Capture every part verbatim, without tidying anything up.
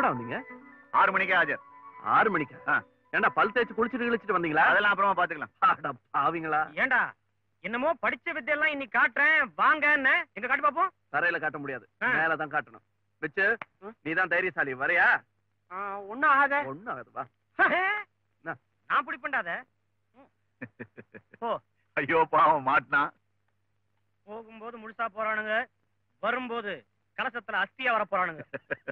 எப்ப வந்தீங்க? ஆறு மணிக்கே ஆஜர். ஆறு மணிக்கா? ஏண்டா பல் தேய்ச்சி குளிச்சுட்டு கிழிச்சிட்டு வந்தீங்களா? அதெல்லாம் அப்புறமா பாத்துக்கலாம். பாவீங்களா? ஏண்டா என்னமோ படிச்ச வித்தையெல்லாம் இன்னைக்கு காட்டுறேன் வாங்க. என்ன எங்க காட்டு பாப்போம்? தரையில காட்ட முடியாது, மேலதான் காட்டணும். வச்சு நீதான் தைரியசாலி, வரையா? ஒன்னும் ஆகாத. ஒண்ணும் ஆகாது, வா. நான் பிடி பண்ணாத. ஐயோ பாவம் மாட்டினா. போகும்போது முழுசா போறானுங்க, வரும்போது கலசத்துல அஸ்தியா வர போறானுங்க.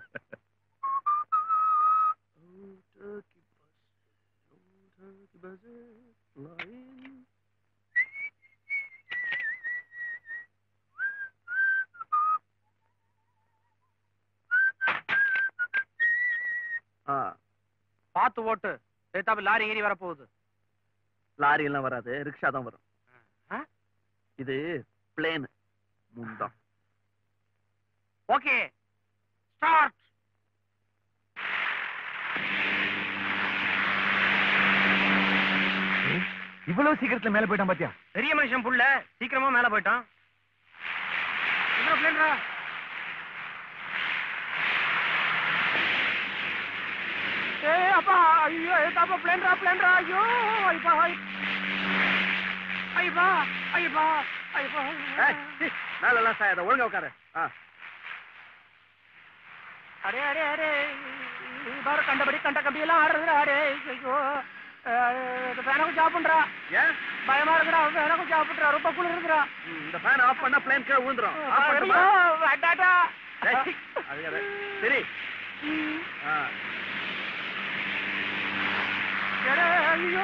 பாத்து ஓட்டு, லாரி ஏறி வர போகுது. லாரி எல்லாம் வராது, ரிக்ஷா தான் வரும். இது பிளேன் முண்டா. Okay start. இவ்வளவு சீக்கிரத்துல மேல போயிட்டான் பாத்தியா? பெரிய மனுஷன் புள்ள சீக்கிரமா மேல போயிட்டான். என்ன பிளேன்ரா? ஏய் அப்பா, ஐயோ ஏதாப்பா பிளேன்ரா பிளேன்ரா, ஐயோ ஐபா ஐபா ஐபா ஐபா. மேல எல்லாம் சாயத, ஒழுங்கா உட்காரு. அரே அரே அரே, பாரு கண்டபடி கண்ட கம்பி எல்லாம் ஆடுறதுடா. அரே ஐயோ, ஃபேனுக்கும் சாப்பிடுறா. ஏன் பயமா இருக்குடா? ஃபேனுக்கும் சாப்பிடுறா, ரொம்ப குளிர் இருக்குடா. இந்த ஃபேன் ஆஃப் பண்ணா பிளேன் கீழே விழுந்துரும். சரி. ஐயோ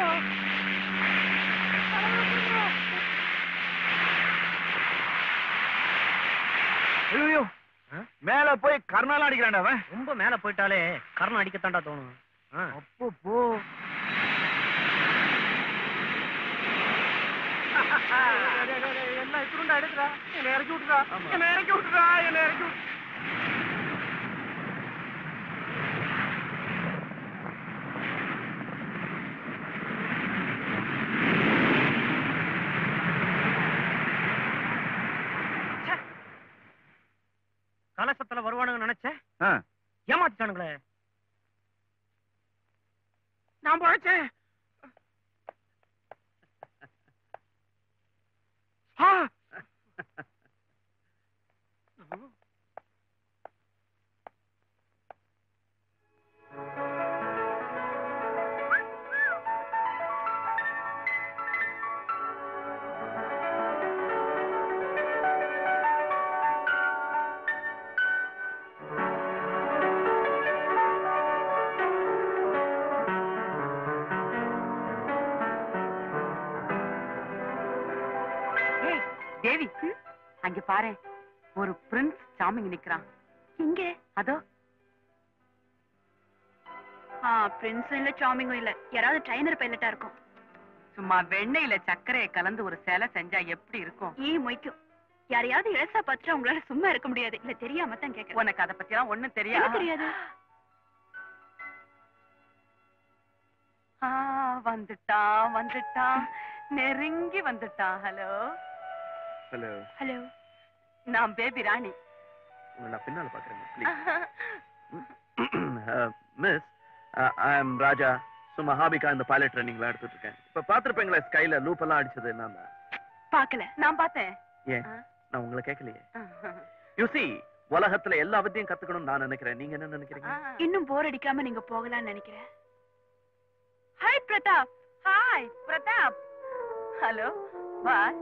ஐயோ, மேல போய் கர்ணாலாம் அடிக்கிறான்டா அவன். ரொம்ப மேல போயிட்டாலே கர்ணம் அடிக்கத்தாண்டா தோணும். அப்போ போ. என்ன இப்படிண்டா எடுக்கிறா? என்ன இறக்கி விட்டுறா, என்ன இறக்கி விட்டுறா, என்ன இறக்கி விட்டு. கலசத்துல வருவானுங்க நினைச்சேன், ஏமாத்திட்டானுங்களே. நான் பழைச்சேன். தேவி, அங்க பாரு, ஒரு பிரின்ஸ் சாமிங்க நிக்கிறான். இங்க அதோ. பிரின்ஸும் இல்ல சாமிங்கும் இல்ல, யாராவது ட்ரைனர் பைலட்டா இருக்கும். சும்மா வெண்ணெயில சர்க்கரையை கலந்து ஒரு சேலை செஞ்சா எப்படி இருக்கும்? ஈ மொய்க்கும். யாரையாவது இழசா பார்த்துட்டு உங்களால சும்மா இருக்க முடியாது. இல்ல தெரியாம தான் கேட்க. உனக்கு அதை பத்தி எல்லாம் ஒண்ணும் தெரியாது. தெரியாது. வந்துட்டான் வந்துட்டான், நெருங்கி வந்துட்டான். ஹலோ ஹலோ ஹலோ, நான் பேபி ராணி. நான் பின்னால பாக்குறேன். Miss, I am Raja. சும்மா ஹாபிக்கா இந்த பைலட் ட்ரைனிங்லாம் எடுத்துட்டு இருக்கேன். இப்ப பாத்துருப்பீங்களா ஸ்கைல லூப் எல்லாம் அடிச்சது? நான் பாக்கல. நான் பார்த்தேன். ஏன் நான் உங்களை கேட்கலையே? யூ see, உலகத்துல எல்லா வித்தையும் கத்துக்கணும்னு நான் நினைக்கிறேன். நீங்க என்ன நினைக்கிறீங்க? இன்னும் போர் அடிக்காம நீங்க போகலாம்னு நினைக்கிறேன். Hi Pratap. Hi Pratap. Hello பாய்.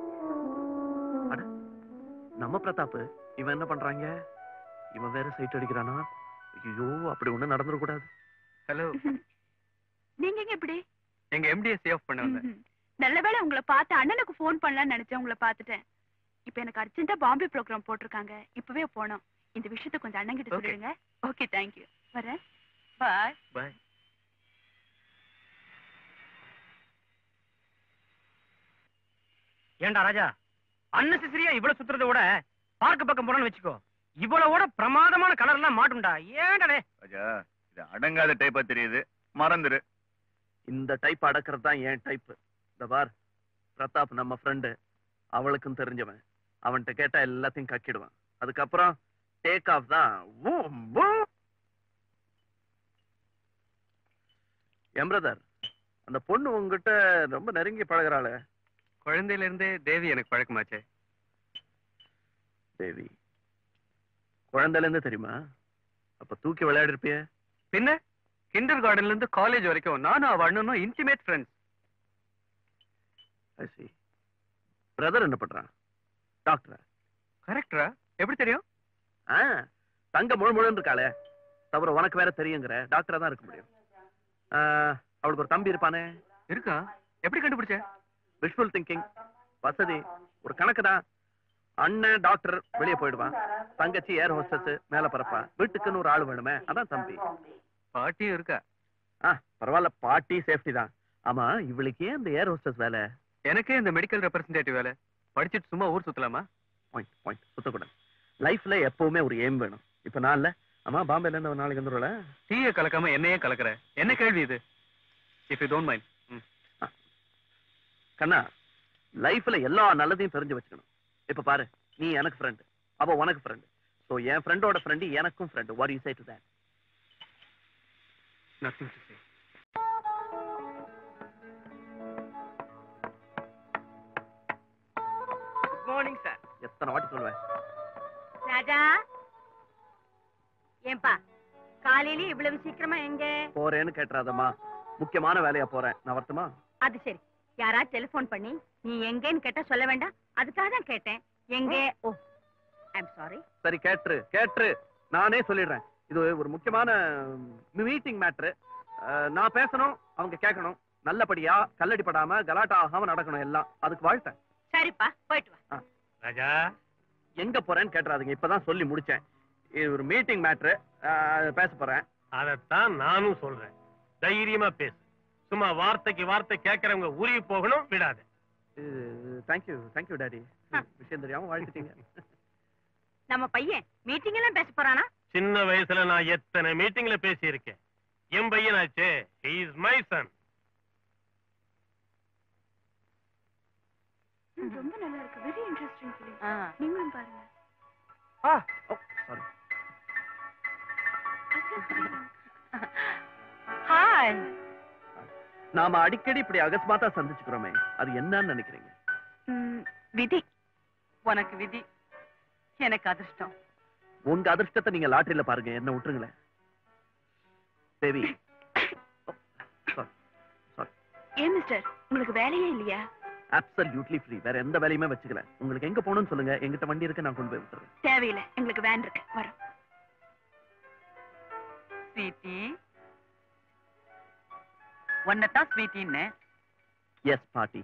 நம்ம பிரதாப் இவன் என்ன பண்றாங்க? இவன் வேற சைட் அடிக்கிறானா? ஐயோ, அப்படி ஒண்ணு நடந்துட கூடாது. ஹலோ, நீங்க எங்க இப்படி? எங்க எம்டியை சேவ் பண்ண வந்தேன். நல்லவேளை உங்களை பார்த்து அண்ணனுக்கு போன் பண்ணலாம்னு நினைச்சேன். உங்களை பார்த்துட்டேன். இப்ப எனக்கு அர்ஜென்ட்டா பாம்பே ப்ரோக்ராம் போட்டிருக்காங்க. இப்பவே போனோம். இந்த விஷயத்தை கொஞ்சம் அண்ணன் கிட்ட சொல்லிடுங்க. Okay, thank you. வரேன். பாய் பாய். ஏண்டா ராஜா, அன்னெசரியா இவ்வளவு சுத்துறத விட பார்க்க பக்கம் போறோம்னு வச்சுக்கோ, இவ்வளவோட பிரமாதமான கலர் எல்லாம் மாட்டும்டா. ஏண்டா ராஜா, இது அடங்காத டைப்பா தெரியுது, மறந்துரு. இந்த டைப் அடக்கிறது தான் என் டைப். இந்த பார், பிரதாப் நம்ம ஃப்ரெண்டு, அவளுக்கும் தெரிஞ்சவன். அவன்கிட்ட கேட்டா எல்லாத்தையும் கக்கிடுவான். அதுக்கப்புறம் டேக் ஆஃப் தான். என் பிரதர், அந்த பொண்ணு உங்ககிட்ட ரொம்ப நெருங்கி பழகுறாளே. குழந்தையில இருந்தே தேவி எனக்கு பழக்கமாச்சே. தேவி குழந்தையில இருந்து தெரியுமா? அப்ப தூக்கி விளையாடி இருப்பிய. பின்ன கிண்டர் கார்டன்ல இருந்து காலேஜ் வரைக்கும் நானும் அவ அண்ணனும் intimate friends. I see. Brother என்ன பண்றான்? டாக்டரா? கரெக்டரா? எப்படி தெரியும்? ஆ, தங்க முழு முழுன்னு இருக்காளே, தவிர உனக்கு வேற தெரியுங்கிற. டாக்டரா தான் இருக்க முடியும். ஆ, அவளுக்கு ஒரு தம்பி இருப்பானே. இருக்கா? எப்படி கண்டுபிடிச்ச? விஷுவல் திங்கிங், வசதி, ஒரு கணக்கு தான். அண்ணன் டாக்டர் வெளியே போயிடுவான், தங்கச்சி ஏர் ஹோஸ்டஸ் மேல பரப்பா. வீட்டுக்குன்னு ஒரு ஆள் வேணுமே, அதான் தம்பி. பாட்டியும் இருக்கா? ஆ, பரவாயில்ல, பாட்டி சேஃப்டி தான். ஆமா, இவளுக்கு ஏன் இந்த ஏர் ஹோஸ்டஸ் வேலை? எனக்கே இந்த மெடிக்கல் ரெப்ரசன்டேட்டிவ் வேலை. படிச்சுட்டு சும்மா ஊர் சுத்தலாமா? Point point சுத்தக்கூடாது. லைஃப்ல எப்பவுமே ஒரு எய்ம் வேணும். இப்ப நான் இல்ல, ஆமா பாம்பேல இருந்து ஒரு நாளைக்கு வந்துருவல. டீயை கலக்காம என்னையே கலக்குற, என்ன கேள்வி இது? If you don't mind. கண்ணா, லைஃப்ல எல்லா நல்லதையும் தெரிஞ்சு வச்சுக்கணும். இப்ப பாரு, நீ எனக்கு ஃப்ரெண்ட், அவ உனக்கு ஃப்ரெண்ட். சோ என் ஃப்ரெண்டோட ஃப்ரெண்ட் எனக்கும் friend. What you say to that? Nothing to say. Good morning sir. எத்தனை வாட்டி சொல்லுவேன்? ராஜா, ஏன்பா காலையில இவ்வளவு சீக்கிரமா எங்க போறேன்னு கேட்டுறாதம்மா, முக்கியமான வேலையா போறேன். நான் வரட்டுமா? அது சரி, யாரா டெலிபோன் பண்ணி நீ எங்கன்னு கேட்டா சொல்ல வேண்டாம், அதுக்காக தான் கேட்டேன். எங்க? Oh, I am sorry. சரி, கேட்டுரு கேட்டுரு, நானே சொல்லிடுறேன். இது ஒரு முக்கியமான மீட்டிங் மேட்ரு. நான் பேசணும், அவங்க கேட்கணும். நல்லபடியா கல்லடி படாம கலாட்டா ஆகாம நடக்கணும் எல்லாம். அதுக்கு வாழ்த்தேன். சரிப்பா, போயிட்டு வா. ராஜா, எங்க போறேன்னு கேட்டுறாதீங்க, இப்பதான் சொல்லி முடிச்சேன். இது ஒரு மீட்டிங் மேட்ரு, பேச போறேன். அதத்தான் நானும் சொல்றேன். தைரியமா பேசு. சும்மா வார்த்தைக்கு வார்த்தை கேட்கறவங்க உருகி போகணும், விடாத. Thank you thank you daddy. விஷயம் தெரியாம வாழ்த்துட்டீங்க. நம்ம பையன் மீட்டிங் எல்லாம் பேச போறானா? சின்ன வயசுல நான் எத்தனை மீட்டிங்ல பேசி இருக்கேன். என் பையனாச்சே, he is my son. ரொம்ப நல்லா இருக்கு. Very interesting film. நீங்களும் பாருங்க. Ah, oh sorry. ஹாய். நாம அடிக்கடி இப்படி அகஸ்மாத்தா சந்திச்சுக்கிறோமே, அது என்னன்னு நினைக்கிறீங்க? ம், விதி. உனக்கு விதி, எனக்கு அதிர்ஷ்டம். உங்க அதிர்ஷ்டத்தை நீங்க லாட்டரியில பாருங்க, என்ன விட்டுருங்களேன். தேவி, ஏன் மிஸ்டர், உங்களுக்கு வேலையே இல்லையா? Absolutely free. வேற எந்த வேலையுமே வச்சுக்கல. உங்களுக்கு எங்க போகணும்னு சொல்லுங்க, எங்கிட்ட வண்டி இருக்கு, நான் கொண்டு போய் விட்டுறேன். தேவையில்லை, எங்களுக்கு வேன் இருக்கு, வரோம். ஸ்வீட்டி, ஒன்னதான் ஸ்வீட்டின்னு. எஸ் பாட்டி.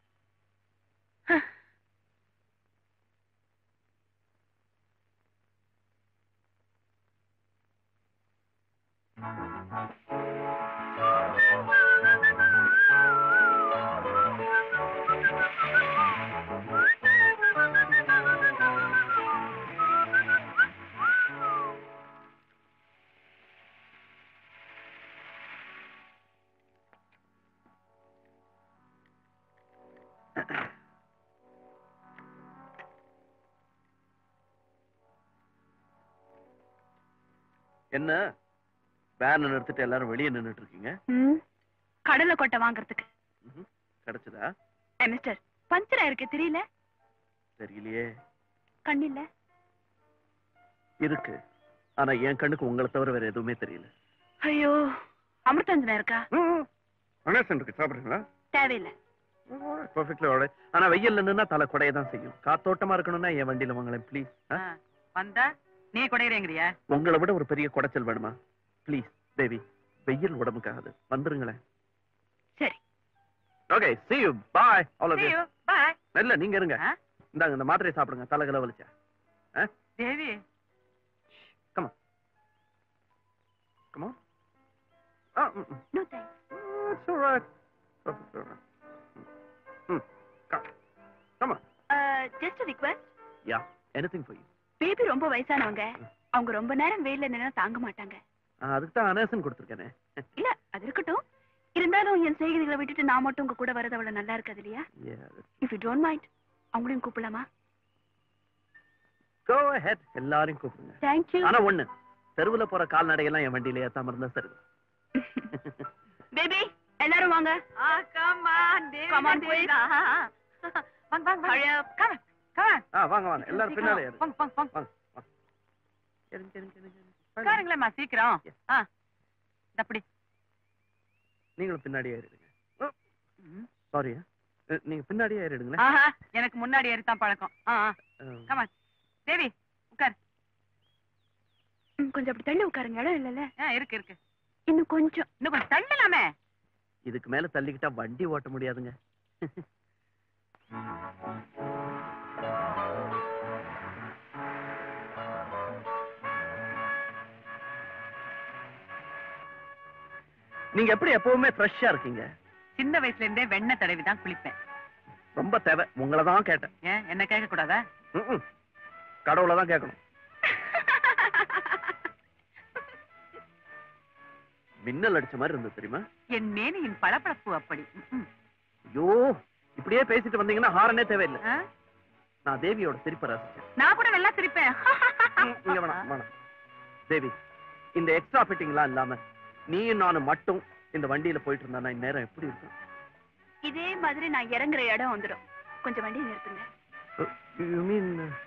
என்ன வேன் நிறுத்திட்டு எல்லாரும் வெளியே நின்னுட்டு இருக்கீங்க? கடலை கொட்டை வாங்குறதுக்கு. கிடைச்சதா? ஏ மிஸ்டர், பஞ்சரா இருக்கு, தெரியல? தெரியலையே. கண்ணில்ல? இருக்கு, ஆனா என் கண்ணுக்கு உங்களை தவிர வேற எதுவுமே தெரியல. ஐயோ, அமிர்தாஞ்சனா இருக்கா? அனேசன் இருக்கு, சாப்பிடுறீங்களா? தேவையில்லை. Perfectly alright. ஆனா வெயில்ல நின்னா தலை கொடைய தான் செய்யும். காத்தோட்டமா இருக்கணும்னா என் வண்டியில வாங்களேன் ப்ளீஸ். வந்தா நீ கொடையறேங்கறியா? உங்களை விட ஒரு பெரிய குடைச்சல் வேணுமா? ப்ளீஸ் தேவி, வெயில் உடம்புக்காகாது, வந்துருங்களேன். சரி. Okay, see you, bye all of See you. you, bye. இல்ல நீங்க இருங்க, இந்தாங்க இந்த மாத்திரையை சாப்பிடுங்க, தலைகல வலிச்சா. Devi, come on come on. ah mm, mm. No thanks. Oh, it's all right. Perfect, all right. Hmm. Come. Come on. Uh, just a request. Yeah, anything for you. Baby ரொம்ப வயசானவங்க, அவங்க ரொம்ப நேரம் வெயில்ல நின்னா தாங்க மாட்டாங்க. அதுக்கு தான் அனேசன் கொடுத்துருக்கேனே. இல்ல, அது இருக்கட்டும். இருந்தாலும் என் செய்திகளை விட்டுட்டு நான் மட்டும் உங்க கூட வரது அவ்வளவு நல்லா இருக்காது இல்லையா? இஃப் யூ டோன்ட் மைண்ட், அவங்களையும் கூப்பிடலாமா? Go ahead, எல்லாரையும் கூப்பிடுங்க. Thank you. ஆனா ஒண்ணு, தெருவுல போற கால்நடையெல்லாம் என் வண்டியில ஏத்தாம இருந்தா சரி. பேபி, எல்லாரும் வாங்க. come on, David. Come on, please. வாங்க வாங்க hurry up. Come on, come on. ஆ வாங்க வாங்க எல்லாரும் பின்னாலே ஏறு. வாங்க வாங்க வாங்க. வாங்க வாங்க. ஏறுங்க ஏறுங்க ஏறுங்க. உட்காருங்களேம்மா சீக்கிரம். ஆ அப்படி நீங்களும் பின்னாடியே ஏறிடுங்க. சாரி நீங்க பின்னாடியே ஏறிடுங்களேன். ஆஹா எனக்கு முன்னாடி ஏறித்தான் பழக்கம். ஆ கம் ஆன் தேவி உட்கார். கொஞ்சம் அப்படி தள்ளி உட்காருங்க, இடம் இல்லைல்ல. ஆ இருக்கு இருக்கு. இன்னும் கொஞ்சம் இன்னும் கொஞ்சம் தள்ளலாமே. இதுக்கு மேல தள்ளிக்கிட்டா வண்டி ஓட்ட முடியாதுங்க. நீங்க எப்படி எப்பவுமே ஃப்ரெஷ்ஷா இருக்கீங்க? சின்ன வயசுல இருந்தே வெண்ணெய் தடவி தான் குளிப்பேன். ரொம்ப தேவை. உங்களை தான் கேட்டேன். ஏன் என்ன கேட்க கூடாதா? கடவுளை தான் கேட்கணும். மின்னல் அடிச்ச மாதிரி இருந்தது தெரியுமா? என் மேனியின் பளபளப்பு அப்படி. ஐயோ இப்படியே பேசிட்டு வந்தீங்கன்னா ஹாரனே தேவையில்லை. நான் தேவியோட சிரிப்பை ரசிச்சேன். நான் கூட நல்லா சிரிப்பேன். இங்க வேணாம் வேணாம். தேவி இந்த எக்ஸ்ட்ரா ஃபிட்டிங்லாம் இல்லாம நீயும் நானும் மட்டும் இந்த வண்டியில போயிட்டு இருந்தா இந்நேரம் எப்படி இருக்கும்? இதே மாதிரி நான் இறங்குற இடம் வந்துடும். கொஞ்சம் வண்டியை நிறுத்துங்க. You mean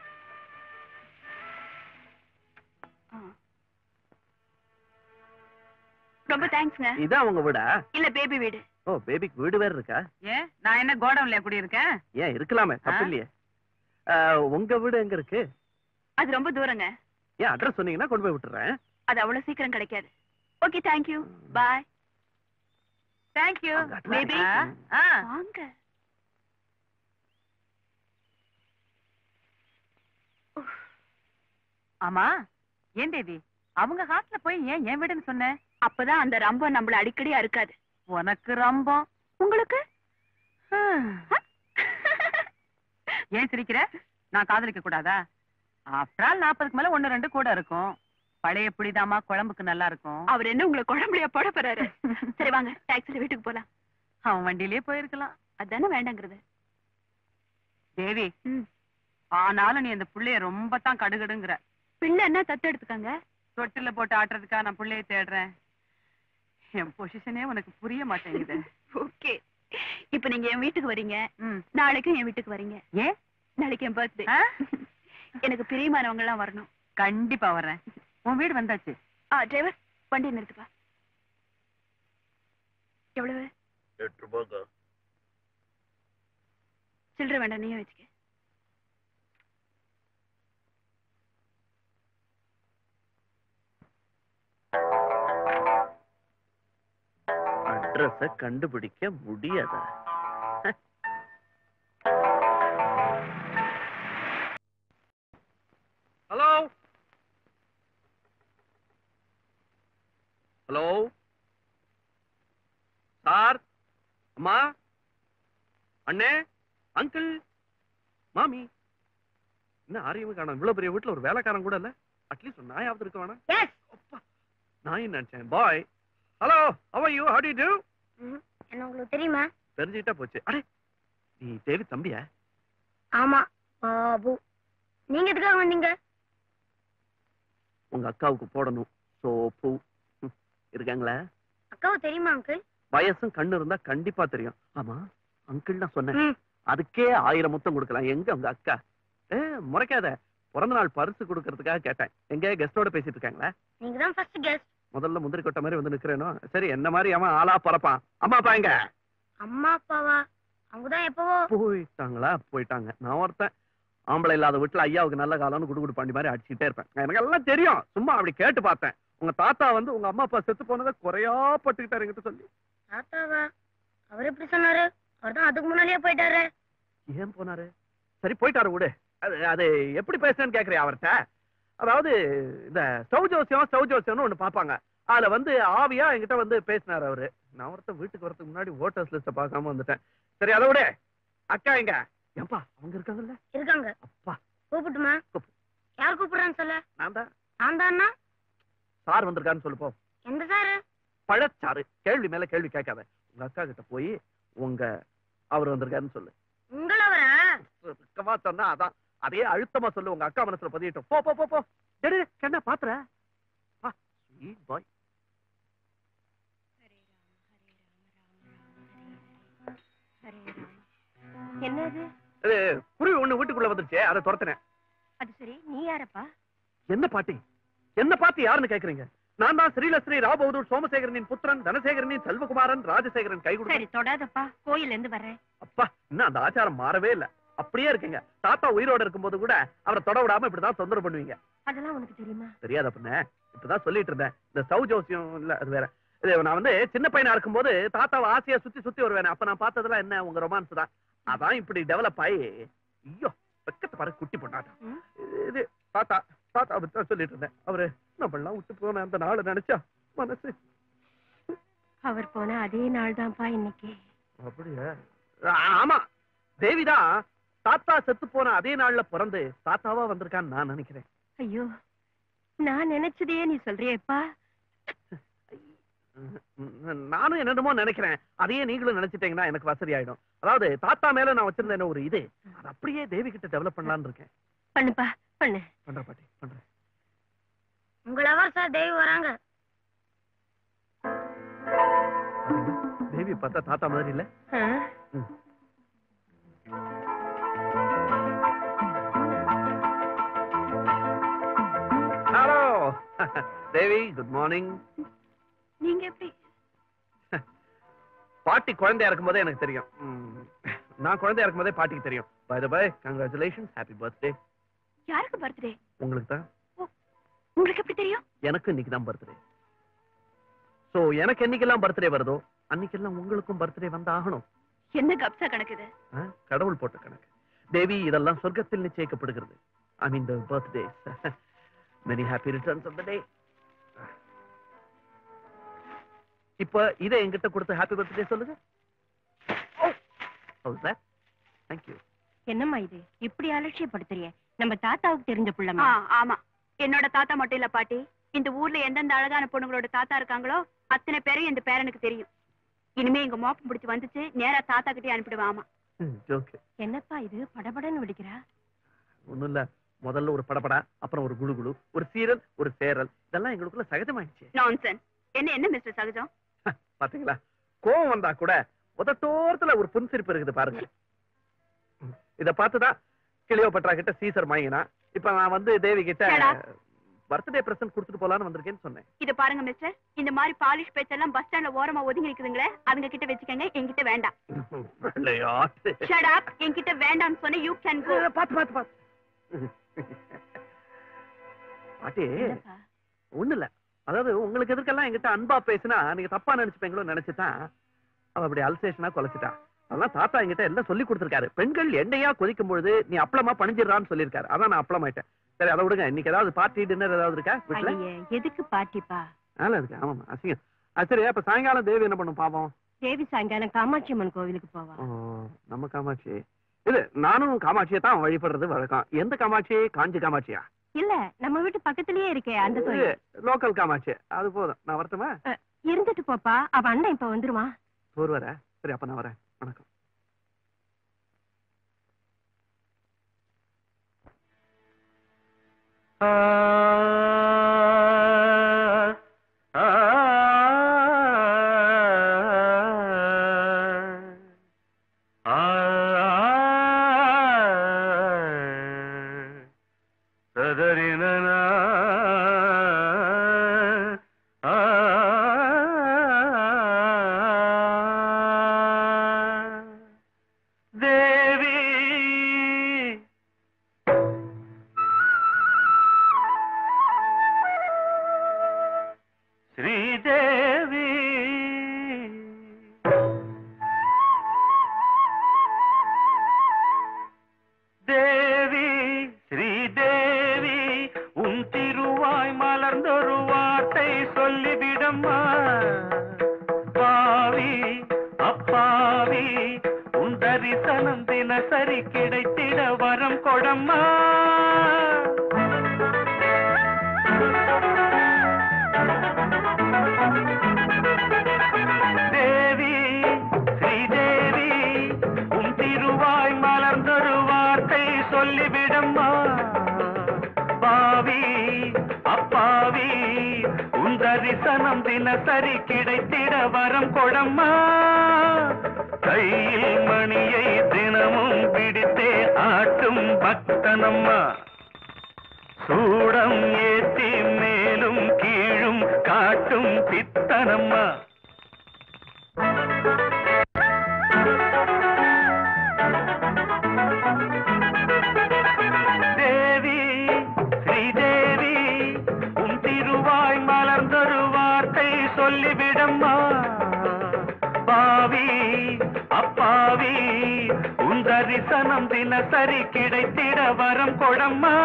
ரொம்ப தேங்க்ஸ்ங்க. இதான் உங்க வீடா? இல்ல பேபி வீடு. ஓ பேபிக்கு வீடு வேற இருக்கா? ஏன் நான் என்ன கோடவுன்ல குடி இருக்கேன்? ஏன் இருக்கலாமே, தப்பு இல்லையே. உங்க வீடு எங்க இருக்கு? அது ரொம்ப தூரங்க. ஏன் அட்ரஸ் சொன்னீங்கன்னா கொண்டு போய் விட்டுறேன். அது அவ்வளவு சீக்கிரம் கிடைக்காது. Okay thank you bye. Thank you baby. வாங்க. ஆமா ஏன் தேவி அவங்க ஹாஸ்டல்ல போய் ஏன் என் வீடுன்னு சொன்ன? அப்பதான் அந்த ரம்பம் நம்மள அடிக்கடி அறுக்காது. உனக்கு ரம்பம், உங்களுக்கு ஏன் சிரிக்கிற? நான் காதலிக்க கூடாதா? ஆஃப்டர் ஆல் நாற்பதுக்கு மேல ஒண்ணு ரெண்டு கூட இருக்கும். பழைய புளிதாமா குழம்புக்கு நல்லா இருக்கும். அவர் என்ன உங்களை குழம்புலையா போட போறாரு? சரி வாங்க டாக்ஸில வீட்டுக்கு போலாம். அவன் வண்டியிலேயே போயிருக்கலாம். அதானே வேண்டாங்கிறது. தேவி ஆனாலும் நீ அந்த புள்ளைய ரொம்ப தான் கடுகடுங்கிற. பிள்ளை என்ன தத்து எடுத்துக்காங்க? தொட்டில போட்டு ஆட்டுறதுக்கா நான் புள்ளைய தேடுறேன். என் பொசிஷனே உனக்கு புரிய மாட்டேங்குது. ஓகே இப்ப நீங்க என் வீட்டுக்கு வரீங்க, நாளைக்கும் என் வீட்டுக்கு வரீங்க. ஏன்? நாளைக்கு என் பர்த்டே. எனக்கு பிரியமானவங்க எல்லாம் வரணும். கண்டிப்பா வர்றேன். உன் வீடு வந்தாச்சு. ஆ டிரைவர் வண்டியை நிறுத்துப்பா. எவ்வளவு? எட்டு ரூபாய்க்கா. சில்லறை வேண்டாம், நீயே வச்சுக்க. அட்ரஸ கண்டுபிடிக்க முடியாதா? ஹலோ ஹலோ சார், அம்மா, அண்ணே, அங்கிள், மாமி, என்ன ஆரியமே காணோம். இவ்வளவு பெரிய வீட்டுல ஒரு வேலைக்காரன் கூட இல்ல. அட்லீஸ்ட் ஒரு நாயாவது இருக்க வேணாம். நான் நினைச்சேன் bye. Hello how are you? how do you do? என்ன உங்களுக்கு தெரியுமா? தெரிஞ்சுக்கிட்டா போச்சு. அடே நீ தேவி தம்பியா? ஆமா பாபு. நீங்க எதுக்காக வந்தீங்க? உங்க அக்காவுக்கு போடணும் சோப்பு. இருக்காங்களா? அக்காவுக்கு தெரியுமா அங்கிள்? வயசும் கண்ணு இருந்தா கண்டிப்பா தெரியும். ஆமா அங்கிள் நான் சொன்னேன். அதுக்கே ஆயிரம் முத்தம் கொடுக்கலாம். எங்க உங்க அக்கா? ஏ முறைக்காத. பிறந்த நாள் பரிசு கொடுக்கறதுக்காக கேட்டேன். எங்க கெஸ்டோட பேசிட்டு இருக்காங்களா? நீங்க தான் ஃபர்ஸ்ட் கெஸ்ட். முதல்ல முந்திரி கொட்ட மாதிரி வந்து நிக்கிறேனோ? சரி என்ன மாதிரி அவன் ஆளா பறப்பான். அம்மா அப்பா எங்க? அம்மா அப்பாவா? அவங்கதான் எப்பவோ போயிட்டாங்களா? போயிட்டாங்க. நான் ஒருத்தன் ஆம்பளை இல்லாத வீட்டுல ஐயாவுக்கு நல்ல காலம்னு குடு குடு பாண்டி மாதிரி அடிச்சுட்டே இருப்பேன். எனக்கு எல்லாம் தெரியும். சும்மா அப்படி கேட்டு பார்த்தேன். உங்க தாத்தா வந்து உங்க அம்மா அப்பா செத்து போனதை குறையா பட்டுக்கிட்டாரு என்கிட்ட சொல்லி. தாத்தாவா? அவர் எப்படி சொன்னாரு? அவர் தான் அதுக்கு முன்னாலேயே போயிட்டாரு. ஏன் போனாரு? சரி போயிட்டாரு விடு. அது அது எப்படி பேசுறேன்னு கேக்குறியா அவர்கிட்ட? அதாவது இந்த ஸ்டவ் ஜோசியம் ஸ்டவ் ஜோசியம்னு ஒண்ணு பாப்பாங்க. அதுல வந்து ஆவியா என்கிட்ட வந்து பேசினாரு அவரு. நான் ஒருத்தர் வீட்டுக்கு வரதுக்கு முன்னாடி ஓட்டர்ஸ் லிஸ்ட பார்க்காம வந்துட்டேன். சரி அதை விட அக்கா எங்க? ஏப்பா அவங்க இருக்காங்கல்ல? இருக்காங்க. அப்பா கூப்பிட்டுமா? யார் கூப்பிடுறான்னு சொல்ல? நான் தான். நான் தானா? சார் வந்திருக்காருன்னு சொல்லு போ. எந்த சாரு? பழச்சாரு. கேள்வி மேல கேள்வி கேட்காத. உங்க அக்கா கிட்ட போய் உங்க அவர் வந்திருக்காருன்னு சொல்லு. உங்களவரா? சொன்னா அதான். அதே அழுத்தமா சொல்லு. உங்க அக்கா மனசுல பதியட்டும். போ போ போ. என்ன பாத்துற? என்னது? அது குருவி ஒண்ணு வீட்டுக்குள்ள வந்துருச்சு, அதை துரத்தினேன். அது சரி, நீ யாரப்பா? என்ன பாட்டி? என்ன பார்த்து யாருன்னு கேக்குறீங்க? நான் தான் ஸ்ரீலஸ்ரீ ராபகதூர் சோமசேகரனின் புத்திரன், தனசேகரனின் செல்வகுமாரன், ராஜசேகரன் கை சரி, தொடாதப்பா. கோயில்ல இருந்து வர்றேன். அப்பா, இன்னும் அந்த ஆச்சாரம் மாறவே இல்ல, அப்படியே இருக்கீங்க. தாத்தா உயிரோட இருக்கும்போது கூட அவரை தொட விடாம இப்படிதான் தொந்தரவு பண்ணுவீங்க. அதெல்லாம் உனக்கு தெரியுமா? தெரியாத பொண்ணு, இப்பதான் சொல்லிட்டு இருந்தேன். இந்த சவு ஜோசியம் இல்ல, அது வேற. இது நான் வந்து சின்ன பையனா இருக்கும்போது தாத்தாவை ஆசையா சுத்தி சுத்தி வருவேன். அப்ப நான் பார்த்ததெல்லாம் என்ன, உங்க ரொமான்ஸ் தான். அதான் இப்படி டெவலப் ஆகி, ஐயோ பக்கத்து பாரு குட்டி பொண்ணாட்டம். இது தாத்தா தாத்தா பத்தி சொல்லிட்டு இருந்தேன். அவரு நம்மளாம் விட்டு போன அந்த நாளை நினைச்சா மனசு. அவர் போன அதே நாள் தான்ப்பா இன்னைக்கு. அப்படியா? ஆமா, தேவிதான் தாத்தா செத்து போன அதே நாள்ல பிறந்து தாத்தாவா வந்திருக்கான்னு நான் நினைக்கிறேன். ஐயோ, நான் நினைச்சதையே நீ சொல்றியேப்பா. நானும் என்னமோ நினைக்கிறேன், அதையே நீங்களும் நினைச்சிட்டீங்கன்னா எனக்கு வசதி ஆயிடும். அதாவது தாத்தா மேல நான் வச்சிருந்த ஒரு இது, அது அப்படியே தேவி கிட்ட டெவலப் பண்ணலான்னு இருக்கேன். பண்ணுப்பா, பண்ணு. பண்ற பாட்டி, பண்றேன். உங்கள சார் தேவி வராங்க. தேவி பார்த்தா தாத்தா மாதிரி இல்ல? Hello Devi, good morning. நீங்க எப்படி? பாட்டி குழந்தையா இருக்கும் போதே எனக்கு தெரியும். நான் குழந்தையா இருக்கும் போதே பாட்டிக்கு தெரியும். By the by, congratulations, happy birthday. யாருக்கு பர்த்டே? உங்களுக்கு தான். உங்களுக்கு எப்படி தெரியும்? எனக்கு இன்னைக்கு தான் பர்த்டே. சோ எனக்கு என்னைக்கெல்லாம் பர்த்டே வருதோ அன்னைக்கெல்லாம் உங்களுக்கும் பர்த்டே வந்து ஆகணும். என்ன கப்சா கணக்கு இது? கடவுள் போட்ட கணக்கு தேவி. இதெல்லாம் சொர்க்கத்தில் நிச்சயிக்கப்படுகிறது. I mean the birthdays. many happy returns of the day. இப்ப இதை என்கிட்ட கொடுத்து ஹாப்பி பர்த்டே சொல்லுங்க. Oh sir, thank you. என்னம்மா இது இப்படி அலட்சியப்படுத்துறிய? நம்ம தாத்தாவுக்கு தெரிஞ்ச ஆ, புள்ளமா? ஆமா, என்னோட தாத்தா மட்டும் இல்ல பாட்டி. இந்த ஊர்ல எந்தெந்த அழகான பொண்ணுங்களோட தாத்தா இருக்காங்களோ அத்தனை பேரும் இந்த பேரனுக்கு தெரியும். இனிமே எங்க மோப்பம் பிடிச்சு வந்துச்சு, நேரா தாத்தா கிட்டே அனுப்பிடுவேன். ஆமா. ஜோக். என்னப்பா இது படபடன்னு வெடிக்கிறா? ஒண்ணும் இல்ல, முதல்ல ஒரு படபடா, அப்புறம் ஒரு குழு குழு, ஒரு சீரல், ஒரு சேரல், இதெல்லாம் எங்களுக்குள்ள சகஜமாயிடுச்சு. நான்சென்ஸ். என்ன என்ன மிஸ்டர் சகஜம்? பாத்தீங்களா, கோவம் வந்தா கூட உதட்டோரத்துல ஒரு புன்சிரிப்பு இருக்குது பாருங்க. இத பார்த்துதான் கிளியோபட்ரா கிட்ட சீசர் மாயினா. இப்ப நான் வந்து தேவி கிட்ட பர்த்டே பிரசன்ட் கொடுத்துட்டு போலான்னு வந்திருக்கேன்னு சொன்னேன். இது பாருங்க மிஸ்டர், இந்த மாதிரி பாலிஷ் பேச்செல்லாம் பஸ் ஸ்டாண்ட்ல ஓரமா ஒதுங்கி இருக்குதுங்களே, அதுங்க கிட்ட வச்சுக்கங்க, என்கிட்ட வேண்டாம். Shut up. என்கிட்ட வேண்டாம்னு சொன்ன யூ கேன் கோ. பாத்து பாத்து பாத்து பாட்டி, ஒண்ணு இல்ல. அதாவது உங்களுக்கு எதுக்கெல்லாம் என்கிட்ட அன்பா பேசினா நீங்க தப்பா நினைச்சுப்பீங்களோ நினைச்சுதான் அவ அப்படி அல்சேஷனா கொலைச்சிட்டா. அதெல்லாம் தாத்தா என்கிட்ட எல்லாம் சொல்லி கொடுத்திருக்காரு. பெண்கள் எண்ணெயா கொதிக்கும் பொழுது நீ அப்பளமா பணிஞ்சிடறான்னு சொல்லியிருக்காரு. அதான் நான் அப்பளம் ஆயிட்டேன். சரி, அதை விடுங்க. இன்னைக்கு ஏதாவது பார்ட்டி டின்னர் ஏதாவது இருக்கா வீட்டுல? எதுக்கு பார்ட்டிப்பா? நல்லா இருக்கு. ஆமா, அசிங்கம். சரி, அப்ப சாயங்காலம் தேவி என்ன பண்ணும் பாவம்? தேவி சாயங்காலம் காமாட்சி அம்மன் கோவிலுக்கு போவா. நம்ம காமாட்சி இது. நானும் காமாட்சியை தான் வழிபடுறது வழக்கம். எந்த காமாட்சி? காஞ்சி காமாட்சியா? இல்ல, நம்ம வீட்டு பக்கத்திலேயே இருக்கே அந்த கோயில். லோக்கல் காமாட்சி. அது போதும். நான் வரட்டுமா? இருந்துட்டு போப்பா, அவ அண்ணன் இப்ப வந்துருவான். ஒரு வர. சரி, அப்ப நான் வரேன். வணக்கம். தரிசனம் தினசரி கிடைத்திட வரம் கொடம்மா. கையில் மணியை தினமும் பிடித்தே ஆட்டும் பக்தனம்மா சூடம் ஏற்றி மேலும் கீழும் காட்டும் பித்தனம்மா தேவி ஸ்ரீதேவி உன் திருவாய் மலர்ந்தொரு வார்த்தை சொல்லிவிடம்மா பாவி அப்பாவி உன் தரிசனம் தினசரி கிடைத்திட வரம் கொடம்மா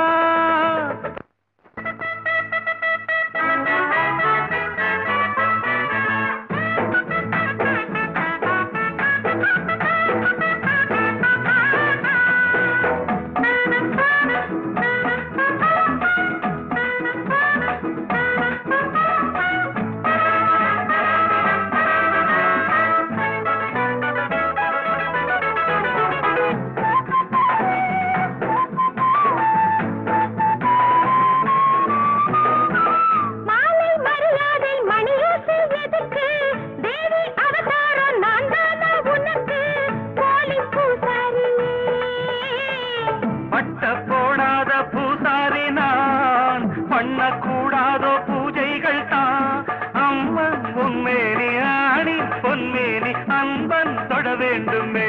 கூடாதோ பூஜைகள் தான் அம்மன் உன்மேனி ஆணி பொன்மேனி அன்பன் தொட வேண்டுமே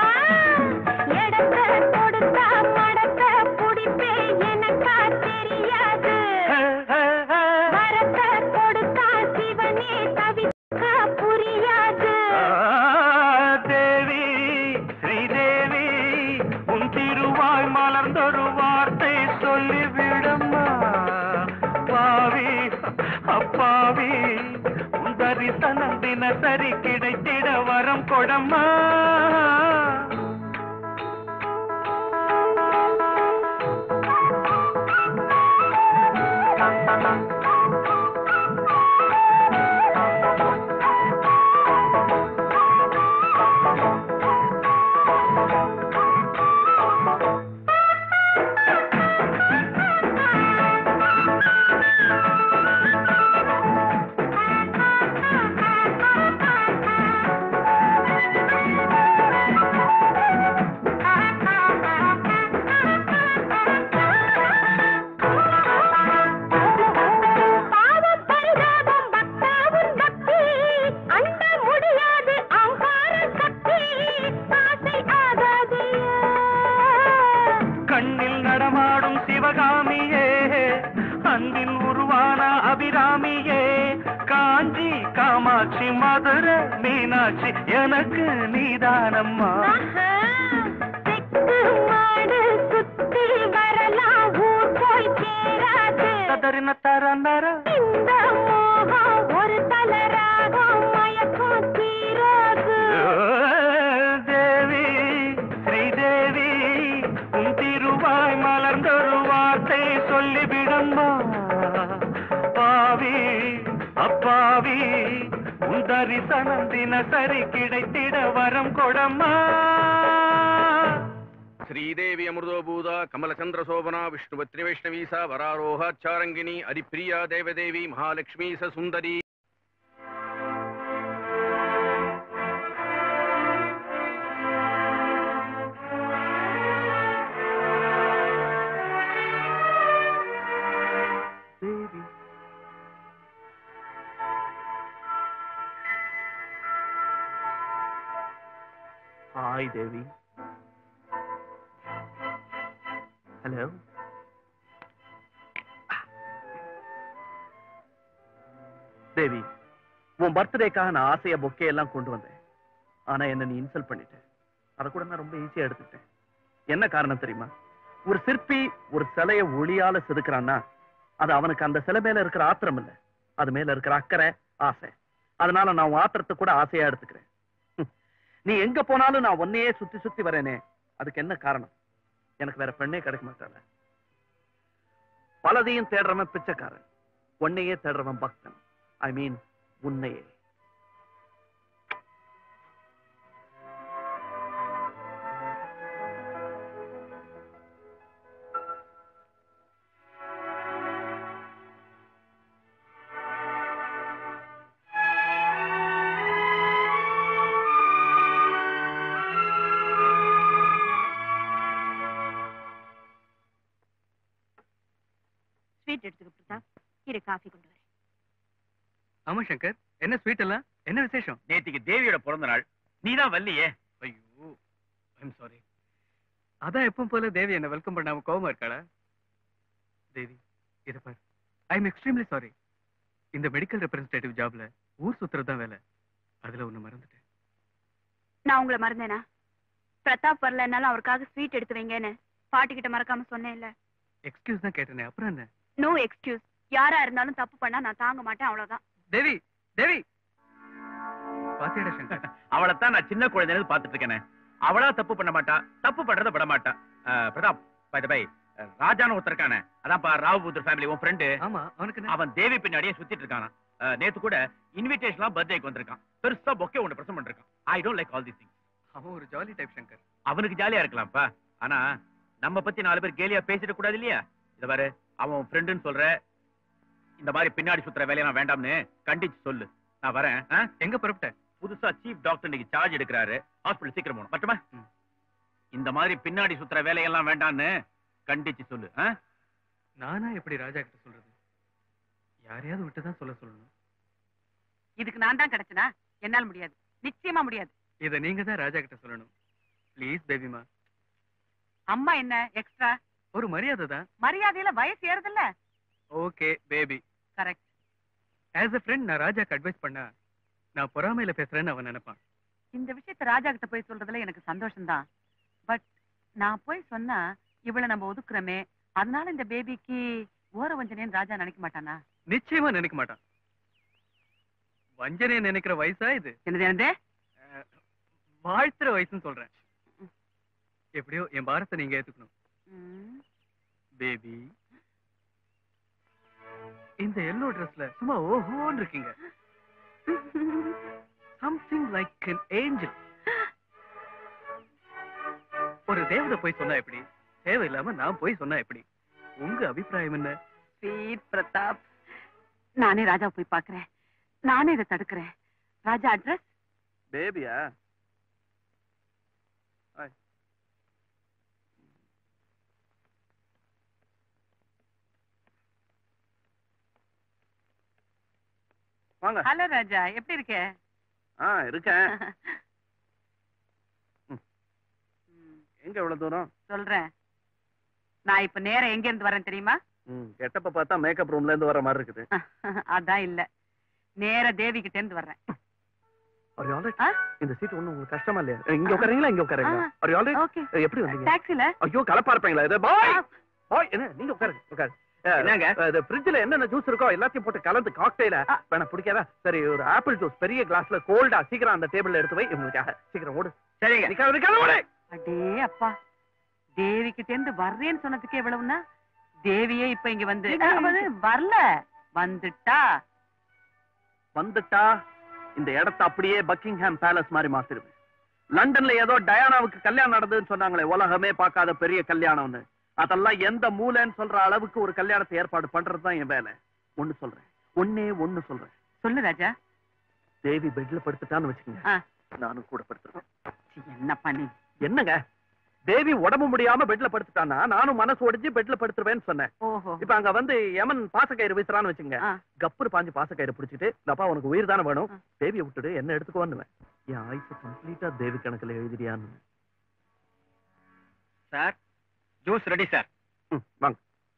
தேவி ஸ்ரீதேவி உன் திருவாய் மலர்ந்தொரு வார்த்தை சொல்லிவிடம்மா அப்பாவி உன் தரிசனம் தினசரி கிடைத்திட வரம் கொடம்மா காமாட்சி மதுரை மீனாட்சி எனக்கு நீதானம்மா தரின தரநர ஒரு தலராகம் மயக்கம் தீராது தேவி ஸ்ரீதேவி உன் திருவாய் மலர்ந்தொரு வார்த்தை சொல்லிவிடம்மா பாவி அப்பாவி உன் தரிசனம் தினசரி கிடைத்திட வரம் கொடம்மா श्रीदेवी अमृतोभूता कमलचंद्र शोभना विष्णुपत्नी वैष्णवी सा वरारोहाचारंगिनी हरिप्रिया देवदेवी महालक्ष्मी स सुंदरी हाय देवी हेलो தேவி உன் பர்த்டேக்காக நான் ஆசைய பொக்கே எல்லாம் கொண்டு வந்தேன் ஆனா என்ன நீ இன்சல்ட் பண்ணிட்ட அத கூட நான் ரொம்ப ஈஸியா எடுத்துட்டேன் என்ன காரணம் தெரியுமா ஒரு சிற்பி ஒரு சிலையை ஒளியால செதுக்குறான்னா அது அவனுக்கு அந்த சிலை மேல இருக்கிற ஆத்திரம் இல்ல அது மேல இருக்கிற அக்கறை ஆசை அதனால நான் உன் ஆத்திரத்தை கூட ஆசையா எடுத்துக்கிறேன் நீ எங்க போனாலும் நான் ஒன்னையே சுத்தி சுத்தி வரேனே அதுக்கு என்ன காரணம் எனக்கு வேற பெண்ணே கிடைக்க மாட்டாள பலதையும் தேடுறவன் பிச்சைக்காரன் ஒன்னையே தேடுறவன் பக்தன் ஐ மீன் உன்னையே ஸ்வீட் எடுத்துக்க பிரதாப். இரு காஃபி கொண்டு வரேன். ஆமா சங்கர், என்ன ஸ்வீட் எல்லாம், என்ன விசேஷம்? நேத்திக்கு தேவியோட பிறந்த நாள், நீதான் வல்லியே. ஐயோ, ஐம் சாரி. அதான் எப்பவும் போல தேவி என்ன வெல்கம் பண்ணாம கோவமா இருக்காளா? தேவி, இத பாரு, ஐ எம் எக்ஸ்ட்ரீம்லி சாரி. இந்த மெடிக்கல் ரெப்ரசன்டேட்டிவ் ஜாப்ல ஊர் சுத்துறதுதான் வேலை. அதுல ஒண்ணு மறந்துட்டேன். நான் உங்களை மறந்தேனா? பிரதாப் வரலன்னாலும் அவருக்காக ஸ்வீட் எடுத்து வைங்கன்னு பாட்டி கிட்ட மறக்காம சொன்னேன் இல்ல. எக்ஸ்கியூஸ் தான் கேட்டேனே, அப்புறம் என்ன? No excuse. யாரா இருந்தாலும் தப்பு பண்ணா நான் தாங்க மாட்டேன், அவ்வளவுதான். தேவி, தேவி பாத்தியடா சங்கர், அவளைத்தான் நான் சின்ன குழந்தைல பாத்துட்டு இருக்கேன். அவளா தப்பு பண்ண மாட்டா, தப்பு பண்றத விட மாட்டா. அஹ், பிரதாப், பை பை ராஜான ஒருத்தருக்கான, அதான்ப்பா ராவ்புத்தர் ஃபேமிலி உன் ஃப்ரெண்டு. ஆமா, அவனுக்கு அவன் தேவி பின்னாடியே சுத்திட்டு இருக்கானா. அஹ், நேத்து கூட இன்விடேஷன்லாம் பர்த்டேக்கு வந்திருக்கான். பெருசா பொக்கே ஒன்று பிரசன்ட் பண்ணிருக்கான். I don't like all these things. அவன் ஒரு ஜாலி டைப் சங்கர். அவனுக்கு ஜாலியா இருக்கலாம்ப்பா, ஆனா நம்ம பத்தி நாலு பேர் கேலியா பேசிட கூடாது இல்லையா? இத பாரு, அவன் ஃப்ரெண்டுன்னு சொல்ற, இந்த மாதிரி பின்னாடி சுத்துற வேலையெல்லாம் வேண்டாம்னு கண்டிச்சு சொல்லு. நான் வரேன். எங்க புறப்பட்ட? புதுசா சீஃப் டாக்டர் இன்னைக்கு சார்ஜ் எடுக்கிறாரு. ஹாஸ்பிடல் சீக்கிரம் போகணும். மட்டுமா? இந்த மாதிரி பின்னாடி சுத்துற வேலையெல்லாம் வேண்டாம்னு கண்டிச்சு சொல்லு. நானா எப்படி ராஜா கிட்ட சொல்றது? யாரையாவது விட்டுதான் சொல்ல சொல்லணும். இதுக்கு நான் தான் கிடைச்சனா? என்னால முடியாது, நிச்சயமா முடியாது. இத நீங்க தான் ராஜா கிட்ட சொல்லணும். ப்ளீஸ் பேபிமா. அம்மா என்ன எக்ஸ்ட்ரா? ஒரு மரியாதை தான். மரியாதையில வயசு ஏறுதுல்ல. Okay baby. Correct. As a friend நான் ராஜாக்கு அட்வைஸ் பண்ணா நான் பொறாமையில பேசுறேன்னு அவன் நினைப்பான். இந்த விஷயத்தை ராஜா கிட்ட போய் சொல்றதுல எனக்கு சந்தோஷம் தான். பட் நான் போய் சொன்னா இவளை நம்ம ஒதுக்குறமே, அதனால இந்த பேபிக்கு ஓர வஞ்சனைன்னு ராஜா நினைக்க மாட்டானா? நிச்சயமா நினைக்க மாட்டான். வஞ்சனையை நினைக்கிற வயசா இது? என்னது என்னது? வாழ்த்துற வயசுன்னு சொல்றேன். எப்படியோ என் பாரத்தை நீங்க ஏத்துக்கணும் பேபி. இந்த எல்லோ ட்ரெஸ்ல சும்மா ஓஹோன்னு இருக்கீங்க. Something like an angel. ஒரு தேவதை போய் சொன்னா எப்படி? தேவையில்லாம நான் போய் சொன்னா எப்படி? உங்க அபிப்பிராயம் என்ன? ஸ்வீட் பிரதாப், நானே ராஜா போய் பாக்குறேன். நானே இதை தடுக்கிறேன். ராஜா அட்ரஸ்? பேபியா? வாங்க. ஹலோ ராஜா, எப்படி இருக்க? ஆ இருக்கேன். எங்க எவ்வளவு தூரம்? சொல்றேன். நான் இப்ப நேரம் எங்க இருந்து வரேன் தெரியுமா? கெட்டப்ப பார்த்தா மேக்கப் ரூம்ல இருந்து வர மாதிரி இருக்குது. அதான் இல்ல, நேர தேவி கிட்ட இருந்து வர்றேன். இந்த சீட் ஒண்ணு உங்களுக்கு கஷ்டமா இல்லையா? இங்க உட்காரீங்களா? இங்க உட்காரீங்களா? are you all right? ஓகே. எப்படி வந்தீங்க? டாக்ஸில. ஐயோ கலப்பா இருப்பீங்களா இது? பாய் பாய், என்ன நீங்க உட்காருங்க உட்காருங்க. என்னங்க இந்த ஃப்ரிட்ஜ்ல என்னென்ன ஜூஸ் இருக்கோ எல்லாத்தையும் போட்டு கலந்து காக்டெயில வேணா பிடிக்காதா? சரி, ஒரு ஆப்பிள் ஜூஸ் பெரிய கிளாஸ்ல கோல்டா சீக்கிரம் அந்த டேபிள்ல எடுத்து வை. உங்களுக்காக சீக்கிரம் ஓடு. சரிங்க. நிக்காத நிக்காத ஓடு. அடே அப்பா, தேவி கிட்ட இருந்து வர்றேன்னு சொன்னதுக்கு எவ்வளவுன்னா, தேவியே இப்ப இங்க வந்து வரல, வந்துட்டா. வந்துட்டா இந்த இடத்தை அப்படியே பக்கிங்ஹாம் பேலஸ் மாதிரி மாத்திருவேன். லண்டன்ல ஏதோ டயானாவுக்கு கல்யாணம் நடந்ததுன்னு சொன்னாங்களே, உலகமே பார்க்காத பெரிய கல்யாணம்னு, அதெல்லாம் எந்த மூலைன்னு சொல்ற அளவுக்கு ஒரு கல்யாணத்தை ஏற்பாடு பண்றதுதான் என் வேலை. ஒண்ணு சொல்றேன், ஒன்னே ஒண்ணு சொல்றேன். சொல்லு ராஜா. தேவி பெட்ல படுத்துட்டான்னு வச்சுக்கோங்க, நானும் கூட படுத்துறேன். என்ன பண்ணி? என்னங்க, தேவி உடம்பு முடியாம பெட்ல படுத்துட்டானா நானும் மனசு ஒடிஞ்சு பெட்ல படுத்துருவேன்னு சொன்னேன். இப்ப அங்க வந்து யமன் பாசக்கயிறு வீசுறான்னு வச்சுங்க, கப்புரு பாஞ்சு பாசக்கயிறு பிடிச்சிட்டு, அப்பா உனக்கு உயிர் தானே வேணும், தேவியை விட்டுடு என்ன எடுத்துக்கோன்னு என் ஆயுசு கம்ப்ளீட்டா தேவி கணக்குல எழுதிடியான்னு. Sir, juice ready sir. வாங்க.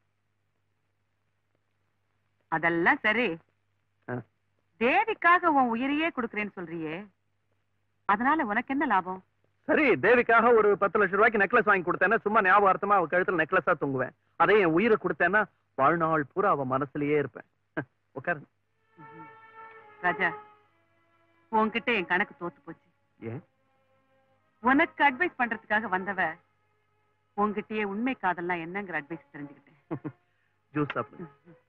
அதெல்லாம் சரி, தேவிக்காக உன் உயிரையே கொடுக்கறேன்னு சொல்றியே, அதனால உனக்கு என்ன லாபம்? சரி, தேவிக்காக ஒரு பத்து லட்சம் ரூபாய்க்கு நெக்லஸ் வாங்கி கொடுத்தேன்னா சும்மா ஞாபகார்த்தமா அவ கழுத்துல நெக்லஸா தொங்குவேன். அதே என் உயிரை கொடுத்தேன்னா வாழ்நாள் பூரா அவ மனசுலயே இருப்பேன். உட்காரு ராஜா, உன்கிட்ட என் கணக்கு தோத்து போச்சு. ஏன்? உனக்கு அட்வைஸ் பண்றதுக்காக வந்தவ உன்கிட்டயே உண்மை காதல்லாம் என்னங்கிற அட்வைஸ் தெரிஞ்சுக்கிட்டேன். ஜூஸ் சாப்பிடு.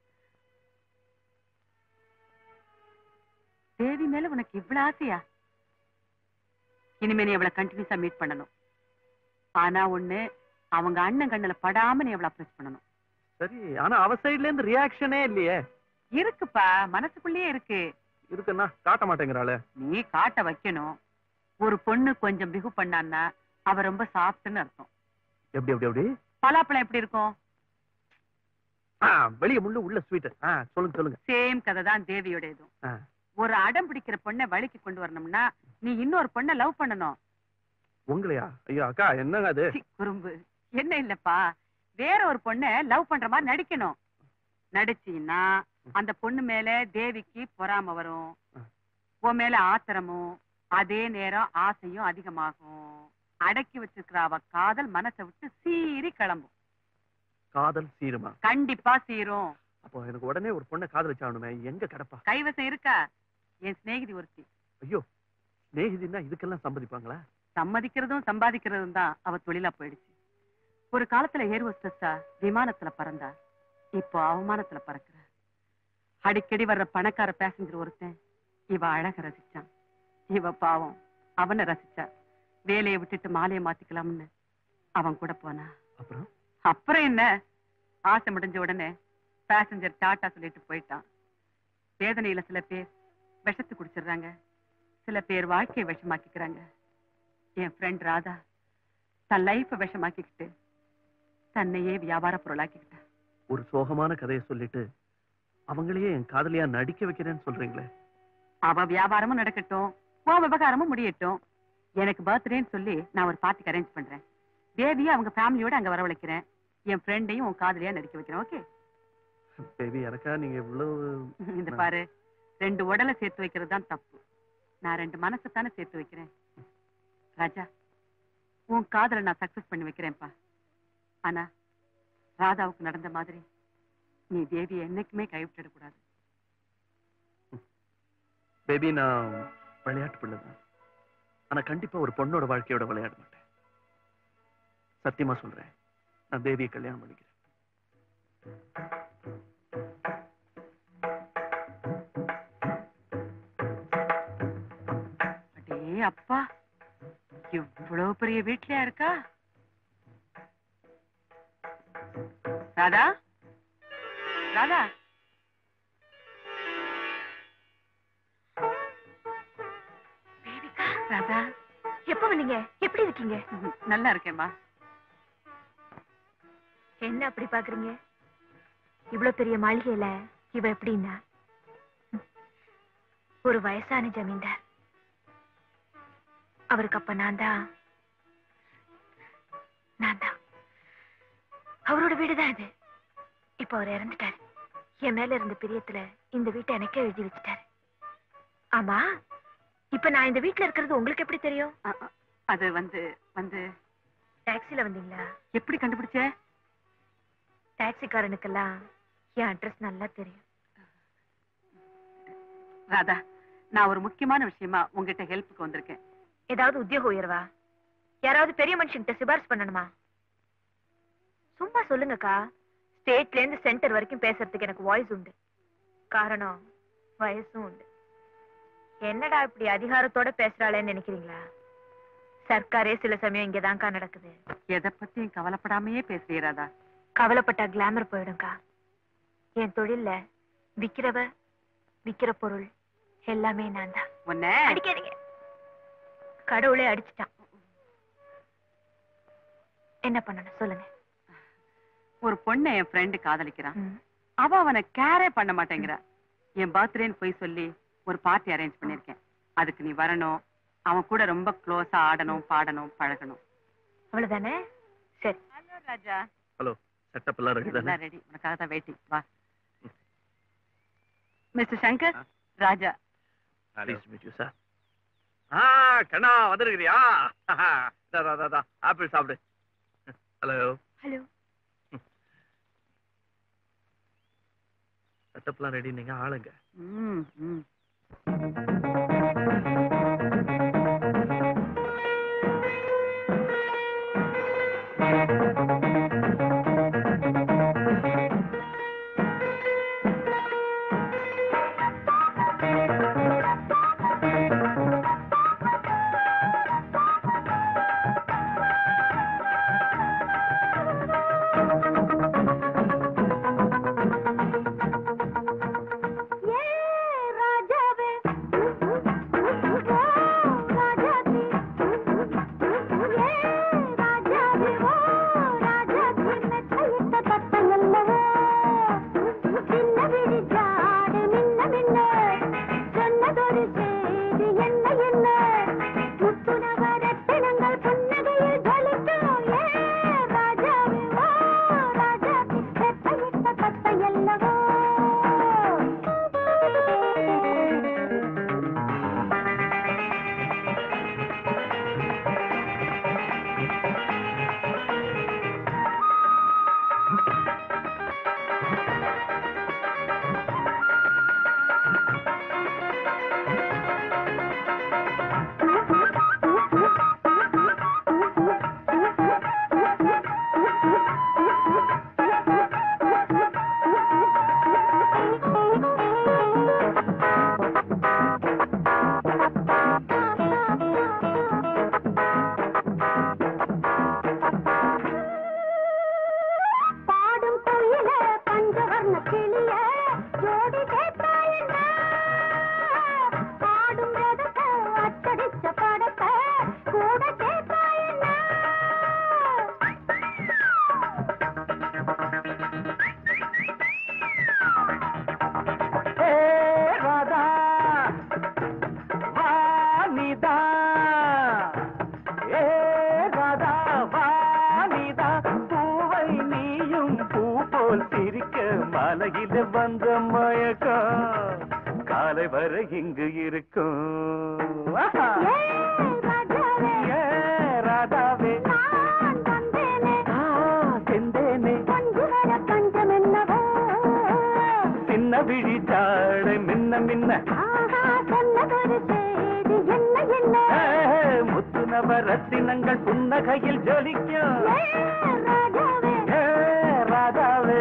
தேவி மேல உனக்கு இவ்வளவு ஆசையா? இனிமே நீ அவளை கண்டினியூஸா மீட் பண்ணணும். ஆனா ஒண்ணு, அவங்க அண்ணன் கண்ணுல படாம நீ அவளை அப்ரோச் பண்ணணும். சரி, ஆனா அவ சைடுல இருந்து ரியாக்ஷனே இல்லையே. இருக்குப்பா, மனசுக்குள்ளேயே இருக்கு. இருக்குன்னா காட்ட மாட்டேங்கிறாளே. நீ காட்ட வைக்கணும். ஒரு பொண்ணு கொஞ்சம் பிகு பண்ணான்னா அவ ரொம்ப சாஃப்ட்னு அர்த்தம். எப்படி எப்படி எப்படி? பலாப்பழம் எப்படி இருக்கும்? வெளிய முள்ளு உள்ள ஸ்வீட். சொல்லுங்க சொல்லுங்க. சேம் கதை தான் தேவியோட இதுவும். ஒரு அடம் பிடிக்கிற பொண்ணை வழிக்கு கொண்டு வரணும்னா நீ இன்னொரு பொண்ணை லவ் பண்ணணும். உங்களையா? ஐயோ அக்கா என்னங்க அது? குறும்பு என்ன இல்லப்பா, வேற ஒரு பொண்ணை லவ் பண்ற மாதிரி நடிக்கணும். நடிச்சீன்னா அந்த பொண்ணு மேல தேவிக்கு பொறாம வரும், உன் மேல ஆத்திரமும், அதே நேரம் ஆசையும் அதிகமாகும். அடக்கி வச்சிருக்கிற அவ காதல் மனசை விட்டு சீறி கிளம்பும். காதல் சீருமா? கண்டிப்பா சீரும். அப்போ எனக்கு உடனே ஒரு பொண்ணை காதலிச்சானுமே, எங்க கிடப்பா? கைவசம் இருக்கா? என் சிநேகிதி ஒருத்தி. ஐயோ, சிநேகிதின்னா இதுக்கெல்லாம் சம்மதிப்பாங்களா? சம்மதிக்கிறதும் சம்பாதிக்கிறதும் தான் அவ தொழிலா போயிடுச்சு. ஒரு காலத்துல ஏர் ஹோஸ்டஸா விமானத்துல பறந்தா, இப்போ அவமானத்துல பறக்குற. அடிக்கடி வர்ற பணக்கார பேசஞ்சர் ஒருத்தன் இவ அழக ரசிச்சான். இவ பாவம் அவனை ரசிச்சா. வேலையை விட்டுட்டு மாலையை மாத்திக்கலாம்னு அவன் கூட போனா. அப்புறம் அப்புறம் என்ன, ஆசை முடிஞ்ச உடனே பேசஞ்சர் டாட்டா சொல்லிட்டு போயிட்டான். வேதனையில சில பேர் விஷத்து குடிச்சிடுறாங்க, சில பேர் வாழ்க்கையை விஷமாக்கிக்கிறாங்க. என் ஃப்ரெண்ட் ராதா தன் லைஃப விஷமாக்கிக்கிட்டு தன்னையே வியாபார பொருளாக்கிக்கிட்ட. ஒரு சோகமான கதையை சொல்லிட்டு அவங்களையே என் காதலியா நடிக்க வைக்கிறேன்னு சொல்றீங்களே. அவ வியாபாரமும் நடக்கட்டும், உன் விவகாரமும் முடியட்டும். எனக்கு பர்த்டேன்னு சொல்லி நான் ஒரு பார்ட்டிக்கு அரேஞ்ச் பண்றேன். தேவியை அவங்க ஃபேமிலியோட அங்க வரவழைக்கிறேன். என் ஃப்ரெண்டையும் உன் காதலியா நடிக்க வைக்கிறேன். ஓகே பேபி, எனக்கா நீங்க இவ்வளவு? இந்த பாரு, ரெண்டு உடலை சேர்த்து வைக்கிறது தான் தப்பு. நான் ரெண்டு மனசை தானே சேர்த்து வைக்கிறேன். ராஜா, உன் காதலை நான் சக்சஸ் பண்ணி வைக்கிறேன்ப்பா. ஆனா ராதாவுக்கு நடந்த மாதிரி நீ தேவியை என்னைக்குமே கைவிட்டுடக்கூடாது. பேபி, நான் விளையாட்டு பிள்ளைதான். ஆனா கண்டிப்பா ஒரு பொண்ணோட வாழ்க்கையோட விளையாட மாட்டேன். சத்தியமா சொல்றேன், நான் தேவியை கல்யாணம் பண்ணிக்கிறேன். அடே அப்பா, இவ்வளவு பெரிய வீட்லயா இருக்கா ராதா? ராதா, ராதா, எப்ப வந்தீங்க? எப்படி இருக்கீங்க? நல்லா இருக்கேம்மா. என்ன அப்படி பாக்குறீங்க? இவ்வளவு பெரிய மாளிகையில இவ எப்படின்னா ஒரு வயசான ஜமீன்தார். அவருக்கு அப்ப நான் தான் நான் தான் அவரோட வீடுதான் இது. இப்ப அவர் இறந்துட்டாரு. என் மேல இருந்த பிரியத்துல இந்த வீட்டை எனக்கே எழுதி வச்சுட்டாரு. ஆமா, இப்ப நான் இந்த வீட்டுல இருக்கிறது உங்களுக்கு எப்படி தெரியும்? அது வந்து வந்து டாக்ஸில வந்தீங்களா? எப்படி கண்டுபிடிச்ச? டாக்ஸிக்காரனுக்கெல்லாம் என் அட்ரஸ் நல்லா தெரியும். ராதா, நான் ஒரு முக்கியமான விஷயமா உங்ககிட்ட ஹெல்ப்புக்கு வந்திருக்கேன். ஏதாவது உத்தியோக உயர்வா? யாராவது பெரிய மனுஷன்கிட்ட சிபாரிசு பண்ணணுமா? சும்மா சொல்லுங்கக்கா. ஸ்டேட்ல இருந்து சென்டர் வரைக்கும் பேசுறதுக்கு எனக்கு வாய்ஸ் உண்டு. காரணம் வயசும் உண்டு. என்னடா இப்படி அதிகாரத்தோட பேசுறாளேன்னு நினைக்கிறீங்களா? சர்க்காரே சில சமயம் இங்கதான்க்கா நடக்குது. எதை பத்தியும் கவலைப்படாமையே பேசுறீராதா? கவலைப்பட்டா கிளாமர் போயிடும்க்கா. என் தொழில்ல விக்கிறவ விக்கிற பொருள் எல்லாமே நான் தான். உன்னை அடிக்காதீங்க, கடவுளே அடிச்சுட்டான். என்ன பண்ணணும் சொல்லுங்க. ஒரு பொண்ணை என் ஃப்ரெண்டு காதலிக்கிறான். அவ அவனை கேரே பண்ண மாட்டேங்கிறா. என் பர்த்டேன்னு போய் சொல்லி ஒரு பார்ட்டி அரேஞ்ச் பண்ணிருக்கேன். அதுக்கு நீ வரணும். அவன் கூட ரொம்ப க்ளோஸா ஆடணும், பாடணும், பழகணும். அவ்வளவுதானே? சரி. ஹலோ ராஜா. ஹலோ, செட்டப் எல்லாம் ரெடி தானே? ரெடி. உனக்காக தான் வெயிட்டிங். வா mister Shankar. Raja. Please meet you sir. ஆ கண்ணா வந்திருக்கிறியா? ஆப்பிள் சாப்பிடு. ஹலோ. ஹலோ. செட்டப்லாம் ரெடி, நீங்க ஆளுங்க. ம் ம் ராஜாவே மாலையில வந்த மயக்கம் காலை வரை இங்கு இருக்கும் ராதாவே செந்தேனே சின்ன விழி சாடை மின்ன மின்ன முத்து நவரத்தினங்கள் புன்னகையில் ஜொலிக்கும் ராதாவே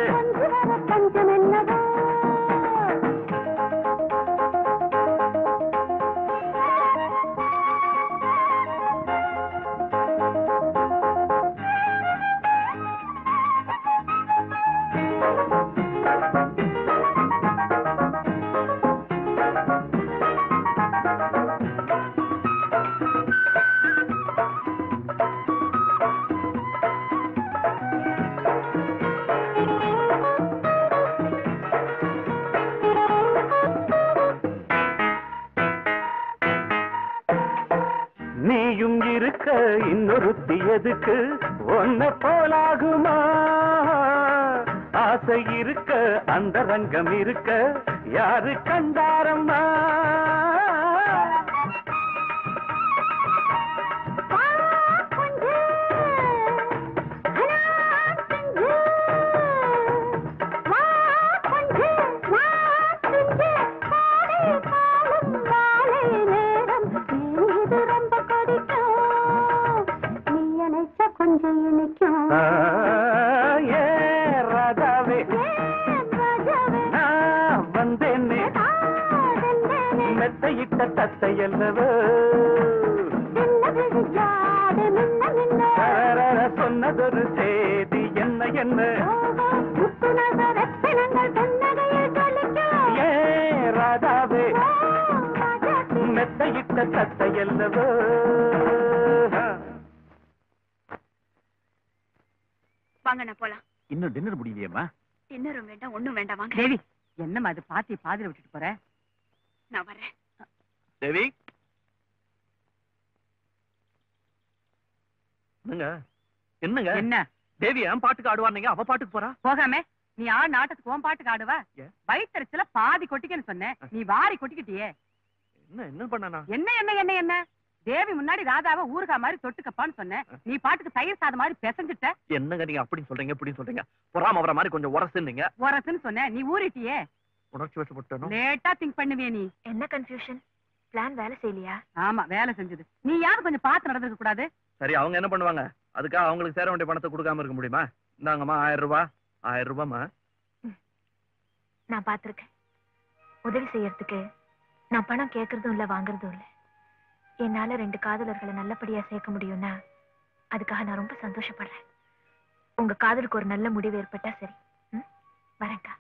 நீயும் இருக்க இன்னொருத்தி எதுக்கு ஒன்ன போலாகுமா ஆசை இருக்க அந்த ரங்கம் இருக்க யாரு கண்டாரம்மா ராதாவே நான் வந்தேனே மெத்தையிட்ட தத்தை அல்லவோ சொன்னதொரு செய்தி என்ன என்ன ஏ ராதாவே மெத்தையிட்ட தத்தை அல்லவோ வாங்க நான் போலாம். இன்னும் டின்னர் முடியலையேம்மா? டின்னரும் வேண்டாம் ஒண்ணும் வேண்டாம் வாங்க. தேவி என்னம்மா அது பாத்தி பாதியில விட்டுட்டு போற? நான் வரேன். தேவி என்னங்க என்னங்க என்ன தேவி என் பாட்டுக்கு ஆடுவாருங்க அவ பாட்டுக்கு போறா? போகாம நீ ஆடு நாட்டத்துக்கு உன் பாட்டுக்கு ஆடுவா? வயிற்றுல பாதி கொட்டிக்கன்னு சொன்ன நீ வாரி கொட்டிக்கிட்டியே. என்ன என்ன பண்ணனா? என்ன என்ன என்ன என்ன தேவி முன்னாடி ராதாவை ஊருகா மாதிரி தொட்டுக்கப்பான்னு சொன்னேன். நீ பாட்டுக்கு தயிர் சாதம் மாதிரி பெசஞ்சிட்ட. என்னங்க நீங்க அப்படி சொல்றீங்க இப்படி சொல்றீங்க? பொறாம அவர மாதிரி கொஞ்சம் உரசுன்னீங்க. உரசுன்னு சொன்ன நீ ஊறிட்டியே. உணர்ச்சி வசப்பட்டனோ? லேட்டா திங்க் பண்ணுவே நீ. என்ன கன்ஃபியூஷன்? பிளான் வேலை செய்யலையா? ஆமா வேலை செஞ்சது. நீ யாரும் கொஞ்சம் பார்த்து நடந்துக்க கூடாது? சரி அவங்க என்ன பண்ணுவாங்க? அதுக்காக அவங்களுக்கு சேர வேண்டிய பணத்தை கொடுக்காம இருக்க முடியுமா? இந்தாங்கம்மா ஆயிரம் ரூபாய். ஆயிரம் ரூபாய்மா. நான் பாத்திருக்கேன். உதவி செய்யறதுக்கு நான் பணம் கேட்கறதும் இல்ல வாங்குறதும் இல்ல. என்னால ரெண்டு காதலர்களை நல்லபடியா சேர்க்க முடியும்னா அதுக்காக நான் ரொம்ப சந்தோஷப்படுறேன். உங்க காதலுக்கு ஒரு நல்ல முடிவு ஏற்பட்டா சரி. வரேன்க்கா.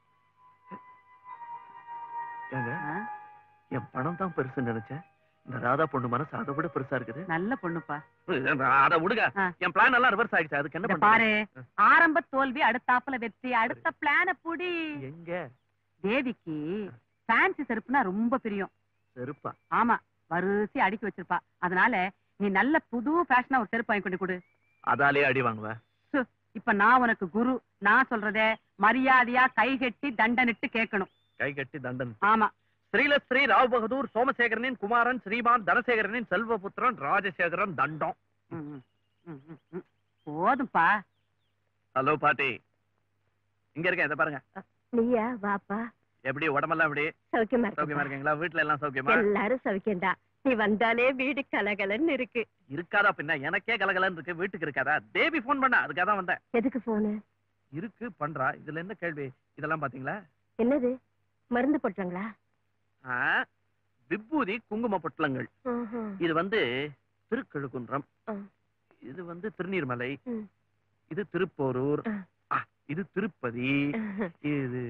என் பணம் தான் பெருசு நினைச்சேன். இந்த ராதா பொண்ணு மனசு அதை விட பெருசா இருக்குது. நல்ல பொண்ணுப்பா. அத விடுங்க. என் பிளான் எல்லாம் ரிவர்ஸ் ஆயிடுச்சு. அதுக்கு என்ன பாரு? ஆரம்ப தோல்வி அடுத்தாப்புல வெற்றி. அடுத்த பிளான புடி. எங்க தேவிக்கு ஃபேன்சி செருப்புனா ரொம்ப பிரியம். செருப்பா? ஆமா வரிசை அடுக்கி வச்சிருப்பா. அதனால நீ நல்ல புது ஃபேஷனா ஒரு செருப்பு வாங்கி கொண்டு கொடு. அதாலே அடி வாங்குவேன். இப்ப நான் உனக்கு குரு. நான் சொல்றத மரியாதையா கை கட்டி தண்டனிட்டு கேட்கணும். கை கட்டி தண்டன்? ஆமா. ஸ்ரீலஸ்ரீ ராவ் பகதூர் சோமசேகரனின் குமாரன் ஸ்ரீமான் தனசேகரனின் செல்வபுத்திரன் ராஜசேகரன் தண்டம். போதும்பா. ஹலோ பாட்டி, இங்க இருக்கேன். இத பாருங்க. நீயா? வாப்பா. எப்படி உடம்பெல்லாம் எப்படி? சௌக்கியமா சௌக்கியமா இருக்கீங்களா? வீட்டுல எல்லாம் சௌக்கியமா? எல்லாரும் சௌக்கியம்டா. நீ வந்தாலே வீடு கலகலன்னு இருக்கு. இருக்காதா பின்ன? எனக்கே கலகலன்னு இருக்கு. வீட்டுக்கு இருக்காதா? தேவி போன் பண்ணா, அதுக்காக தான் வந்தேன். எதுக்கு போனு? இருக்கு பண்றா. இதுல என்ன கேள்வி? இதெல்லாம் பாத்தீங்களா? என்னது? மருந்து போட்டாங்களா? விபூதி குங்கும பொட்டலங்கள். இது வந்து திருக்கழுக்குன்றம், இது வந்து திருநீர்மலை, இது திருப்போரூர், இது திருப்பதி, இது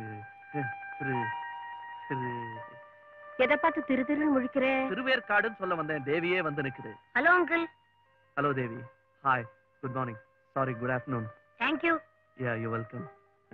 எதை பார்த்து திரு திருன்னு முழிக்கிறேன்? திருவேற்காடுன்னு சொல்ல வந்தேன். தேவியே வந்து நிக்குது. Hello uncle. Hello Devi. Hi, good morning. Sorry, good afternoon. Thank you. Yeah, you welcome.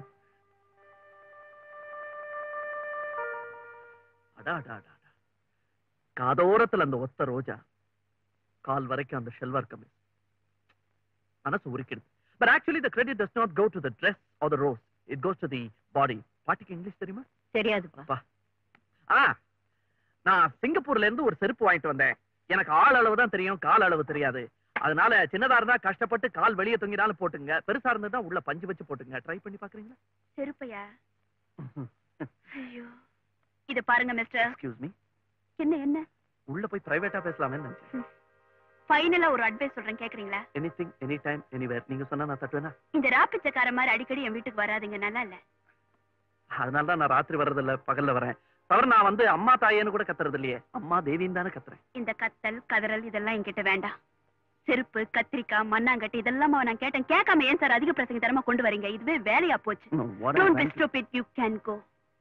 அடா அடா அடா. காதோரத்துல அந்த ஒத்த ரோஜா, கால் வரைக்கும் அந்த ஷெல்வார் கமிஸ் மனசு உரிக்கிறது. But actually the credit does not go to the dress or the rose. It goes to the body. பாட்டிக்கு இங்கிலீஷ் தெரியுமா? தெரியாதுப்பா. ஆ, நான் சிங்கப்பூர்ல இருந்து ஒரு செருப்பு வாங்கிட்டு வந்தேன். எனக்கு ஆள் அளவு தான் தெரியும், கால் அளவு தெரியாது. அதனால சின்னதா இருந்தா கஷ்டப்பட்டு கால் வெளியே தொங்கினாலும் போட்டுங்க, பெருசா இருந்ததுதான் உள்ள பஞ்சு வச்சு போட்டுங்க. ட்ரை பண்ணி பாக்குறீங்களா? செருப்பையா? ஐயோ, இத பாருங்க மிஸ்டர். Excuse me. என்ன என்ன? உள்ள போய் பிரைவேட்டா பேசலாமே நினைச்சேன். ஃபைனலா ஒரு அட்வைஸ் சொல்றேன், கேக்குறீங்களா? Anything any time anywhere. நீங்க சொன்னா நான் தட்டுவேனா? இந்த ராப்பிச்சக்கார மாதிரி அடிக்கடி என் வீட்டுக்கு வராதீங்க, நல்லா இல்ல. அதனால தான் நான் ராத்திரி வர்றது இல்ல, பகல்ல வரேன். தவிர நான் வந்து அம்மா தாயேன்னு கூட கத்துறது இல்லையே, அம்மா தேவின்னு தானே கத்துறேன். இந்த கத்தல் கதறல் இதெல்லாம் என்கிட்ட வேண்டாம். செருப்பு, கத்திரிக்காய், மண்ணாங்கட்டி இதெல்லாம் நான் கேட்டேன். கேட்காம ஏன் சார் அதிக பிரசங்க தரமா கொண்டு வரீங்க? இதுவே வேலையா போச்சு. Don't be stupid, you can go.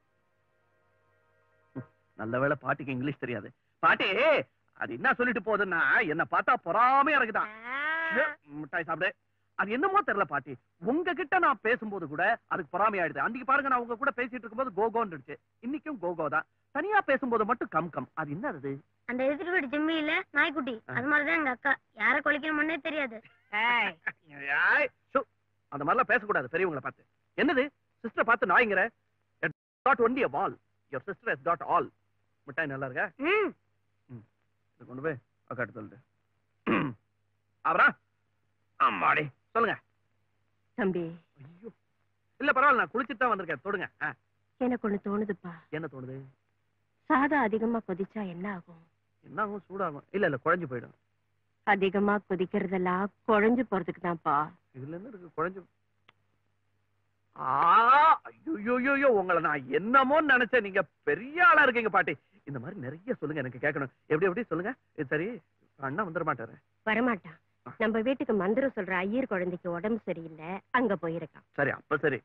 நல்ல வேளை பாட்டிக்கு இங்கிலீஷ் தெரியாது. பாட்டி அது என்ன சொல்லிட்டு போகுதுன்னா, என்ன பார்த்தா பொறாமையா இருக்குதான். மிட்டாய் சாப்பிடு. அது என்னமோ தெரியல பாட்டி, உங்ககிட்ட நான் பேசும்போது கூட அதுக்கு பொறாமையாயிடுது. அன்னைக்கு பாருங்க, நான் உங்க கூட பேசிட்டு இருக்கும்போது கோகோன்னு இருந்துச்சு, இன்னைக்கும் கோகோ தான். தனியா பேசும்போது மட்டும் கம் கம். அது என்னது? அந்த எதிர்த்து வீடு ஜிம்மி இல்ல நாய்க்குட்டி, அது மாதிரிதான் எங்க அக்கா. யார கொலைக்கணும்னே தெரியாது. அந்த மாதிரிலாம் பேசக்கூடாது பெரியவங்களை பார்த்து. என்னது சிஸ்டர் பார்த்து நாய்ங்கிற? got only a ball, your sister has got all. மிட்டாய் நல்லா இருக்கா? ம், இது கொண்டு போய் அக்காட்ட சொல்லிட்டு. அவரா அம்மாடி சொல்லுங்க தம்பி. ஐயோ இல்ல பரவாயில்ல, நான் குளிச்சுட்டு தான் வந்திருக்கேன். தொடுங்க. எனக்கு ஒண்ணு தோணுதுப்பா. என்ன தோணுது? சாதம் அதிகமா கொதிச்சா என்ன ஆகும்? என்ன ஆகும்? சூடாகும். இல்ல இல்ல குழஞ்சு போயிடும். அதிகமா கொதிக்கிறதெல்லாம் குழஞ்சு போறதுக்கு தான்ப்பா. இதுல என்ன இருக்கு குழஞ்சு? ஐயோ உங்களை நான் என்னமோ நினைச்சேன், நீங்க பெரிய ஆளா இருக்கீங்க பாட்டி. இந்த மாதிரி நிறைய சொல்லுங்க, எனக்கு கேட்கணும். எப்படி எப்படி சொல்லுங்க. இது சரி, அண்ணா வந்துட மாட்டாரு. வரமாட்டான். நம்ம வீட்டுக்கு மந்திரம் சொல்ற ஐயர் குழந்தைக்கு உடம்பு சரியில்லை, அங்க போயிருக்கான். சரி அப்ப சரி.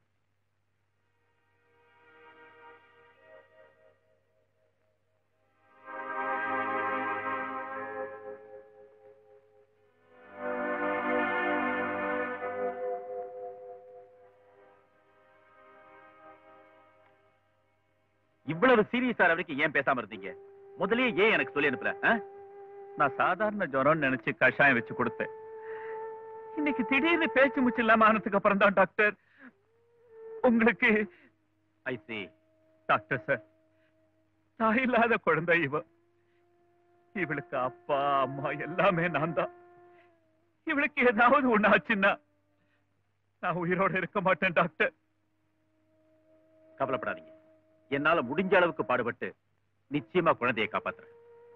இவ்வளவு சீரியஸா வரைக்கும் ஏன் பேசாம இருந்தீங்க? முதல்லயே ஏன் எனக்கு சொல்லி அனுப்பல? நான் சாதாரண ஜுரம் நினைச்சு கஷாயம் வச்சு கொடுத்தேன். இன்னைக்கு திடீர்னு பேச்சு முச்சு இல்லாம ஆனதுக்கு அப்புறம் தான் டாக்டர் உங்களுக்கு ஐ சீ. டாக்டர் சார், தாய் இல்லாத குழந்தை இவ. இவளுக்கு அப்பா அம்மா எல்லாமே நான் தான். இவளுக்கு ஏதாவது ஒண்ணு ஆச்சுன்னா நான் உயிரோட இருக்க மாட்டேன் டாக்டர். கவலைப்படாதீங்க, என்னால முடிஞ்ச அளவுக்கு பாடுபட்டு நிச்சயமா குழந்தையை காப்பாத்துறேன்.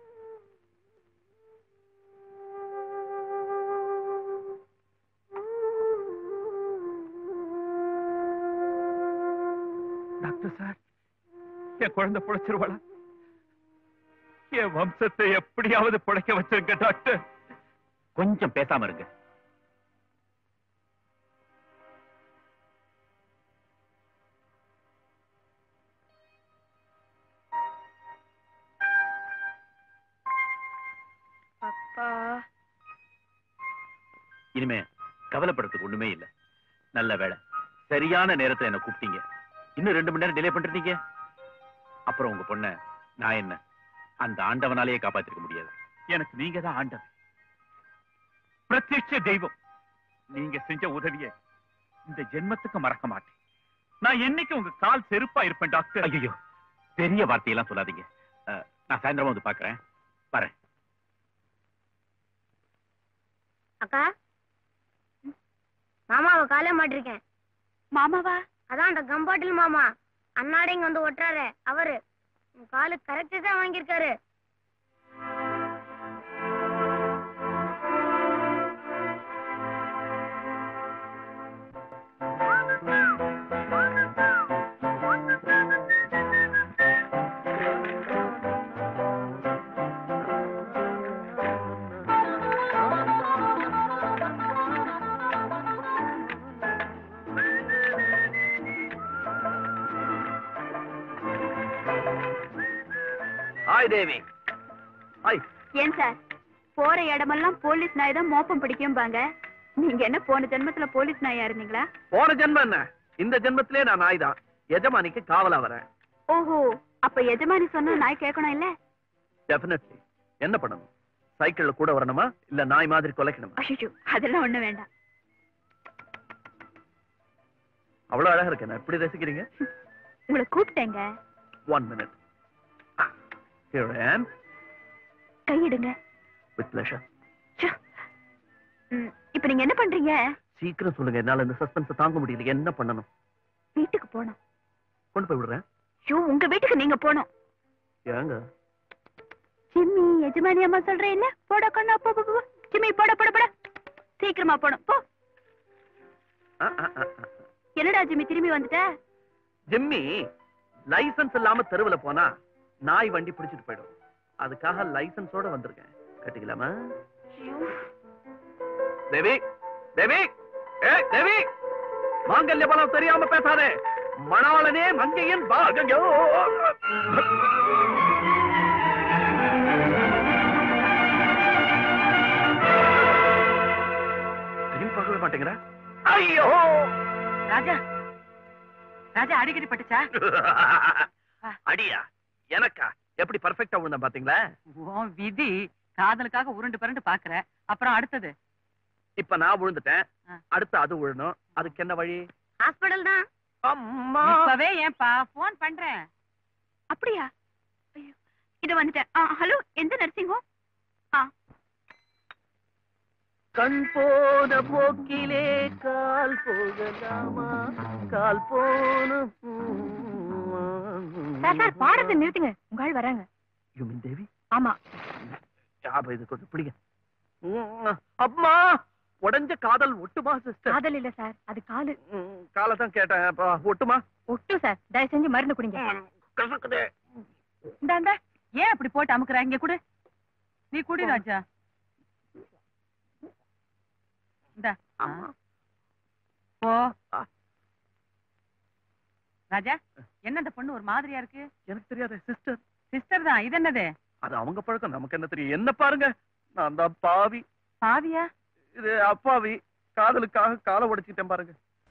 டாக்டர் சார், என் குழந்தை பிழைச்சிருவாளா? என் வம்சத்தை எப்படியாவது பிழைக்க வச்சிருக்க டாக்டர். கொஞ்சம் பேசாம இருங்க. அப்பா, இனிமே கவலைப்படுறதுக்கு ஒண்ணுமே இல்ல. நல்ல வேளை சரியான நேரத்துல என்ன கூப்பிட்டீங்க. இன்னும் ரெண்டு மணி நேரம் டிலே பண்றீங்க. அப்புறம் உங்க பொண்ண நான் என்ன அந்த ஆண்டவனாலேயே காப்பாத்திருக்க முடியாது. எனக்கு நீங்க தான் ஆண்டவன், பிரத்யட்ச தெய்வம். நீங்க செஞ்ச உதவியை இந்த ஜென்மத்துக்கு மறக்க மாட்டேன். நான் என்னைக்கு உங்க கால் செருப்பா இருப்பேன் டாக்டர். ஐயோ, பெரிய வார்த்தையெல்லாம் சொல்லாதீங்க. நான் சாயந்தரமா வந்து பாக்குறேன். வரேன். அக்கா, மாமாவை காலே மாட்டிருக்கேன். மாமாவா? அதான் அந்த கம்பாட்டில் மாமா அண்ணாடே இங்க வந்து ஒட்டுறாரு. அவரு உன் காலு கரெக்ட் தான் வாங்கியிருக்காரு. ஹாய் தேவி. ஹாய். ஏன் சார், போற இடமெல்லாம் போலீஸ் நாய் தான் மோப்பம் பிடிக்கும்பாங்க. நீங்க என்ன போன ஜென்மத்துல போலீஸ் நாயா இருந்தீங்களா? போன ஜென்மம் என்ன, இந்த ஜென்மத்திலே நான் நாய் தான். எஜமானிக்கு காவலா வரேன். ஓஹோ, அப்ப எஜமானி சொன்னா நாய் கேட்கணும் இல்ல? டெஃபினெட்லி. என்ன பண்ணணும்? சைக்கிள்ல கூட வரணுமா இல்ல நாய் மாதிரி கொலைக்கணுமா? ஐயோ, அதெல்லாம் ஒண்ணு வேண்டாம். அவ்வளவு அழகா இருக்கேன். எப்படி ரசிக்கிறீங்க? உங்களை கூப்பிட்டேங்க. One minute. Here I am. கையிடுங்க. With pleasure. இப்ப நீங்க என்ன பண்றீங்க? சீக்கிரம் சொல்லுங்க, என்னால இந்த சஸ்பென்ஸ் தாங்க முடியல. என்ன பண்ணணும்? வீட்டுக்கு போகணும். கொண்டு போய் விடுறேன். ஐயோ, உங்க வீட்டுக்கு நீங்க போகணும். ஏங்க? ஜிம்மி, எஜமானி அம்மா சொல்றேன் இல்ல? போட கண்ணா, போ போ போ. ஜிம்மி, போட போட போட. சீக்கிரமா போணும், போ. என்னடா ஜிம்மி திரும்பி வந்துட்ட? ஜிம்மி, லைசன்ஸ் இல்லாம தெருவுல போனா நாய் வண்டி பிடிச்சிட்டு போயிடும். அதுக்காக லைசன்ஸோட வந்திருக்கேன். கட்டிக்கலாமா? தேவி, தேவி, ஏ தேவி, மாங்கல்ய பலம் தெரியாம பேசாதே. மணாளனே மங்கையின் பாகயோ. திரும்பி பார்க்கவே மாட்டேங்கிற. ஐயோ ராஜா, ராஜா அடிக்கடி பட்டுச்சா? அடியா? எனக்கா? எப்படி பர்ஃபெக்ட்டா விழுந்தா பாத்தீங்களா? உன் விதி. காதலுக்காக உருண்டு பரண்டு பாக்குற. அப்புறம் அடுத்தது? இப்ப நான் விழுந்துட்டேன், அடுத்து அது விழணும். அதுக்கு என்ன வழி? ஹாஸ்பிடல் தான். அம்மா, இப்பவே ஏன்பா போன் பண்றேன். அப்படியா? ஐயோ, இத வந்துட்டேன். ஹலோ, எந்த நர்சிங் ஹோம்? கண் போன போக்கிலே கால் போகலாமா? கால் போன சார், பாடத்தை நிறுத்துங்க. உங்க ஆள் வராங்க. You mean Devi? ஆமா. யாப இது கொஞ்சம் பிடிங்க. அம்மா, உடைஞ்ச காதல் ஒட்டுமா சிஸ்டர்? காதல் இல்ல சார், அது காலு. காலை தான் கேட்டேன். ஒட்டுமா? ஒட்டு சார். தயவு செஞ்சு மருந்து குடிங்க. இந்தாண்டா, ஏன் அப்படி போட்டு அமுக்குற? இங்க குடு. நீ குடி ராஜா. இந்தா. போ. ராஜா, என்ன இந்த பொண்ணு ஒரு மாதிரியா இருக்கு? எனக்கு தெரியாது சிஸ்டர். சிஸ்டர் தான். இது என்னது? அது அவங்க பழக்கம், நமக்கு என்ன தெரியும்? என்ன பாருங்க, நான் தான் பாவி. பாவியா? இது அப்பாவி. காதலுக்காக காலை உடைச்சிட்டேன் பாருங்க.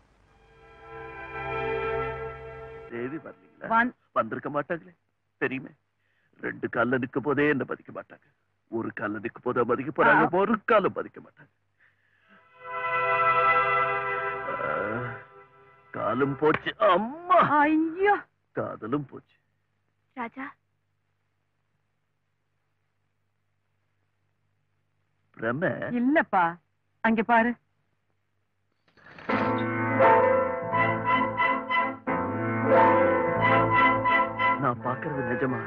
தேவி வரலீங்களா? வந்திருக்க மாட்டாங்களே, தெரியுமே. ரெண்டு கால்ல நிக்க போதே என்ன மதிக்க மாட்டாங்க. ஒரு கால்ல நிக்க போதா மதிக்க போறாங்க, ஒரு காலம் மதிக்க மாட்டாங்க. காலும் போச்சு. அம்மா, ஐயோ, காதலும் போச்சு. ராஜா, பிரம இல்லப்பா, அங்க பாரு. நான் பாக்குறது நிஜமா?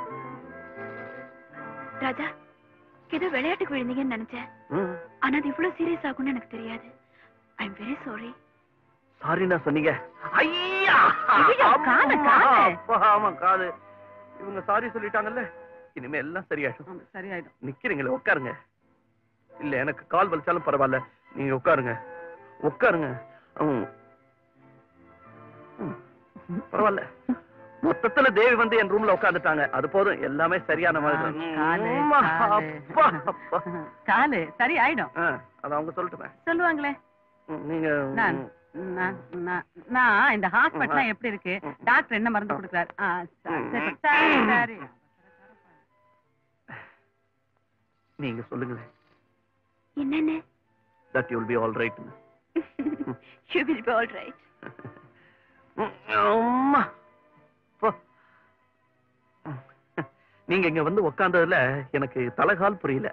ராஜா, ஏதோ விளையாட்டுக்கு விழுந்தீங்கன்னு நினைச்சேன். ஆனா அது இவ்வளவு சீரியஸ் ஆகும்னு எனக்கு தெரியாது. I am very sorry. சாரினா சொன்னீங்க? ஐயா, காது காது. ஆமா காது. இவங்க சாரி சொல்லிட்டாங்கல்ல, இனிமே எல்லாம் சரியாயிடும். சரியாயிடும். நிக்கிறீங்களே, உட்காருங்க. இல்ல, எனக்கு கால் வலிச்சாலும் பரவாயில்ல, நீங்க உட்காருங்க. உட்காருங்க. பரவாயில்ல. மொத்தத்துல தேவி வந்து என் ரூம்ல உட்காந்துட்டாங்க. அது போதும், எல்லாமே சரியான மாதிரி. காலு சரி ஆயிடும். அது அவங்க சொல்லிட்டு சொல்லுவாங்களே. நீங்க நான் இந்த ஹாஸ்பிட்டல் எப்படி இருக்கு, டாக்டர் என்ன மருந்து கொடுக்கிறார்? சரி, நீங்க சொல்லுங்களேன். என்னன்னு? That you'll be all right. You will be all right. அம்மா, நீங்க இங்க வந்து உட்கார்ந்ததுல எனக்கு தலைகால் புரியல.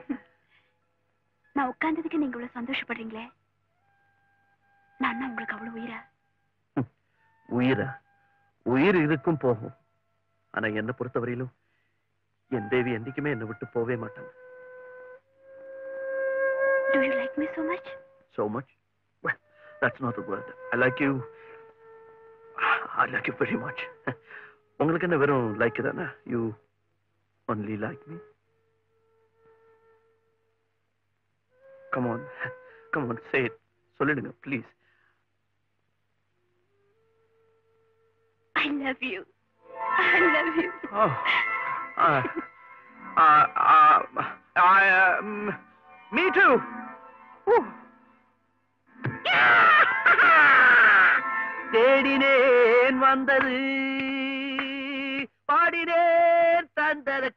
நான் உட்கார்ந்ததுக்கு நீங்க இவ்வளவு சந்தோஷப்படுறீங்களே, நான் உங்களுக்கு அவ்வளவு உயிரா? உயிரா? உயிர் இதுக்கும் போகும். ஆனா என்ன பொறுத்தவரையிலும் என் தேவி என்னைக்குமே என்னை விட்டு போவே மாட்டாங்க. Do you like me so much? So much? Well, that's not a word. I like you. I like you very much. உங்களுக்கு என்ன வெறும் லைக் தானே? You only like me? Come on. Come on, say it. சொல்லிடுங்க, please. I love you. I love you. Oh. Uh, uh, uh, I, um, me too. தேடினேன் வந்தது, பாடினேன் தந்தது.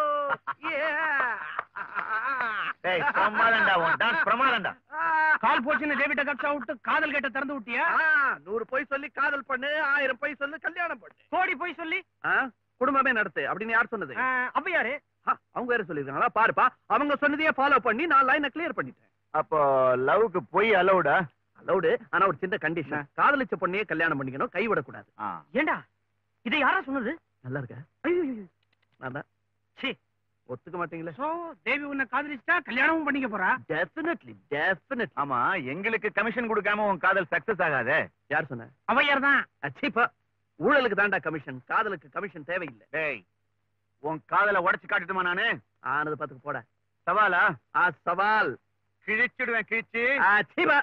பிரமாதண்டா, கால் போய் போச்சுன்னு டேவிட்ட கப்சா விட்டு காதல் கேட்ட திறந்து விட்டியா? நூறு பொய் சொல்லி காதல் பண்ணு, ஆயிரம் பொய் சொல்லு கல்யாணம் பண்ணு, கோடி பொய் சொல்லி குடும்பமே நடத்து அப்படின்னு யார் சொன்னது? அப்ப யாரு? அவங்க வேற சொல்லிருக்காங்களா? பாருப்பா, அவங்க சொன்னதையே ஃபாலோ பண்ணி நான் லைனை கிளியர் பண்ணிட்டேன். அப்போ லவ்க்கு போய் அலௌடா? அலௌடு, ஆனா ஒரு சின்ன கண்டிஷன். காதலிச்ச பொண்ணையே கல்யாணம் பண்ணிக்கணும், கைவிடக்கூடாது. ஏண்டா இதை யாரா சொன்னது? நல்லா இருக்க? நான் தான். சீ, ஒத்துக்க மாட்டீங்களே? சோ தேவி உன்னை காதலிச்சா கல்யாணமும் பண்ணிக்க போறா? Definitely definitely. ஆமா, எங்களுக்கு கமிஷன் கொடுக்காம உன் காதல் சக்சஸ் ஆகாதே. யார் சொன்ன? அவையார் தான். அச்சிப்பா, ஊழலுக்கு தாண்டா கமிஷன், காதலுக்கு கமிஷன் தேவையில்லை. டேய், உன் காதலை உடைச்சு காட்டுட்டுமா நானு? ஆனது பாத்துக்கு போட. சவாலா? ஆ சவால். கிழிச்சிடுவேன் கிழிச்சு. அச்சிப்பா.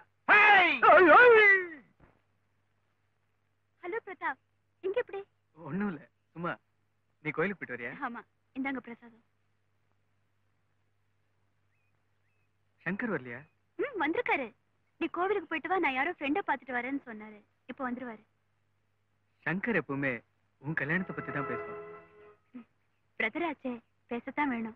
ஹலோ பிரதாப், இங்க எப்படி? ஒண்ணும் இல்ல, சும்மா. நீ கோயிலுக்கு போயிட்டு வரியா? ஆமா, இந்தாங்க பிரசாதம். சங்கர் வரலையா? ம், வந்திருக்காரு. நீ கோவிலுக்கு போயிட்டு வா, நான் யாரோ ஃப்ரெண்ட பாத்துட்டு வரேன்னு சொன்னாரு. இப்போ வந்துருவாரு. சங்கர் எப்பவுமே உன் கல்யாணத்தை பத்தி தான் பேசுவான். பிரதர் ஆச்சே, பேசத்தான் வேணும்.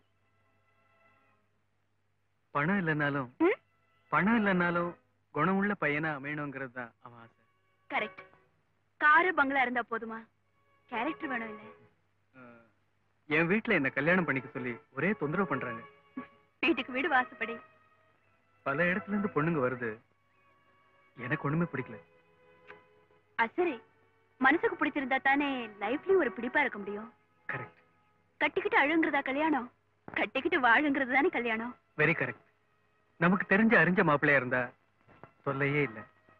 பணம் இல்லைனாலும் பணம் இல்லைனாலும் குணமுள்ள பையனா அமையணுங்கிறது தான் அவன் ஆசை. கரெக்ட். காரு பங்களா இருந்தா போதுமா? கேரக்டர் வேணும் இல்ல? என் வீட்டுல என்ன கல்யாணம் பண்ணிக்க சொல்லி ஒரே தொந்தரவு பண்றாங்க. வீட்டுக்கு வீடு வாசப்படி. பல இடத்துல இருந்து பொண்ணுங்க வருது, எனக்கு ஒண்ணுமே பிடிக்கல. சரி, மனசுக்கு பிடிச்சிருந்தா தானே லைஃப்லயும் ஒரு பிடிப்பா இருக்க முடியும். கரெக்ட். கட்டிக்கிட்டு அழுங்கிறதா கல்யாணம்? கட்டிக்கிட்டு வாழுங்கிறது தானே கல்யாணம். Very correct. நமக்கு தெரிஞ்ச அறிஞ்ச மாப்பிள்ளையா இருந்தா தொல்லையே இல்ல.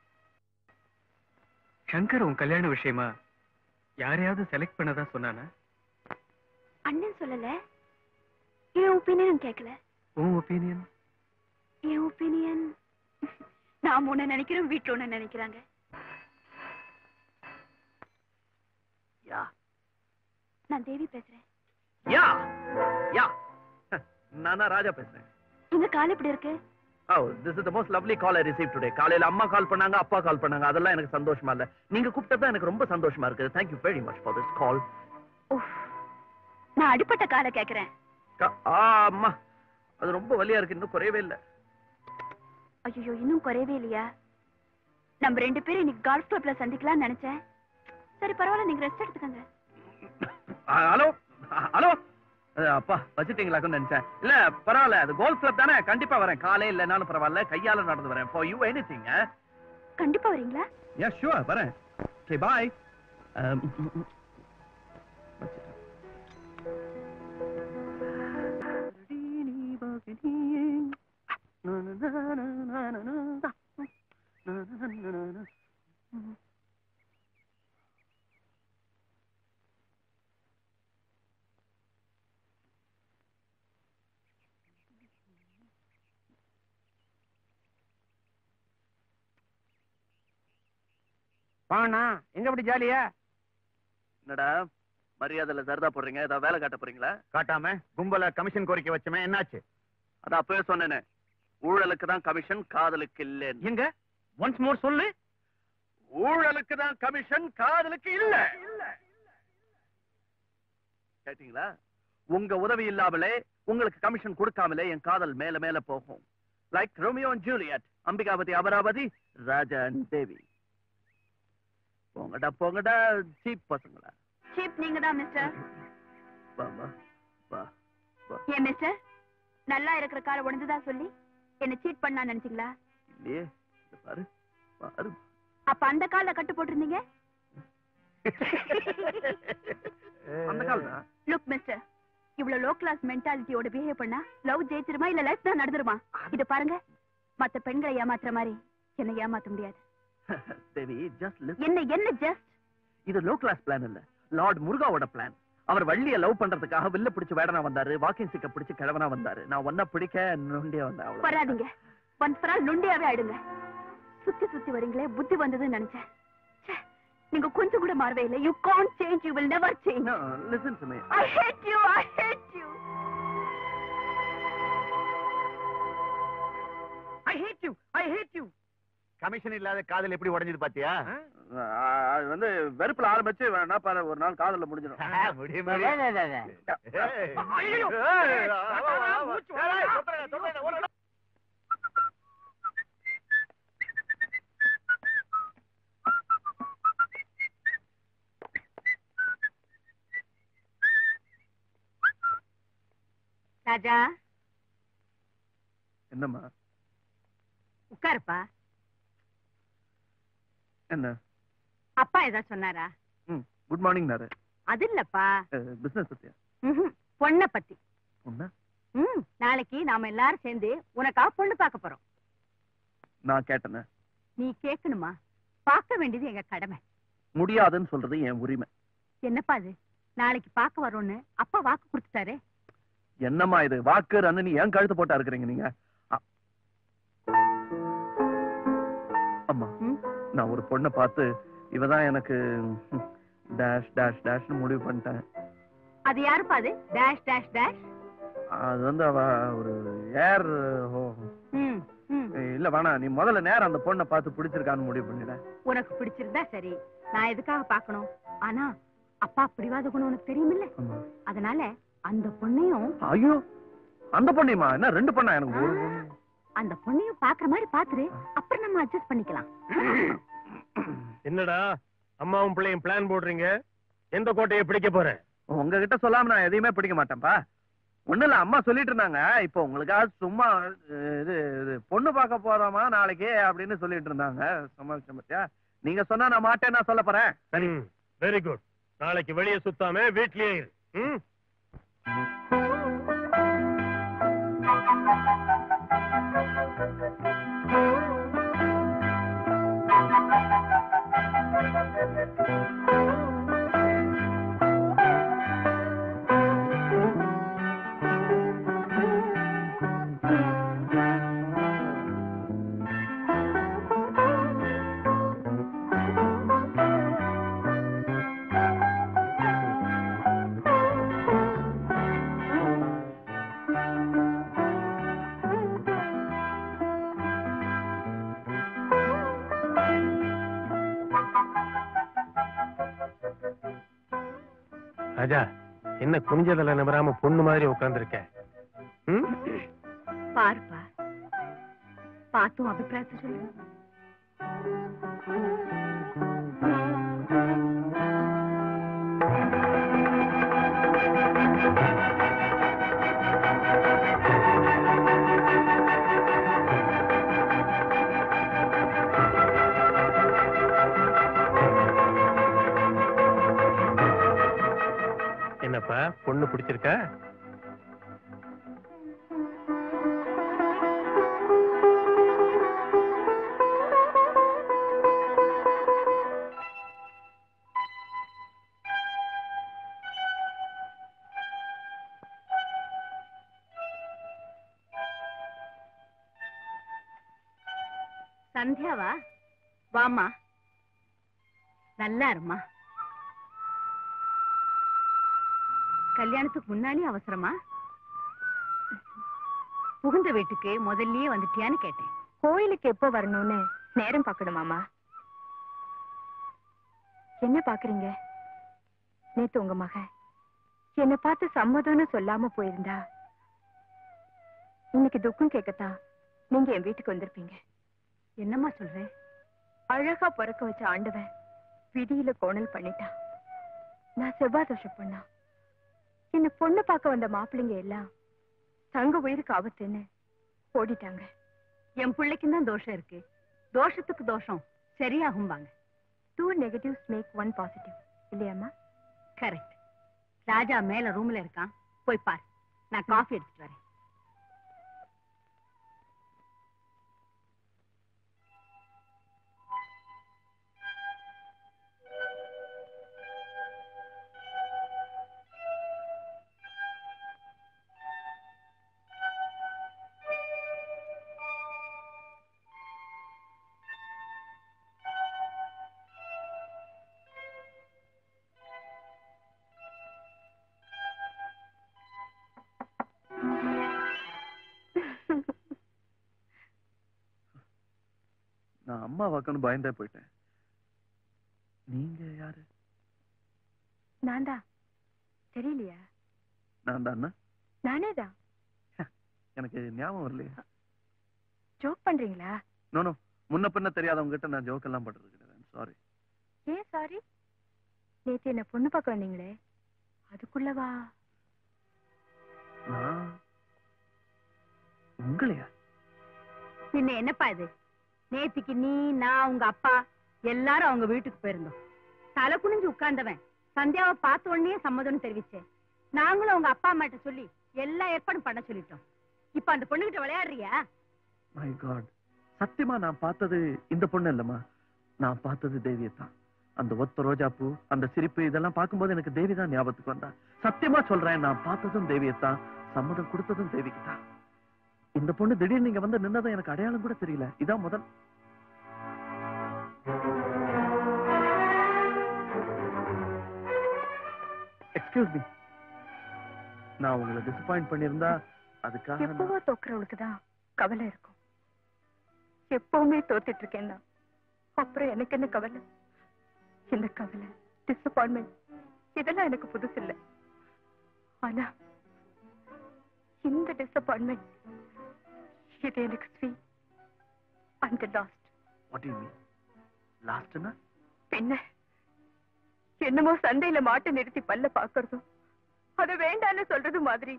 சங்கர் உன் கல்யாண விஷயமா யாரையாவது செலக்ட் பண்ணதான் சொன்னானா? அண்ணன் சொல்லல. என் ஒப்பீனியன் கேட்கல. உன் ஒப்பீனியன்? என் ஒப்பீனியன் நான் ஒண்ணு நினைக்கிறேன், வீட்டுல ஒண்ணு நினைக்கிறாங்க. யா, நான் தேவி பேசுறேன். யா யா, நானா ராஜா பேசுறேன். உங்க கால் எப்படி இருக்கு? Oh, this is the most lovely call I received today. காலையில அம்மா கால் பண்ணாங்க, அப்பா கால் பண்ணாங்க. அதெல்லாம் எனக்கு சந்தோஷமா இல்ல. நீங்க கூப்பிட்டது எனக்கு ரொம்ப சந்தோஷமா இருக்கு. Thank you very much for this call. நான் அடிப்பட்ட காலை கேக்குறேன். அம்மா, அது ரொம்ப வலியா இருக்கு, இன்னும் குறையவே இல்ல. ஐயோ, இன்னும் குறையவே இல்லையா? நம்ம ரெண்டு பேரும் இன்னைக்கு கால்ஃப் கிளப்ல சந்திக்கலாம்னு நினைச்சேன். சரி பரவாயில்ல, நீங்க ரெஸ்ட் எடுத்துக்கங்க. ஹலோ ஹலோ, அப்பா வச்சுட்டீங்களாக்குன்னு நினைச்சேன். இல்ல பரவாயில்ல, அது கோல்ஃப் கிளப் தானே, கண்டிப்பா வரேன். காலே இல்லைனாலும் பரவாயில்ல, கையால நடந்து வரேன். For you anything. கண்டிப்பா வரீங்களா? யா ஷூர், வரேன். Okay, bye. வாங்கண்ணா, எங்க அப்படி ஜாலியா? என்னடா மரியாதையில சரதா போடுறீங்க? ஏதாவது வேலை காட்ட போறீங்களா? காட்டாம கும்பல கமிஷன் கோரிக்கை வச்சமே, என்னாச்சு? அதான் அப்பவே சொன்னேனே, ஊழலுக்கு தான் கமிஷன், காதலுக்கு இல்ல. எங்க ஒன்ஸ் மோர் சொல்லு. ஊழலுக்கு தான் கமிஷன், காதலுக்கு இல்ல. கேட்டீங்களா? உங்க உதவி இல்லாமலே, உங்களுக்கு கமிஷன் கொடுக்காமலே என் காதல் மேல மேல போகும். Like Romeo and Juliet, Ambikapathi Amaravathi, Raja and Devi. போங்கடா போங்கடா சீப் பசங்களா. சீப் நீங்க தான் மிஸ்டர். வா வா வா வா. ஏன் மிஸ்டர், நல்லா இருக்கிற காரை உடைஞ்சதா சொல்லி என்ன சீட் பண்ணா நினைச்சீங்களா? இல்லையே, பாரு பாரு. அப்ப அந்த கால கட்டு போட்டிருந்தீங்க. அந்த கால் தான். லுக் மிஸ்டர், இவ்வளவு லோ கிளாஸ் மென்டாலிட்டியோட பிஹேவ் பண்ணா லவ் ஜெயிச்சிருமா இல்ல லைஃப் தான் நடந்துருமா? இது பாருங்க, மத்த பெண்களை ஏமாத்துற மாதிரி என்ன ஏமாத்த முடியாது. தேவி, just listen. என்ன என்ன ஜஸ்ட்? இது லோ கிளாஸ் பிளான் இல்ல, லார்ட் முருகாவோட பிளான். அவர் வள்ளிய லவ் பண்றதுக்காக வில்ல பிடிச்சு வேடனா வந்தாரு, வாக்கிங் சிக்க பிடிச்சு கிழவனா வந்தாரு. நான் ஒன்ன பிடிக்க நொண்டியா வந்தேன். அவ்வளவு வராதீங்க, ஒன்ஸ் ஃபார் ஆல் நொண்டியாவே ஆயிடுங்க. சுத்தி சுத்தி வரீங்களே, புத்தி வந்ததுன்னு நினைச்சேன். நீங்க கொஞ்சம் கூட மாறவே இல்லை. You can't change, you will never change. No, listen to me. I hate you, I hate you. I hate you, I hate you. Commission இல்லாத காதல் எப்படி உடைஞ்சது பாத்தியா? அது வந்து வெறுப்புல ஆரம்பிச்சு வேணா பாரு, ஒரு நாள் காதல்ல முடிஞ்சிடும். ராஜா என்னம்மா? உட்காருப்பா. என்ன? அப்பா ஏதாவது சொன்னாரா? ம் குட் மார்னிங் நாரு. அது இல்லப்பா, பிசினஸ் பத்தியா? பொண்ணை பத்தி. பொண்ணு? ம் நாளைக்கு நாம எல்லாரும் சேர்ந்து உனக்காக பொண்ணு பார்க்க போறோம். நான் கேட்டேன. நீ கேட்கணுமா? பார்க்க வேண்டியது எங்க கடமை. முடியாதுன்னு சொல்றது என் உரிமை. என்னப்பா அது? நாளைக்கு பார்க்க வரோன்னு அப்பா வாக்கு கொடுத்துட்டாரே. என்னம்மா இது? வாக்கு ரன்னு ஏன் கழுத்து போட்டா இருக்கிறீங்க நீங்க? அம்மா நான் ஒரு பொண்ணை பார்த்து இவதான் எனக்கு டேஷ் டேஷ் டேஷ்னு முடிவு பண்ணிட்டேன். அது யாருப்பா அது? Dash dash dash. அது வந்து அவ ஒரு ஏர். இல்ல வேணா, நீ முதல்ல நேரம் அந்த பொண்ணை பார்த்து பிடிச்சிருக்கான்னு முடிவு பண்ணிட. உனக்கு பிடிச்சிருந்தா சரி, நான் எதுக்காக பார்க்கணும்? ஆனா அப்பா பிடிவாத குணம் உனக்கு தெரியுமில்ல, அதனால அந்த பொண்ணையும். ஐயோ அந்த பொண்ணையுமா? என்ன ரெண்டு பொண்ணா? எனக்கு ஒரு பொண்ணு. அந்த பொண்ணையும் பாக்குற மாதிரி பாத்துரு, அப்புறம் நம்ம அட்ஜஸ்ட் பண்ணிக்கலாம். என்னடா அம்மாவும் பிள்ளையும் பிளான் போடுறீங்க? எந்த கோட்டையை பிடிக்க போறேன்? உங்ககிட்ட சொல்லாம நான் எதையுமே பிடிக்க மாட்டேன்ப்பா. ஒண்ணு இல்ல, அம்மா சொல்லிட்டு இருந்தாங்க, இப்போ உங்களுக்காக சும்மா இது பொண்ணு பார்க்க போறோமா நாளைக்கு அப்படின்னு சொல்லிட்டு இருந்தாங்க. சமாளிச்ச பத்தியா? நீங்க சொன்னா நான் மாட்டேன், நான் சொல்ல போறேன். சரி, வெரி குட். நாளைக்கு வெளியே சுத்தாம வீட்லயே இரு. ம் ராஜா, என்ன குனிஞ்சதல நம்பராம பொண்ணு மாதிரி உட்கார்ந்துருக்க? பாருப்பா, பார்த்தும் அபிப்பிராயத்தை சொல்லு. என்னப்பா பொண்ணு பிடிச்சிருக்கா? சந்தியாவா? வாமா, நல்லா இருமா. கல்யாணத்துக்கு முன்னாலே அவசரமா? புகுந்த வீட்டுக்கு முதல்லயே வந்துட்டியான்னு கேட்டேன். கோயிலுக்கு எப்போ வரணும்னு நேரம் பார்க்கணுமாமா? என்ன பாக்குறீங்க? நேத்து உங்க மக என்ன பார்த்து சம்மதம்னு சொல்லாம போயிருந்தா இன்னைக்கு துக்கம் கேட்கத்தான் நீங்க என் வீட்டுக்கு வந்திருப்பீங்க. என்னம்மா சொல்றேன்? அழகா பிறக்க வச்ச ஆண்டவன் விதியில கோணல் பண்ணிட்டா. நான் செவ்வாய் தோஷம் பண்ணா. என்ன பொண்ணு பார்க்க வந்த மாப்பிள்ளைங்க எல்லாம் தங்க உயிருக்கு ஆபத்துன்னு ஓடிட்டாங்க. என் பிள்ளைக்கும் தான் தோஷம் இருக்கு. தோஷத்துக்கு தோஷம் சரியாகும் வாங்க. Two negatives make one positive இல்லையாமா? கரெக்ட். ராஜா மேல ரூம்ல இருக்கான், போய் பாரு. நான் காஃபி எடுத்துட்டு வரேன். நான் அம்மா வாக்கன்னு பயந்தே போயிட்டேன். நீங்க யாரு? நான் தான். தெரியலையா? நான் தான். நானே தான். எனக்கு ஞாபகம் வரலையா? ஜோக் பண்றீங்களா? நோ நோ, முன்ன பின்ன தெரியாதவங்க கிட்ட நான் ஜோக் எல்லாம் பண்றது கிடையாது. சாரி. ஏன் சாரி? நேத்து என்ன பொண்ணு பார்க்க வந்தீங்களே, அதுக்குள்ளவா? நான் உங்களையா? பின்ன என்னப்பா இது? நேத்திக்கு நீ, நான், உங்க அப்பா எல்லாரும் அவங்க வீட்டுக்கு போயிருந்தோம். தலை குனிஞ்சு உட்கார்ந்தவன் சந்தியாவை பார்த்த உடனே சம்மதம் தெரிவிச்சேன். நாங்களும் உங்க அப்பா அம்மாட்ட சொல்லி எல்லா ஏற்பாடும் பண்ண சொல்லிட்டோம். இப்ப அந்த பொண்ணுகிட்ட விளையாடுறியா? மை காட், சத்தியமா நான் பார்த்தது இந்த பொண்ணு இல்லம்மா, நான் பார்த்தது தேவியத்தான். அந்த ஒத்த ரோஜாப்பூ, அந்த சிரிப்பு, இதெல்லாம் பார்க்கும்போது எனக்கு தேவி தான் ஞாபகத்துக்கு வந்தா. சத்தியமா சொல்றேன், நான் பார்த்ததும் தேவியத்தான், சம்மதம் கொடுத்ததும் தேவிக்கு தான். இந்த பொண்ணு திடீர்னு நீங்க வந்து நின்னதும் எனக்கு அடையாளம் கூட தெரியல. இதான் முதல். எக்ஸ்கியூஸ் மீ, நான் உங்களை டிசப்பாயிண்ட் பண்ணிருந்தா அதுக்காக எப்பவோ தோக்குறவளுக்கு தான் கவலை இருக்கும். எப்பவுமே தோத்துட்டு இருக்கேன்னா அப்புறம் எனக்கு என்ன கவலை? இந்த கவலை, டிசப்பாயின்மெண்ட் இதெல்லாம் எனக்கு புதுசு இல்லை. ஆனா இந்த டிசப்பாயின்மெண்ட் இது எனக்கு sweet and last. What do you mean லாஸ்ட்னா? பின்ன என்னமோ சந்தையில மாட்டை நிறுத்தி பல்ல பாக்குறதும் அது வேண்டான்னு சொல்றது மாதிரி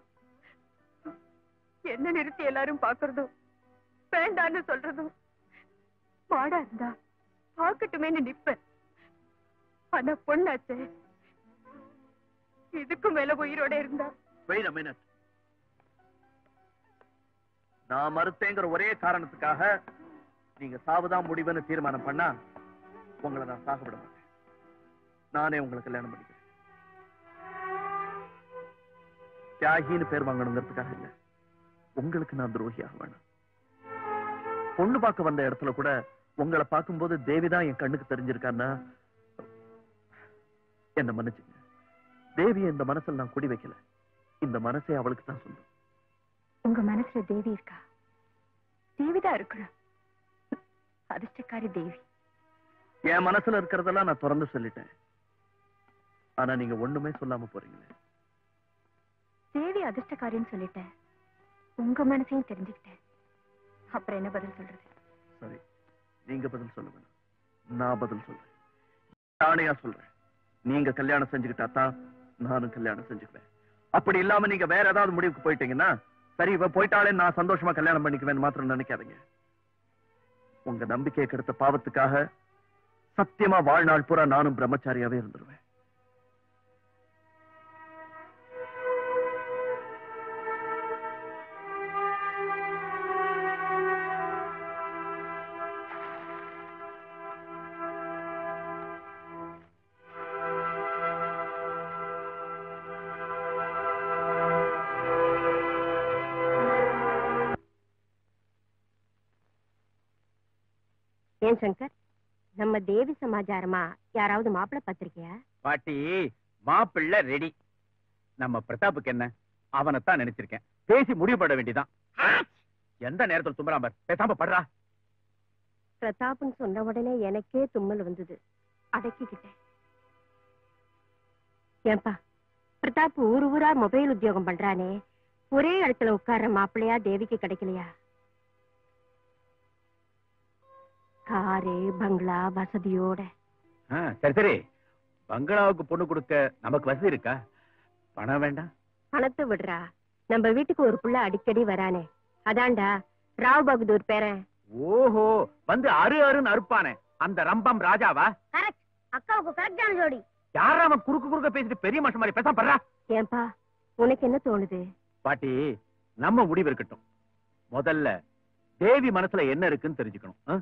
என்ன நிறுத்தி எல்லாரும் பாக்குறதும் வேண்டான்னு சொல்றதும். மாடா இருந்தா பாக்கட்டுமேன்னு நிப்பேன். ஆனா பொண்ணாச்சே, இதுக்கு மேல உயிரோட இருந்தா. Wait a minute. நான் மறுத்தேங்கிற ஒரே காரணத்துக்காக நீங்க சாவுதான் முடிவுன்னு தீர்மானம் பண்ணா உங்களை நான் சாக விட மாட்டேன். நானே உங்களை கல்யாணம் பண்ணிக்கிறேன். தியாகின்னு பேர் வாங்கணுங்கிறதுக்காக இல்ல, உங்களுக்கு நான் துரோகியாக வேணாம். பொண்ணு பார்க்க வந்த இடத்துல கூட உங்களை பார்க்கும்போது தேவிதான் என் கண்ணுக்கு தெரிஞ்சிருக்கான்னா என்ன மன்னிச்சுங்க. தேவியை இந்த மனசுல நான் குடி வைக்கல, இந்த மனசே அவளுக்கு தான் சொந்தம். உங்க மனசுல தேவி இருக்கா? தேவிதான் இருக்கணும். அதிர்ஷ்டக்காரி தேவி. என் மனசுல இருக்கிறதெல்லாம் நான் திறந்து சொல்லிட்டேன். ஆனா நீங்க ஒண்ணுமே சொல்லாம போறீங்களே. தேவி அதிர்ஷ்டக்காரின்னு சொல்லிட்டேன், உங்க மனசையும் தெரிஞ்சுக்கிட்டேன். அப்புறம் என்ன பதில் சொல்றது? சரி, நீங்க பதில் சொல்லுங்க, நான் பதில் சொல்றேன். நானே சொல்றேன், நீங்க கல்யாணம் செஞ்சுக்கிட்டா தான் நானும் கல்யாணம் செஞ்சுக்குவேன். அப்படி இல்லாம நீங்க வேற ஏதாவது முடிவுக்கு போயிட்டீங்கன்னா, சரி இவ போயிட்டாலே நான் சந்தோஷமா கல்யாணம் பண்ணிக்குவேன் மாத்திரம் நினைக்காதீங்க. உங்க நம்பிக்கையை கெடுத்த பாவத்துக்காக சத்தியமா வாழ்நாள் பூரா நானும் பிரம்மச்சாரியாவே இருந்துருவேன். ஏன் சங்கர், நம்ம தேவி சமாச்சாரமா யாராவது மாப்பிள்ளை பார்த்திருக்கியா? பாட்டி, மாப்பிள்ளை ரெடி. நம்ம பிரதாப்புக்கு என்ன, அவனைத்தான் நினைச்சிருக்கேன். பேசி முடிவு பண்ண வேண்டியதான். எந்த நேரத்தில் தும்பராம்பர் பேசாம படுறா. பிரதாப்னு சொன்ன உடனே எனக்கே தும்மல் வந்தது, அடக்கிக்கிட்டேன். ஏன்பா, பிரதாப் ஊரு ஊரா மொபைல் உத்தியோகம் பண்றானே, ஒரே இடத்துல உட்கார்ற மாப்பிள்ளையா தேவிக்கு கிடைக்கலையா? காரு பங்களா வசதியோட. சரி சரி, பங்களாவுக்கு பொண்ணு கொடுக்க நமக்கு வசதி இருக்கா? பணம் வேண்டாம். பணத்தை விடுறா, நம்ம வீட்டுக்கு ஒரு புள்ள அடிக்கடி வரானே, அதான்டா ராவ் பகதூர் பேரன். ஓஹோ, வந்து அரு அருன்னு அறுப்பானே அந்த ரம்பம் ராஜாவா? கரெக்ட், அக்காவுக்கு கரெக்டான ஜோடி. யாரா அவன் குறுக்கு குறுக்க பேசிட்டு பெரிய மனுஷன் மாதிரி பேசாம படுறா. ஏன்பா, உனக்கு என்ன தோணுது? பாட்டி, நம்ம முடிவு இருக்கட்டும். முதல்ல தேவி மனசுல என்ன இருக்குன்னு தெரிஞ்சுக்கணும்.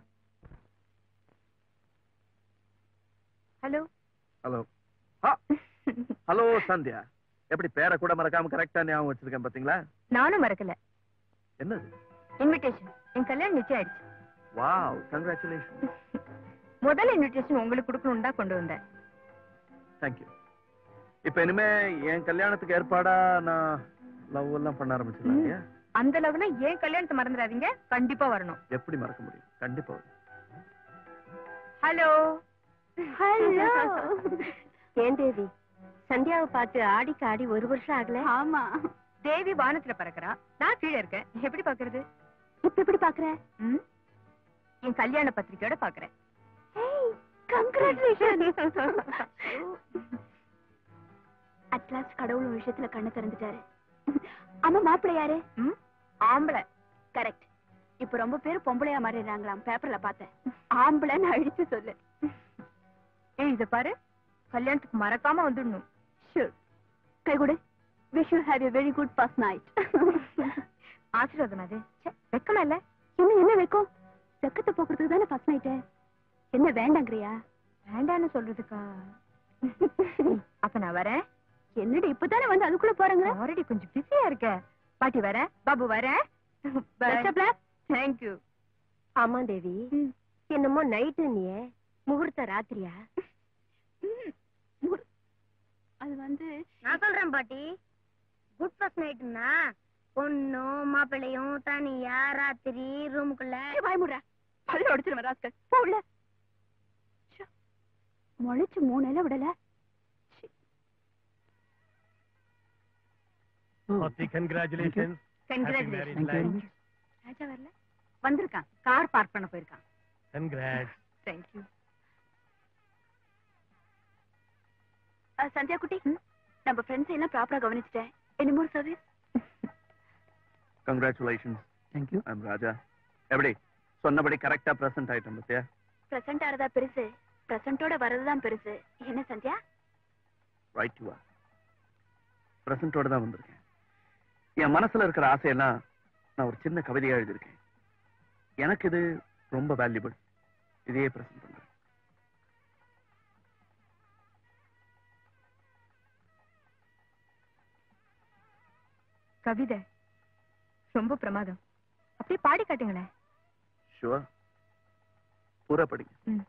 ஹலோ ஹலோ ஹலோ சந்தியா, எப்படி பேரை கூட மறக்காம கரெக்டா ஞாபகம் வச்சிருக்கேன் பாத்தீங்களா? நானும் மறக்கல. என்னது? இன்விடேஷன். என் கல்யாணம் நிச்சயம் ஆயிடுச்சு. Wow, congratulation. முதல் இன்விடேஷன் உங்களுக்கு கொடுக்கணும்னு தான் கொண்டு வந்தேன். தேங்க்யூ. இப்ப இனிமே என் கல்யாணத்துக்கு ஏற்பாடா நான் லவ் எல்லாம் பண்ண ஆரம்பிச்சிடலாம். அந்த லவ்னா ஏன் கல்யாணத்தை மறந்துடாதீங்க, கண்டிப்பா வரணும். எப்படி மறக்க முடியும்? கண்டிப்பா வரும். Hello hello. ஏன் தேவி, சந்தியாவை பார்த்து ஆடிக்கு ஆடி ஒரு வருஷம் ஆகல? ஆமா, தேவி வானத்துல பறக்கிறா, நான் கீழே இருக்கேன். எப்படி பாக்குறது? இப்ப எப்படி பாக்குற? என் கல்யாண பத்திரிக்கையோட பாக்குறேன். அட்லாஸ்ட் கடவுள் விஷயத்துல கண்ணு திறந்துட்டாரு. ஆமா, மாப்பிள்ளை யாரு? ஆம்பளை. கரெக்ட். இப்ப ரொம்ப பேர் பொம்பளையா மாறிடுறாங்களாம், பேப்பர்ல பார்த்தேன். ஆம்பளைன்னு அழிச்சு சொல்லு. ஏய் இத பாரு, கல்யாணத்துக்கு மறக்காம வந்துடணும். ஷூர். கை கொடு. Wish you have a very good first night. ஆசீர்வாதம் அது. வெக்கமா இல்ல? இன்னும் என்ன வைக்கும்? செக்கத்தை போக்குறதுக்கு தானே ஃபர்ஸ்ட் நைட்டு. என்ன வேண்டாங்கறியா? வேண்டான்னு சொல்றதுக்கா? அப்ப நான் வரேன். என்னடி இப்பதானே வந்து அதுக்குள்ள போறங்க? ஆல்ரெடி கொஞ்சம் பிஸியா இருக்கேன். பாட்டி வரேன், பாபு வரேன். Best of luck. Thank you. ஆமா தேவி, என்னமோ நைட்டு நீயே முகூர்த்த ராத்திரியா? அது வந்து நான் சொல்றேன் பாட்டி, குட் ஃபர்ஸ்ட் நைட்னா பொண்ணும் மாப்பிள்ளையும் தனியா ராத்திரி ரூமுக்குள்ள. வாய் மூடுற, பல்ல உடைச்சிருவேன் ராஸ்கல். போ உள்ள. முளைச்சு மூணு இலை விடல. Happy congratulations. Congratulations. ராஜா வரல? வந்திருக்கான், கார் பார்க் பண்ண போயிருக்கான். Congrats. Thank you. சந்தியா குட்டி, நம்ம ஃப்ரெண்ட்ஸ் எல்லாம் ப்ராப்பரா கவனிச்சிட்டேன். Any more service? Congratulations. Thank you. I'm Raja. எப்படி சொன்னபடி கரெக்டா பிரசன்ட் ஆயிட்டோம் பத்தியா? பிரசன்ட் ஆறதா பெருசு, பிரசன்ட்டோட வரதுதான் பெருசு. என்ன சந்தியா? Right you are. பிரசன்ட்டோட தான் வந்திருக்கேன். என் மனசுல இருக்கிற ஆசையெல்லாம் நான் ஒரு சின்ன கவிதையா எழுதியிருக்கேன். எனக்கு இது ரொம்ப வேல்யூபிள். இதையே பிரசன்ட் பண்றேன். கவிதை ரொம்ப பிரமாதம். அப்படியே பாடி காட்டுங்களேன். ஷுவர். பூரா படிங்க. ம்.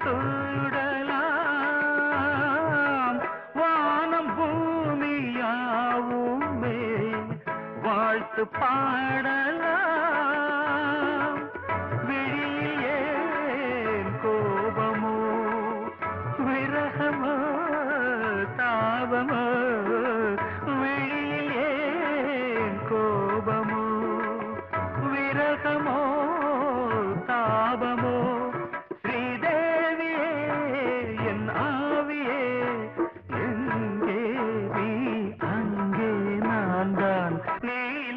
சூடலாம் வானம் பூமியாவுமே வாழ்த்து பாடலாம் விழியில் ஏன் கோபமோ விரகமோ தாபமோ விழியில் ஏன் கோபமோ விரகமோ தாபமோ ஸ்ரீதேவியே என் ஆவியே எங்கே நீ அங்கே நான் தான் நீல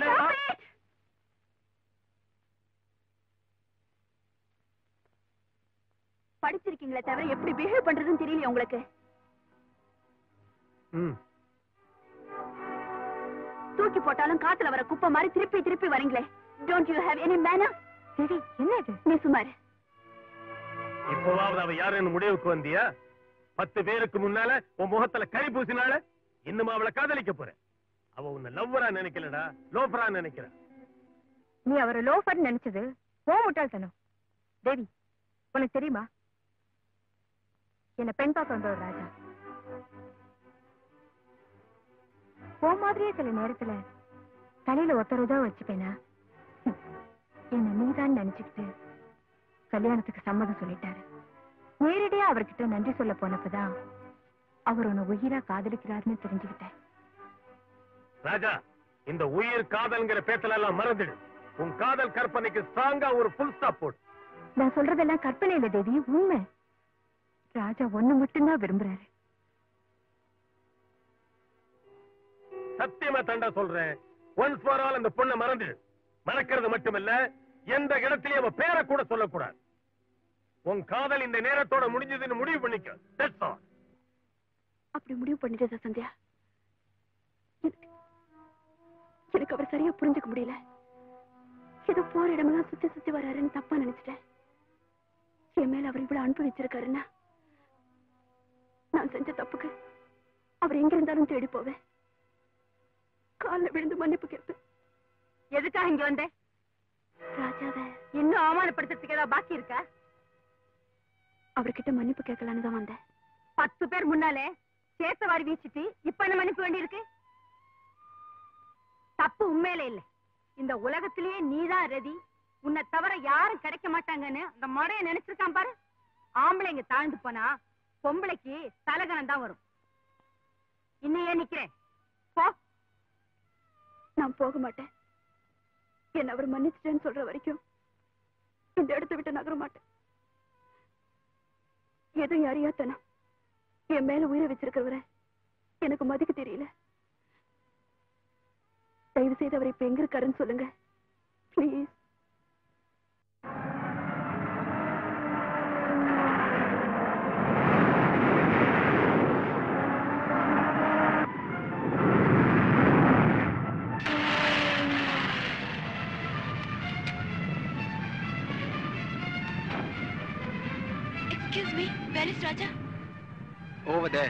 படிச்சிருக்கீங்களே தவிர எப்படி பிஹேவ் பண்றதுன்னு தெரியல உங்களுக்கு. தூக்கி போட்டாலும் காத்துல வர குப்பை மாதிரி திருப்பி திருப்பி வரீங்களே. Don't you have any manner? சரி, என்ன இது? நீ சுமார். இப்போவாவது அவ யாருன்னு முடிவுக்கு வந்தியா? பத்து பேருக்கு முன்னால உன் முகத்துல கை பூசினால இன்னும் அவளை காதலிக்க போற. அவ உன்னை லவ்வரா நினைக்கலடா, லோஃபரா நினைக்கிற. நீ அவரை லோஃபர் நினைச்சது ஓ முட்டாள்தனம். தேவி, உனக்கு தெரியுமா என்ன பெண் பார்க்க வந்த ஒரு ராஜா போ மாதிரியே சில நேரத்துல தலையில ஒத்தரவுதான் வச்சுப்பேனா என்ன நீதான் நினைச்சுக்கிட்டு கல்யாணத்துக்கு சம்மதம் சொல்லிட்டாரு. நேரடியா அவர்கிட்ட நன்றி சொல்ல போனப்பதான் அவர் உன்னை உயிரா காதலிக்கிறாருன்னு தெரிஞ்சுக்கிட்டேன். ராஜா, இந்த உயிர் காதல்ங்கிற பேச்சல எல்லாம் மறந்துடு. உன் காதல் கற்பனைக்கு ஸ்ட்ராங்கா ஒரு புல் ஸ்டாப் போடு. நான் சொல்றதெல்லாம் கற்பனை இல்ல தேவி, உண்மை. ராஜா ஒண்ணு மட்டும்தான் விரும்புறாரு. சத்தியமா தண்டா சொல்றேன், ஒன்ஸ் ஃபார் ஆல் அந்த பொண்ணை மறந்துடு. மறக்கிறது மட்டுமல்ல, எந்த இடத்திலேயும் அவ பேரை கூட சொல்லக்கூடாது. உன் காதல் இந்த நேரத்தோட முடிஞ்சதுன்னு முடிவு பண்ணிக்க. That's all. அப்படி முடிவு பண்ணிட்டதா சந்தியா? எனக்கு எனக்கு அவர் சரியா புரிஞ்சுக்க முடியல. ஏதோ போற இடமெல்லாம் சுத்தி சுத்தி வர்றாருன்னு தப்பா நினைச்சிட்டேன். என் மேல அவர் இவ்வளவு அனுப்பி வச்சிருக்காருன்னா நான் செஞ்ச தப்புக்கு அவர் எங்க இருந்தாலும் தேடி போவேன். காலில் விழுந்து மன்னிப்பு கேட்பேன். எதுக்காக இங்க வந்தேன்? ராஜாவை இன்னும் அவமானப்படுத்துறதுக்கு ஏதாவது பாக்கி இருக்கா? அவர்கிட்ட மன்னிப்பு கேட்கலான்னு தான் வந்தேன். பத்து பேர் முன்னாலே சேத்த வாரி வீசிட்டு இப்ப என்ன மன்னிப்பு வேண்டி இருக்கு? தப்பு உண்மையில இல்ல. இந்த உலகத்திலேயே நீதான் ரதி, உன்னை தவிர யாரும் கிடைக்க மாட்டாங்கன்னு அந்த முறைய நினைச்சிருக்கான் பாரு. ஆம்பளைங்க தாழ்ந்து போனா பொம்பளைக்கு தலகணம் தான் வரும். இன்னும் ஏன் நிக்கிறேன்? போ. நான் போக மாட்டேன். என்ன அவர் மன்னிச்சிட்டேன்னு சொல்ற வரைக்கும் இந்த இடத்தை விட்டு நகர மாட்டேன். எதுவும் அறியாத்தனா என் மேல உயிரை வச்சிருக்கிறவரை எனக்கு மதிக்க தெரியல. தயவு செய்து அவர் இப்ப எங்க இருக்காருன்னு சொல்லுங்க please. Excuse me, where is Raja? Over there.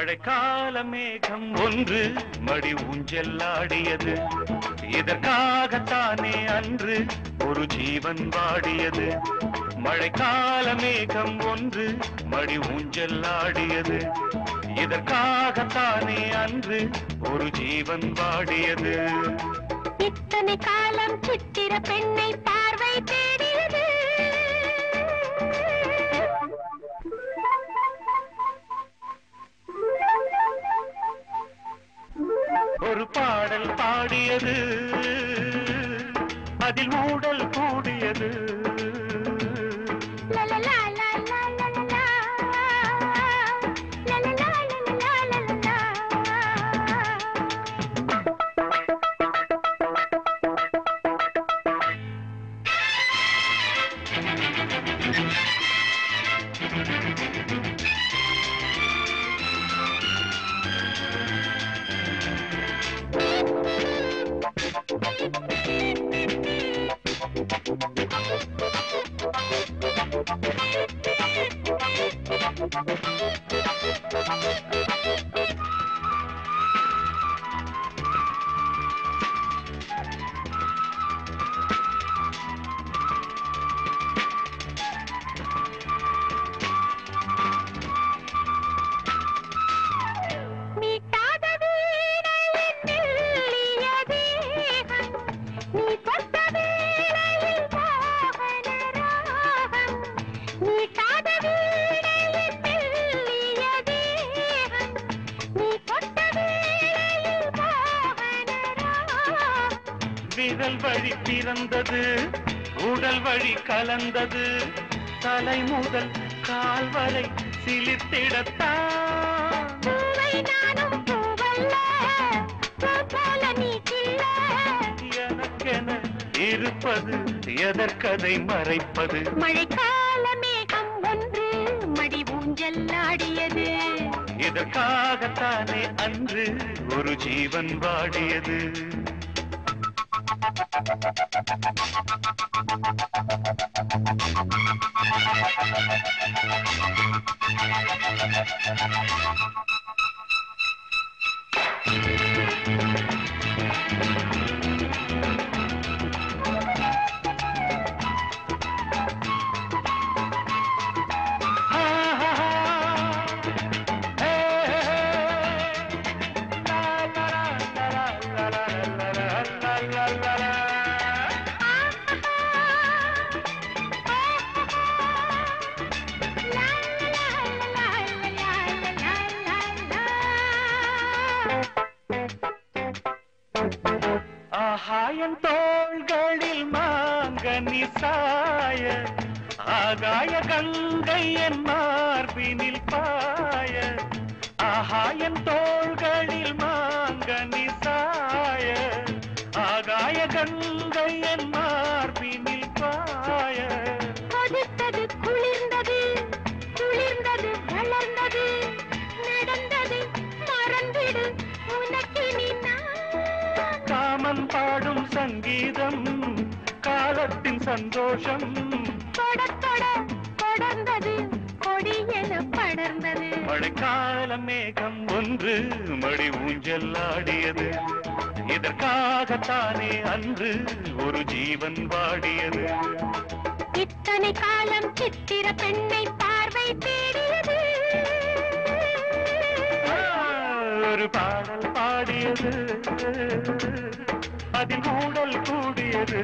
மழைக்கால மேகம் ஒன்று மடி ஊஞ்செல்லாடியது இதற்காகத்தானே அன்று ஒரு ஜீவன் வாடியது மழைக்கால மேகம் ஒன்று மடி ஊஞ்செல்லாடியது இதற்காகத்தானே அன்று ஒரு ஜீவன் வாடியது இத்தனை காலம் சித்திர பெண்ணை பார்வை தேடியது ஒரு பாடல் பாடியது அதில் ஊடல் கூடியது விரல் வழி பிறந்தது உடல் வழி கலந்தது தலை முதல் கால் வரை சிலிர்த்திடத்தான் எனக்கென இருப்பது எதற்கதை மறைப்பது மழைக்கால மேகம் ஒன்று மடி ஊஞ்செல்லாடியது இதற்காகத்தானே அன்று ஒரு ஜீவன் வாடியது ஆகாயன் தோள்களில் மாங்கனி சாய ஆகாய கங்கை என் மார்பினில் பாய ஆகாயன் தோள்களில் மாங்கனி சாய ஆகாய கங்கை என் மார்பினில் பாய கொதித்தது குளிர்ந்தது குளிர்ந்தது வளர்ந்தது நடந்தது மறந்திடு உனக்கு நீ காமன் பாடும் சங்கீதம் காலத்தின் சந்தோஷம் தொட தொட தொடர்ந்தது கொடி என படர்ந்தது மழைக்கால மேகம் ஒன்று மடி ஊஞ்செல்லாடியது இதற்காகத்தானே அன்று ஒரு ஜீவன் வாடியது இத்தனை காலம் சித்திர பெண்ணை பார்வை தேடியது ஒரு பாடல் பாடியது அதில் ஊடல் கூடியது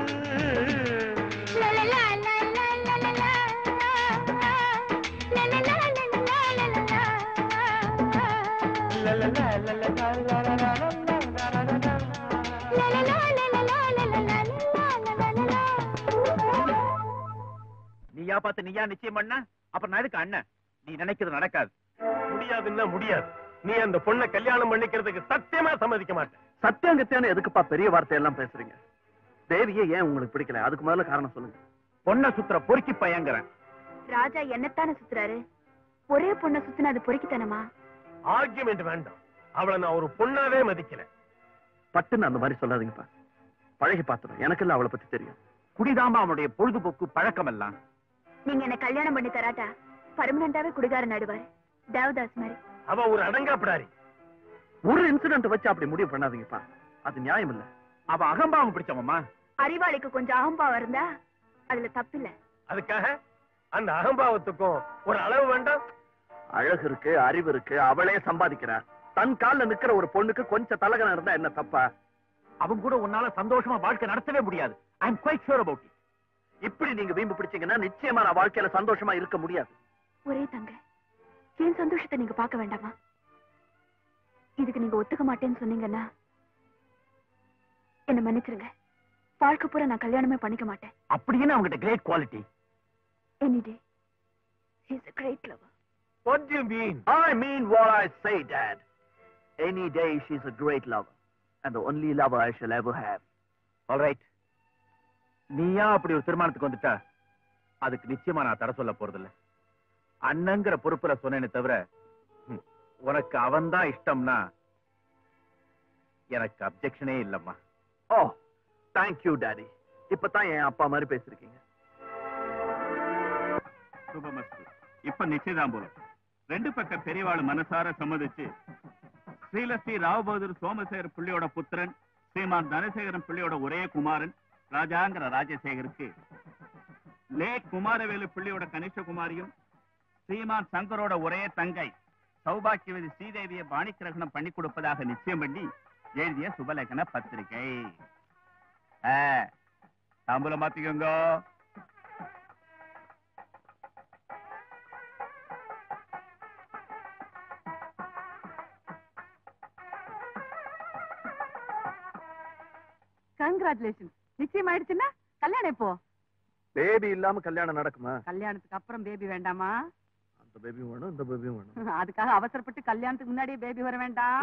நீயா பார்த்து நீயா நிச்சயம் பண்ண அப்புறம் நான் எதுக்கு அண்ணன் நீ நினைக்கிறது நடக்காது முடியாதுன்னா முடியாது நீ அந்த பொண்ணை கல்யாணம் பண்ணிக்கிறதுக்கு சத்தியமா சம்மதிக்க மாட்டேன் சத்தியம் கத்தியான எதுக்குப்பா பெரிய வார்த்தையெல்லாம் பேசுறீங்க தேவியே ஏன் உங்களுக்கு பிடிக்கல அதுக்கு முதல்ல காரணம் சொல்லுங்க பொண்ணை சுத்துற பொறுக்கி பையங்கிறேன் ராஜா என்னத்தானே சுத்துறாரு ஒரே பொண்ணை சுத்தின அது பொறுக்கித்தனமா ஆர்கியூமெண்ட் வேண்டாம் அவளை நான் ஒரு பொண்ணாவே மதிக்கல பட்டுன்னு அந்த மாதிரி சொல்லாதீங்கப்பா பழகி பாத்துறேன் எனக்கு இல்ல அவளை பத்தி தெரியும் குடிதாமா அவனுடைய பொழுதுபோக்கு பழக்கம் எல்லாம் நீங்க என்ன கல்யாணம் பண்ணி தராட்டா பர்மனண்டாவே குடிகாரன் நடுவாரு தேவதாஸ் மாதிரி அவ ஒரு அடங்காப்பிடாரி. ஒரு இன்சிடென்ட் வச்சு அப்படி முடிவு பண்ணாதீங்கப்பா, அது நியாயம் இல்ல. அவ அகம்பாவம் பிடிச்சவம்மா. அறிவாளிக்கு கொஞ்சம் அகம்பாவம் இருந்தா அதுல தப்பில்ல. அதுக்காக அந்த அகம்பாவத்துக்கும் ஒரு அளவு வேண்டாம். அழகு இருக்கு, அறிவு இருக்கு, அவளே சம்பாதிக்கிறா. தன் கால்ல நிக்கிற ஒரு பொண்ணுக்கு கொஞ்சம் தலகனம் இருந்தா என்ன தப்பா? அவங்க கூட உன்னால சந்தோஷமா வாழ்க்கை நடத்தவே முடியாது. I am quite sure about it. இப்படி நீங்க வீம்பு பிடிச்சீங்கன்னா நிச்சயமா நான் வாழ்க்கையில சந்தோஷமா இருக்க முடியாது. ஒரே தங்க, என் சந்தோஷத்தை நீங்க பார்க்க வேண்டாமா? இதுக்கு நீங்க ஒத்துக்க மாட்டேன்னு சொன்னீங்கன்னா என்ன மன்னிச்சிருங்க. வாழ்க்கை பூரா நான் கல்யாணமே பண்ணிக்க மாட்டேன். அப்படின்னு அவங்ககிட்ட great quality. Any day, he's a great lover. What do you mean? I mean what I say, Dad. Any day she's a great lover, and the only lover I shall ever have. All right. நீயா அப்படி ஒரு தீர்மானத்துக்கு வந்துட்டா அதுக்கு நிச்சயமா நான் தடை சொல்ல போறதில்ல. அண்ணங்கிற பொறுப்புல சொன்னேனே தவிர உனக்கு அவன்தான் இஷ்டம்னா எனக்கு அப்செக்ஷனே இல்லம்மா. Oh, thank you daddy. இப்பதான் என் அப்பா மாதிரி பேசிருக்கீங்க. சுபமஸ்து. இப்ப நிச்சயதாம்பூலம். ரெண்டு பக்க பெரியவாள் மனசார சம்மதிச்சு ஸ்ரீலஸ்ரீ ராவ் பகதூர் சோமசேகர் பிள்ளையோட புத்திரன் ஸ்ரீமான் தனசேகரன் பிள்ளையோட ஒரே குமாரன் ராஜாங்கிற ராஜசேகருக்கு லேக் குமாரவேலு பிள்ளையோட கனிஷ்ட குமாரியும் ஸ்ரீமான் சங்கரோட ஒரே தங்கை சௌபாக்கியவதி ஸ்ரீதேவியை பாணிக்கிரகணம் பண்ணி கொடுப்பதாக நிச்சயம் பண்ணி எழுதிய சுபலேகன பத்திரிகை. தாம்பூலம் மாத்திக்கோங்க. கங்க்ராச்சுலேஷன். நிச்சயம் ஆயிடுச்சுன்னா கல்யாணம் எப்போ? பேபி இல்லாம கல்யாணம் நடக்குமா? கல்யாணத்துக்கு அப்புறம் பேபி வேண்டாமா? அந்த பேபியும் வேணும், இந்த பேபியும் வேணும். அதுக்காக அவசரப்பட்டு கல்யாணத்துக்கு முன்னாடியே பேபி வர வேண்டாம்.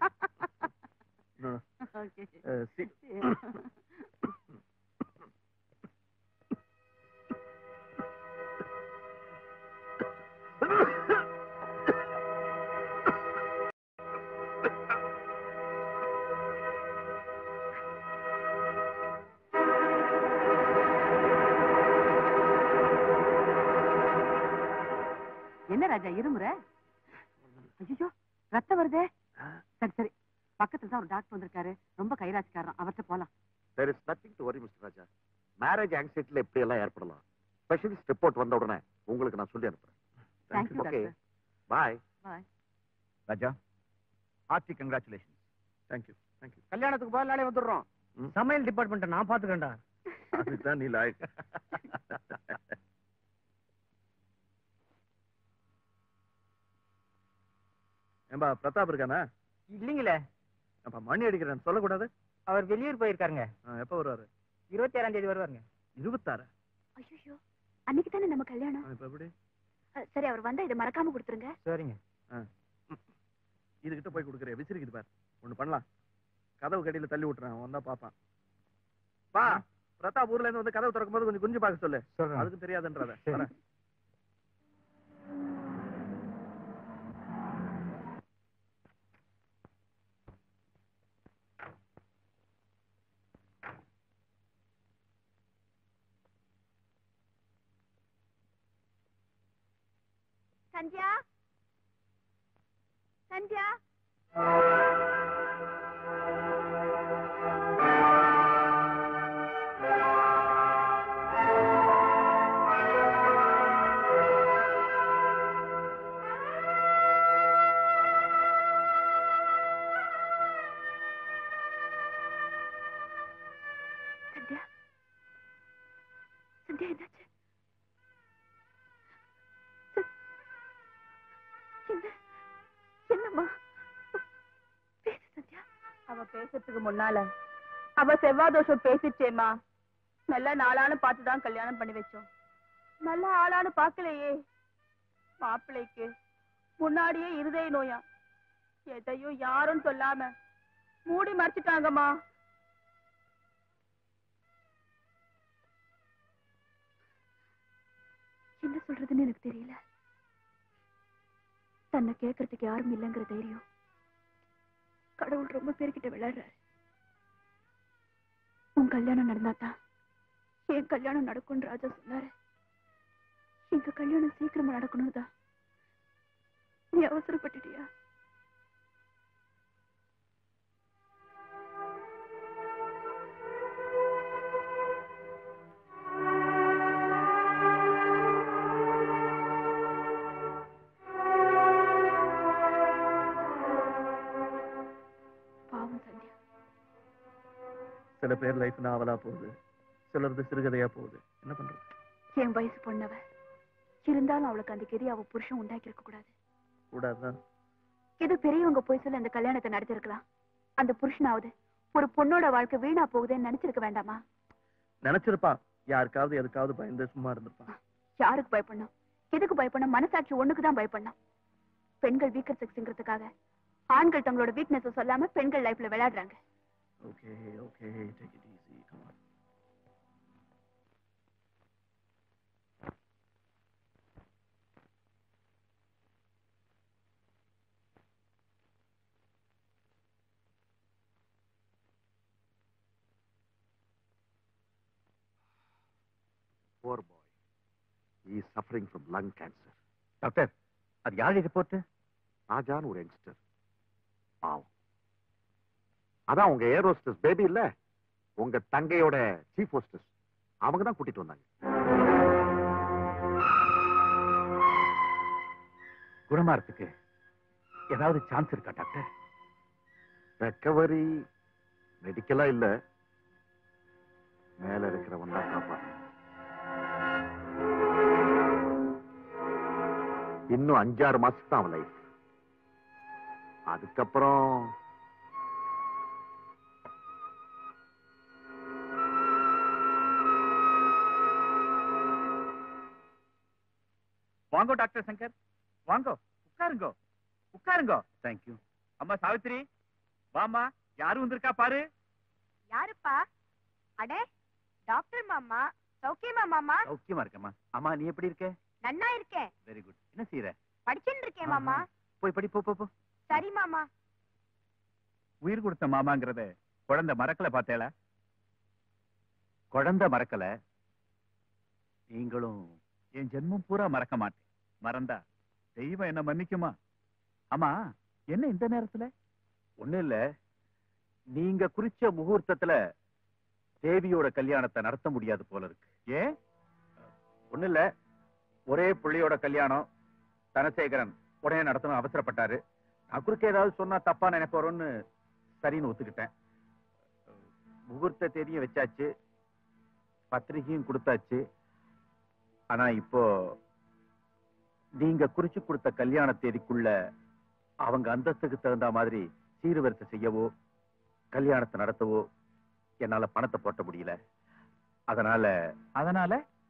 என்ன ராஜா இருமுற? ஐயோ, ரத்தம் வருதே. சரி சரி, பக்கத்துல தான் ஒரு டாக்டர் வந்திருக்காரு, ரொம்ப கைராசிக்காரன், அவர்கிட்ட போலாம். There is nothing to worry, mister Raja. Marriage ஆங்ஸைட்டில எப்படி எல்லாம் ஏற்படலாம். ஸ்பெஷலிஸ்ட் ரிப்போர்ட் வந்த உடனே உங்களுக்கு நான் சொல்லி அனுப்புறேன். Thank you, okay, doctor. பை. Bye. Raja, hearty congratulation. Thank you, thank you. கல்யாணத்துக்கு போக நாளே வந்துடுறோம். சமையல் டிபார்ட்மெண்ட் நான் பாத்துக்கிறேன்டா. அதுதான் நீ லாய்க். ஏம்பா பிரதாப் இருக்கானா? இல்லீங்களே. அப்ப மணி அடிக்கிறேன் சொல்லக்கூடாது. அவர் வெளியூர் போயிருக்காருங்க. எப்ப வருவாரு? இருபத்தி ஆறாம் தேதி வருவாருங்க. இருபத்தாறு? ஐயோ, அன்னைக்கு தானே நம்ம கல்யாணம். இப்ப எப்படி? சரி, அவர் வந்தா இதை மறக்காம கொடுத்துருங்க. சரிங்க. இதுகிட்ட போய் கொடுக்குறேன், விசிறிக்குது பாரு. ஒண்ணு பண்ணலாம், கதவு கடியில தள்ளி விட்டுறேன், வந்தா பாப்பான். பா, பிரதாப் ஊர்ல இருந்து வந்து கதவு திறக்கும் போது கொஞ்சம் குஞ்சு பார்க்க சொல்லு. அதுக்கும் தெரியாதுன்றத. சந்தியா, சந்தியா. சந்தியா, சந்தியா என்னாச்சு? என்னம்மா பேசு சந்தியா. அவ பேசுறதுக்கு முன்னால அவ செவ்வாய் தோஷம் பேசிச்சேம்மா. நல்ல நாளான்னு பார்த்துதான் கல்யாணம் பண்ணி வச்சோம். நல்ல ஆளான்னு பார்க்கலையே. மாப்பிள்ளைக்கு முன்னாடியே இருதய நோயா, எதையும் யாரும் சொல்லாம மூடி மறைச்சிட்டாங்கம்மா. என்ன சொல்றதுன்னு எனக்கு தெரியல. தன்னை கேட்கறதுக்கு யாரும் இல்லைங்கிற தைரியம் கடவுள் ரொம்ப பேர்கிட்ட விளையாடுறாரு. உன் கல்யாணம் நடந்தாதான் என் கல்யாணம் நடக்கும்னு ராஜா சொன்னாரு. எங்க கல்யாணம் சீக்கிரமா நடக்கணும் தான் நீ அவசரப்பட்டுட்டியா? பாவம் சந்தியா. சில பேர் லைஃப் நாவலா போகுது, சிலரது சிறுகதையா போகுது. என்ன பண்றது? என் வயசு பொண்ணவ இருந்தாலும் அவளுக்கு அந்த கெதி அவ புருஷன் உண்டாக்கி இருக்க கூடாது. கூடாதுதான். ஏதோ பெரியவங்க போய் சொல்லி அந்த கல்யாணத்தை நடத்திருக்கலாம். அந்த புருஷனாவது ஒரு பொண்ணோட வாழ்க்கை வீணா போகுதுன்னு நினைச்சிருக்க வேண்டாமா? நினைச்சிருப்பான். யாருக்காவது எதுக்காவது பயந்து சும்மா இருந்திருப்பான். யாருக்கு பயப்படணும்? எதுக்கு பயப்படணும்? மனசாட்சி ஒண்ணுக்குதான் பயப்படணும். பெண்கள் வீக்கர் செக்ஸ்ங்கிறதுக்காக ஆண்கள் தங்களோட வீக்னஸ் சொல்லாம பெண்கள் லைஃப்ல விளையாடுறாங்க. Okay okay, take it easy. Come on. Poor boy. He is suffering from lung cancer. Doctor, அது யாரு ரிப்போர்ட்? ராஜான்னு ஒரு யங்ஸ்டர். பாவம். அதான் உங்க ஏர் ஹோஸ்டஸ் பேபி இல்ல, உங்க தங்கையோட சீஃப் ஹோஸ்டஸ், அவங்க தான் கூட்டிட்டு வந்தாங்க. குணமாறதுக்கு ஏதாவது சான்ஸ் இருக்கா டாக்டர்? ரெக்கவரி மெடிக்கலா இல்ல, மேல இருக்கிறவன் தான் காப்பாற்ற. இன்னும் அஞ்சாறு மாசத்துக்கு தான் அவன் லைஃப். அதுக்கப்புறம் வாங்கோ டாக்டர் சங்கர், வாங்கோ, உட்காருங்கோ உட்காருங்கோ. தேங்க்யூ. அம்மா சாவித்திரி, வாமா, யாரும் வந்திருக்கா பாரு. யாருப்பா? அடே, டாக்டர் மாமா. சௌக்கியமா மாமா? சௌக்கியமா இருக்கேம்மா. அம்மா, நீ எப்படி இருக்க? நன்னா இருக்கேன். Very good. என்ன செய்யற? படிச்சுட்டு இருக்கேன் மாமா. போய் படி, போ போ போ. சரி மாமா. உயிர் கொடுத்த மாமாங்கிறத குழந்தை மறக்கல பார்த்தேளா? குழந்தை மறக்கல, நீங்களும் என் ஜென்மம் பூரா மறக்க மாட்டேன். மறந்தா தெய்வம் என்ன மன்னிக்குமா? ஆமா, என்ன இந்த நேரத்துல? ஒண்ணு இல்ல, நீங்க குறிச்ச முகூர்த்தத்துல தேவியோட கல்யாணத்தை நடத்த முடியாது போல இருக்கு. ஏன்? ஒண்ணு இல்ல, ஒரே புள்ளியோட கல்யாணம் தனசேகரன் உடனே நடத்தணும் அவசரப்பட்டாரு. நான் குறுக்க ஏதாவது சொன்னா தப்பா நினைப்போறோன்னு சரின்னு ஒத்துக்கிட்டேன். முகூர்த்த தேதியும் வச்சாச்சு, பத்திரிகையும் கொடுத்தாச்சு. ஆனா இப்போ நீங்க குறிச்சு கொடுத்த கல்யாண தேதிக்குள்ள அவங்க அந்தஸ்துக்கு தகுந்த மாதிரி சீர்வரிசை செய்யவோ கல்யாணத்தை நடத்தவோ என்னால பணத்தை போட்ட முடியல. அதனால அதனால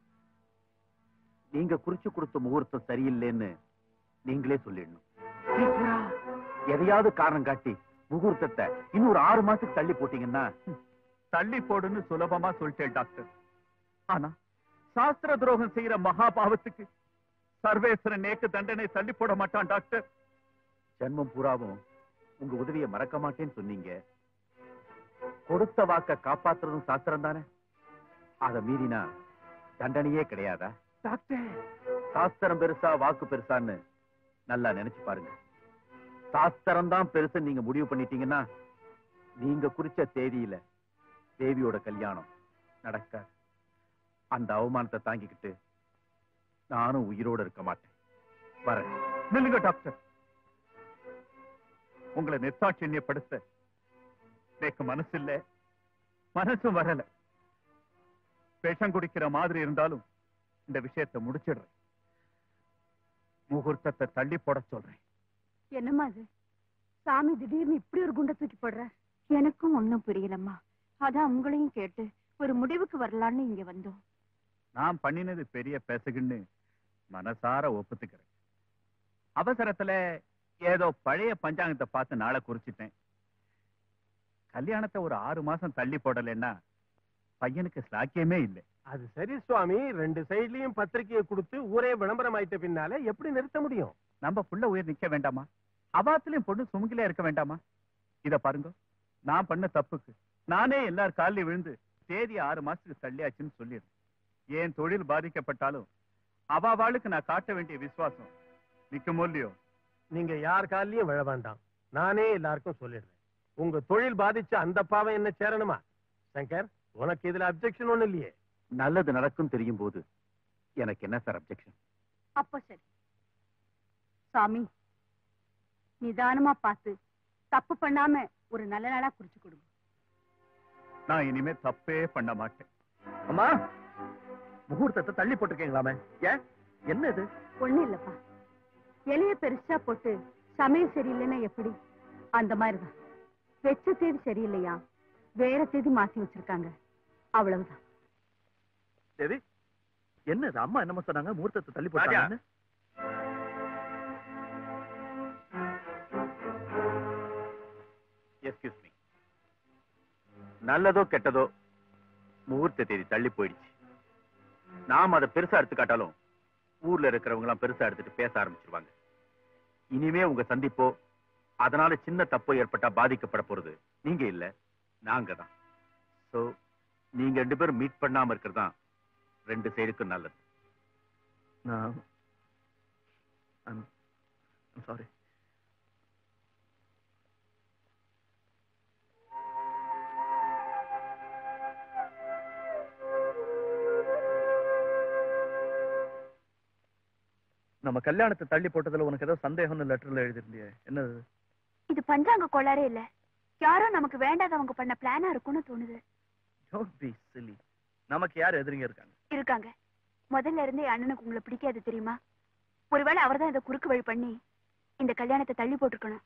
நீங்க குறிச்சு கொடுத்த முகூர்த்தம் சரியில்லைன்னு நீங்களே சொல்லிடணும். எதையாவது காரணம் காட்டி முகூர்த்தத்தை இன்னும் ஒரு ஆறு மாசத்துக்கு தள்ளி போட்டீங்கன்னா. தள்ளி போடுன்னு சுலபமா சொல்லிட்டேன் டாக்டர். ஆனா சாஸ்திர துரோகம் செய்யற மகா பாவத்துக்கு சர்வேஸ்வரன் நேக்கு தண்டனை தள்ளி போட மாட்டான் டாக்டர். ஜென்மம் பூராவும் உங்க உதவியை மறக்க மாட்டேன்னு சொன்னீங்க. கொடுத்த வாக்க காப்பாத்துறதும் சாஸ்திரம் தானே. அதை மீறினா தண்டனையே கிடையாதா டாக்டர்? சாஸ்திரம் பெருசா வாக்கு பெருசான்னு நல்லா நினைச்சு பாருங்க. சாஸ்திரம் தான் பெருசு நீங்க முடிவு பண்ணிட்டீங்கன்னா நீங்க குறிச்ச தேதியில தேவியோட கல்யாணம் நடக்காது. அந்த அவமானத்தை தாங்கிக்கிட்டு நானும் உயிரோடு இருக்க மாட்டேன். வரேன். நில்லுங்க டாக்டர். உங்களை நிர்சாட்சியப்படுத்த எனக்கு மனசு இல்ல, மனசும் வரல. விஷம் குடிக்கிற மாதிரி இருந்தாலும் இந்த விஷயத்தை முடிச்சிடுறேன். முகூர்த்தத்தை தள்ளி போட சொல்றேன். என்னம்மா அது? சாமி திடீர்னு இப்படி ஒரு குண்டை தூக்கி போடுற? எனக்கும் ஒண்ணும் புரியலம்மா. அதான் உங்களையும் கேட்டு ஒரு முடிவுக்கு வரலான்னு இங்க வந்தோம். நான் பண்ணினது பெரிய பேசுகின்னு மனசார ஒப்புத்துக்கிறேன். அவசரத்துல ஏதோ பழைய பஞ்சாங்கத்தை பார்த்து நாளை குறிச்சிட்டேன். கல்யாணத்தை ஒரு ஆறு மாசம் தள்ளி போடலைன்னா பையனுக்கு சாக்கியமே இல்லை. அது சரி சுவாமி, ரெண்டு சைட்லயும் பத்திரிகையை கொடுத்து ஊரே விளம்பரம் ஆயிட்ட பின்னால எப்படி நிறுத்த முடியும்? நம்ம புள்ள உயிர் நிக்க வேண்டாமா? அவாத்திலையும் பொண்ணு சுமுகிலே இருக்க வேண்டாமா? இத பாருங்க, நான் பண்ண தப்புக்கு நானே எல்லார் காலில் விழுந்து தேதி ஆறு மாசத்துக்கு தள்ளியாச்சுன்னு சொல்லிடுறேன். என் தொழில் பாதிக்கப்பட்டாலும் அவாவாளுக்கு நான் காட்ட வேண்டிய விசுவாசம் நிக்குமோ இல்லையோ, நீங்க யார் காலையும் விழ வேண்டாம். நானே எல்லாருக்கும் சொல்லிடுறேன். உங்க தொழில் பாதிச்ச அந்த பாவம் என்ன சேரணுமா? சங்கர், உனக்கு இதுல அப்செக்ஷன் ஒண்ணு இல்லையே? நல்லது நடக்கும் தெரியும் போது எனக்கு என்ன சார் அப்செக்ஷன்? அப்போ சரி சாமி, நிதானமா பார்த்து தப்பு பண்ணாம ஒரு நல்ல நாளா குறிச்சு கொடுங்க. நான் இனிமே தப்பே பண்ண மாட்டேன். அம்மா, முகூர்த்தத்தை தள்ளி போட்டிருக்கீங்களாமே, ஏன்? என்ன இது? ஒண்ணு இல்லப்பா, இலைய பெருசா போட்டு சமயம் சரியில்லைன்னா எப்படி, அந்த மாதிரிதான். வெச்ச தேதி சரியில்லையா, வேற தேதி மாத்தி வச்சிருக்காங்க, அவ்வளவுதான். தேவி, என்னது? அம்மா என்னமா சொன்னாங்க? முகூர்த்தத்தை தள்ளி போட்டாங்க. Excuse me. நல்லதோ கெட்டதோ முகூர்த்த தேதி தள்ளி போயிடுச்சு. நாம் அதை பெருசா எடுத்து காட்டாலும் ஊர்ல இருக்கிறவங்க எல்லாம் பெருசா எடுத்துட்டு பேச ஆரம்பிச்சிருவாங்க. இனிமே உங்க சந்திப்போ அதனால சின்ன தப்போ ஏற்பட்டா பாதிக்கப்பட போறது நீங்க இல்ல, நாங்க தான். சோ நீங்க ரெண்டு பேரும் மீட் பண்ணாம இருக்கிறது தான் ரெண்டு சைடுக்கும் நல்லது. சாரி. நம்ம கல்யாணத்தை தள்ளி போட்டதுல உனக்கு ஏதோ சந்தேகம்னு லெட்டர்ல எழுதிருந்தியே, என்னது? இது பஞ்சாங்க கோளாறே இல்ல, யாரோ நமக்கு வேண்டாதவங்க பண்ண பிளானா இருக்கும்னு தோணுது. Don't be silly. நமக்கு யார் எதிரிங்க இருக்காங்க? இருக்காங்க. முதல்ல இருந்தே அண்ணனுக்கு உங்களை பிடிக்காது தெரியுமா? ஒருவேளை அவர்தான் இதை குறுக்கு வழி பண்ணி இந்த கல்யாணத்தை தள்ளி போட்டிருக்கணும்.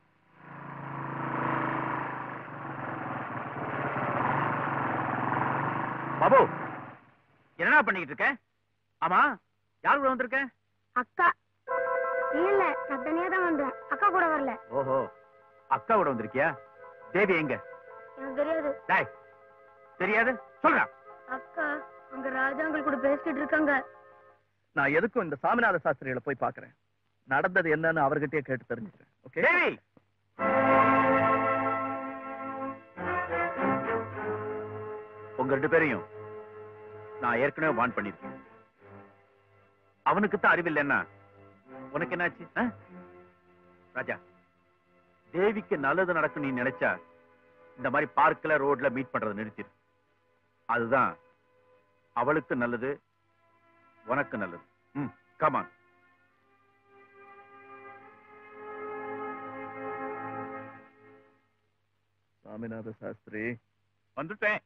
பாபு, என்னடா பண்ணிக்கிட்டு இருக்க? ஆமா, யார் கூட வந்திருக்க? அக்கா. இல்ல, நான் தனியா தான் வந்தேன், அக்கா கூட வரல. ஓஹோ, அக்கா கூட வந்திருக்கியா? தேவி எங்க? எனக்கு தெரியாது. டேய், தெரியாது சொல்றா. அக்கா அங்க ராஜாங்கள் கூட பேசிட்டு இருக்காங்க. நான் எதுக்கும் இந்த சாமிநாத சாஸ்திரிகளை போய் பாக்குறேன். நடந்தது என்னன்னு அவர்கிட்டயே கேட்டு தெரிஞ்சுக்கிறேன். ஓகே தேவி, உங்க ரெண்டு பேரையும் நான் ஏற்கனவே வார்ன் பண்ணிருக்கேன். அவனுக்கு தான் அறிவில்லைன்னா உனக்கு என்னாச்சு? ராஜா, தேவிக்கு நல்லது நடக்கும் நீ நினைச்சா இந்த மாதிரி பார்க்ல ரோட்ல மீட் பண்றதை நிறுத்திடு. அதுதான் அவளுக்கு நல்லது, உனக்கு நல்லது. ம், கம் ஆன். சாமிநாத சாஸ்திரி வந்துட்டேன்.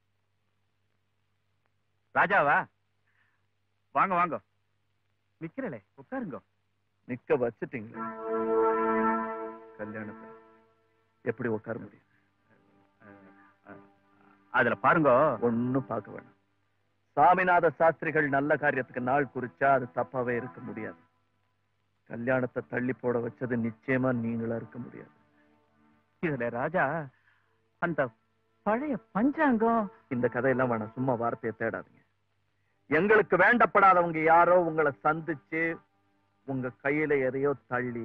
ராஜாவா? வாங்க வாங்க. நிக்கிறலே, உட்காருங்க. நிக்க வச்சுட்டீங்களே, கல்யாணத்தை எப்படி உட்கார முடியும்? அதுல பாருங்க. ஒன்னும் பார்க்க வேண்டாம். சாமிநாத சாஸ்திரிகள் நல்ல காரியத்துக்கு நாள் குறிச்சா அது தப்பாவே இருக்க முடியாது. கல்யாணத்தை தள்ளி போட வச்சது நிச்சயமா நீங்களா இருக்க முடியாது. இதுல ராஜா அந்த பழைய பஞ்சாங்கம், இந்த கதையெல்லாம் வேணாம், சும்மா வார்த்தையை தேடாதீங்க. எங்களுக்கு வேண்டப்படாதவங்க யாரோ உங்களை சந்திச்சு உங்க கையில எதையோ தள்ளி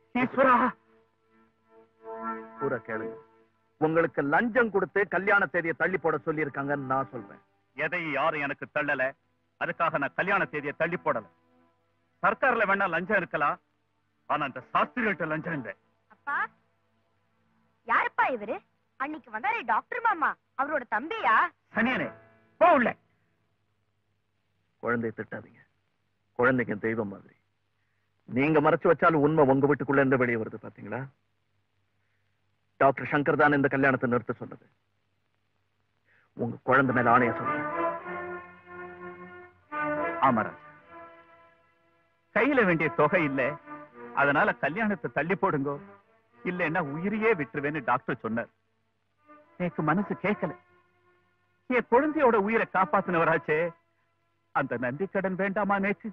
கூற கேளுங்க. உங்களுக்கு லஞ்சம் கொடுத்து கல்யாண தேதியை தள்ளி போட சொல்லி இருக்காங்கன்னு நான் சொல்றேன். எதையும் யாரும் எனக்கு தள்ளல, அதுக்காக நான் கல்யாண தேதியை தள்ளி போடல. சர்க்கார்ல வேணா லஞ்சம் இருக்கலாம், ஆனா அந்த சாஸ்திரிகிட்ட லஞ்சம் இல்லை. அப்பா, யாருப்பா இவரு? அன்னைக்கு வந்தாரே டாக்டர் மாமா, அவரோட தம்பியா? சனியனே, போகல. குழந்தையை திட்டாதீங்க, குழந்தைக்கு தெய்வம் மாதிரி. நீங்க மறைச்சு வச்சாலும் உண்மை உங்க வீட்டுக்குள்ள இருந்து வெளியே வருது பாத்தீங்களா? டாக்டர் சங்கர் தான் இந்த கல்யாணத்தை நிறுத்த சொன்னது. உங்க குழந்தை மேல ஆணைய சொல்லுங்க. ஆமாராஜ், கையில வேண்டிய தொகை இல்ல, அதனால கல்யாணத்தை தள்ளி போடுங்க, இல்லைன்னா உயிரையே விட்டுருவேன்னு டாக்டர் சொன்னார். எனக்கு மனசு கேட்கல. என் குழந்தையோட உயிரை காப்பாத்தினவராச்சே, அந்த நன்றி கடன் வேண்டாமா நேற்று?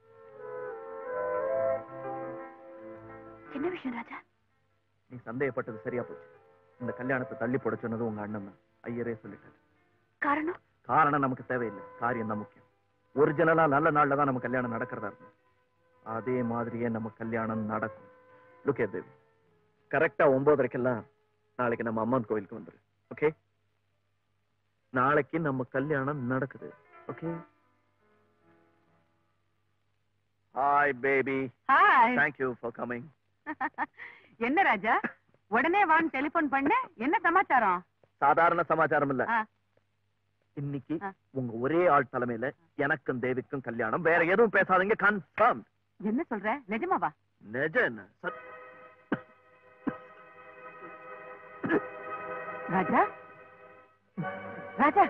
என்ன விஷயம் ராஜா? நீ சந்தேகப்பட்டது சரியா போச்சு. இந்த கல்யாணத்தை தள்ளி போட சொன்னது உங்க அண்ணன் தான். ஐயரே சொல்லிட்டாரு. காரணம்? காரணம் நமக்கு தேவையில்லை, காரியம் தான் முக்கியம். ஒரிஜினலா நல்ல நாள்ல தான் நம்ம கல்யாணம் நடக்கிறதா இருக்கும். அதே மாதிரியே நம்ம கல்யாணம் நடக்கும். லுக்கே தேவி, கரெக்டா ஒன்பதரைக்கெல்லாம் நாளைக்கு நம்ம அம்மன் கோயிலுக்கு வந்துரு. ஓகே? நாளைக்கு நம்ம கல்யாணம் நடக்குது. Okay? Hi baby. Hi. Thank you for coming. என்ன ராஜா உடனே வான்னு டெலிபோன் பண்ண என்ன சமாச்சாரம்? சாதாரண சமாச்சாரம் இல்ல. ஆ. இன்னைக்கு உங்க ஒரே ஆள் தலைமையில எனக்கும் தேவிக்கும் கல்யாணம். வேற எதுவும் பேசாதீங்க. கன்ஃபார்ம். என்ன சொல்ற? நிஜமாவா? நிஜம் என்ன? சத்- ராஜா ராஜா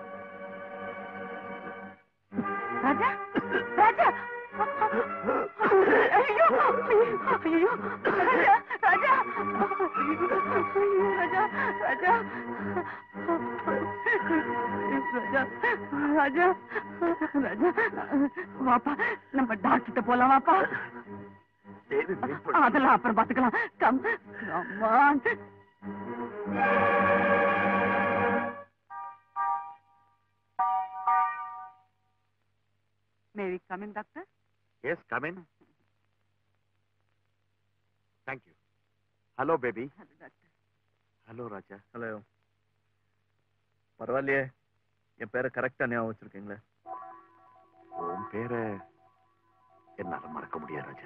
ராஜா ராஜா ஐயோ ஐயோ ராஜா ராஜா ராஜா ராஜா ராஜா ராஜா ராஜா வாப்பா நம்ம டாக்டர் போலாம் வாப்பா. தேவி wait பண்ணு. அதெல்லாம் அப்புறம் பாத்துக்கலாம். Come come on. May we come in, doctor? Yes, come in. Thank you. Hello, baby. Hello, doctor. Hello, Raja. Hello. பரவாயில்லையே, என் பேரை கரெக்டா ஞாபகம் வச்சிருக்கீங்களே. உன் பேரை என்னால மறக்க முடியாது Raja.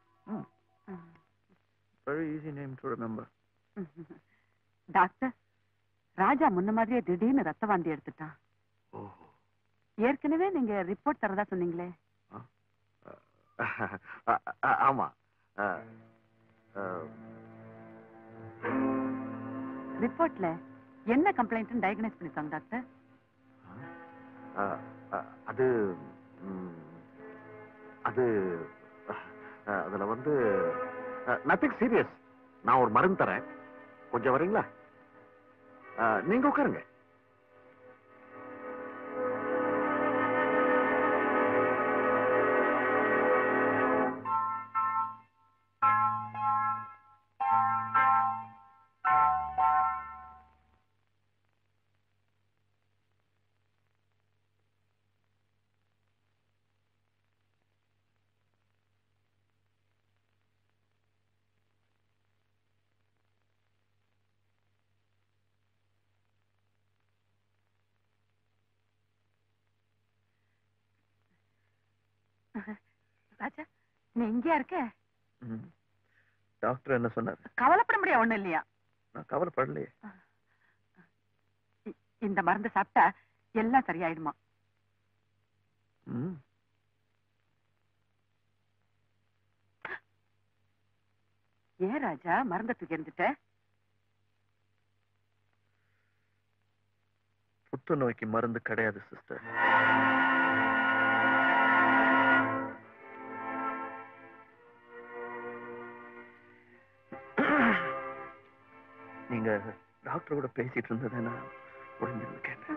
Very easy name to remember. Doctor, Raja முன்ன மாதிரியே திடீர்னு ரத்த வாந்தி எடுத்துட்டான். ஓஹோ. ஏற்கனவே நீங்க ரிப்போர்ட் தரதா சொன்னீங்களே. ஆமா. ரிப்போர்ட்ல என்ன கம்ப்ளைண்ட் டயக்னைஸ் பண்ணிருக்காங்க டாக்டர்? அது அது அதுல வந்து நத்திங் சீரியஸ். நான் ஒரு மருந்து தரேன், கொஞ்சம் வரீங்களா? நீங்க உட்காருங்க. ராஜா, நீ எங்கேயா இருக்க? டாக்டர் என்ன சொன்னார்? கவலைப்பட முடியாது ஒண்ணு இல்லையா? நான் கவலைப்படலையே. இந்த மருந்து சாப்பிட்டா எல்லாம் சரியாயிடுமா? ஏன் ராஜா மருந்த தூக்கி இருந்துட்ட? புற்றுநோய்க்கு மருந்து கிடையாது சிஸ்டர். நீங்க டாக்டரோட பேசிட்டு இருந்ததை நான் ஒளிஞ்சிருந்து கேட்டேன்.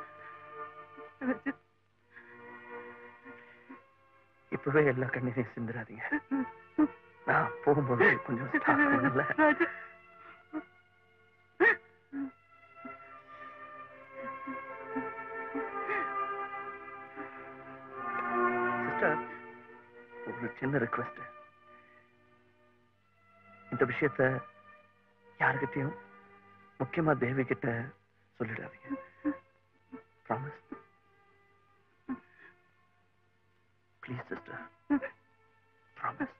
இப்பவே எல்லா கண்ணீரையும் சிந்துறாதீங்க. நான் போகும்போது கொஞ்சம் ஸ்டாக் பண்ணல. சிஸ்டர், ஒரு சின்ன ரிக்வெஸ்ட். இந்த விஷயத்த யாருக்கிட்டையும், முக்கியமா தேவி கிட்ட சொல்லிடாதீங்க. ப்ராமிஸ். Please sister, promise.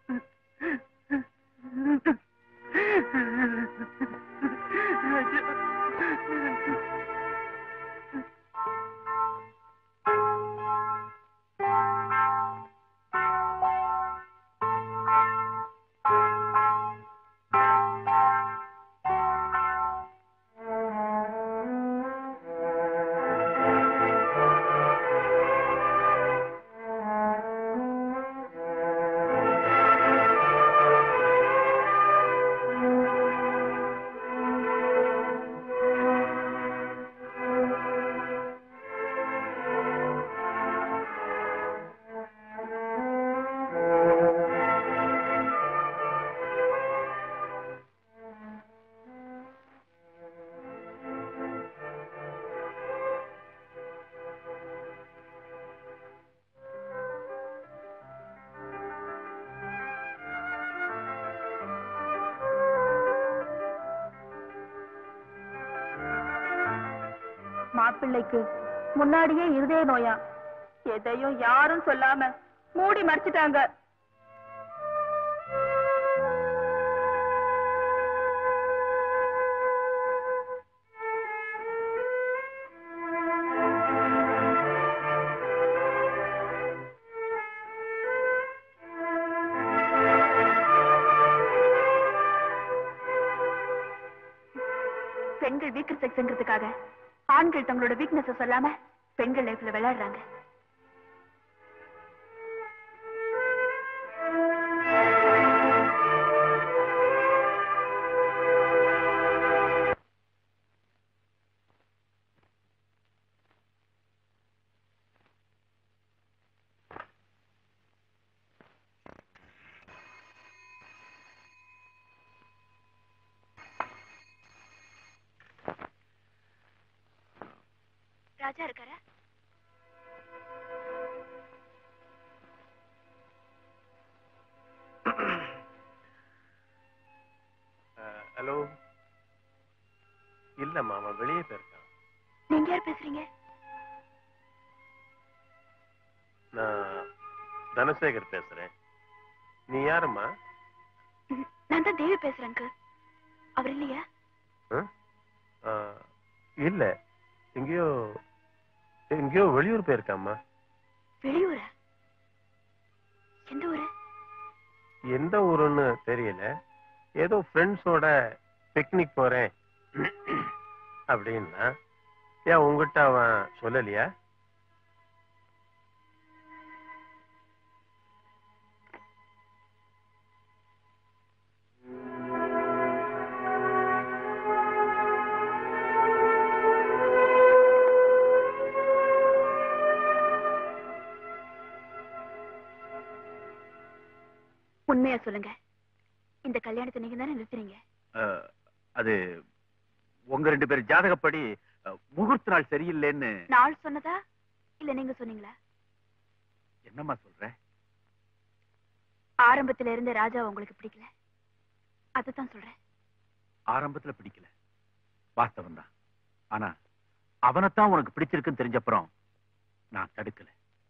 மாப்பிள்ளைக்கு முன்னாடியே இருதய நோயா, எதையும் யாரும் சொல்லாம மூடி மறைச்சிட்டாங்க. பெண்கள் வீக்கர் செக்ஸ்ங்கிறதுக்காக ஆண்கள் தங்களோட வீக்னஸ் சொல்லாம பெண்கள் லைஃப்ல விளையாடுறாங்க. ராஜா இருக்காரா? ஹலோ. இல்லம்மா, அவன் வெளியே போயிருக்கான். நீங்க யார் பேசுறீங்க? நான் தனசேகர் பேசுறேன். நீ யாரும்மா? நான் தான் தேவி பேசுறேன் அங்கிள். அவர் இல்லையா? இல்ல, எங்கேயோ எங்கேயோ வெளியூர் போயிருக்காம்மா. வெளியூரா? எந்த ஊரு? எந்த ஊருன்னு தெரியல. ஏதோ ஃப்ரெண்ட்ஸோட பிக்னிக் போறேன் அப்படின்னா. ஏன் உங்ககிட்ட அவன் சொல்லலையா? உண்மையா சொல்லுங்க, இந்த கல்யாணத்தை நீங்க தானே நிறுத்துறீங்க? அது உங்க ரெண்டு பேர் ஜாதகப்படி முகூர்த்த நாள் சரியில்லைன்னு. நாள் சொன்னதா இல்ல நீங்க சொன்னீங்களா? என்னம்மா சொல்ற? ஆரம்பத்துல இருந்த ராஜா உங்களுக்கு பிடிக்கல, அதுதான் சொல்றேன். ஆரம்பத்துல பிடிக்கல, வாஸ்தவம் தான். ஆனா அவனைத்தான் உனக்கு பிடிச்சிருக்குன்னு தெரிஞ்சப்புறம் நான் தடுக்கல.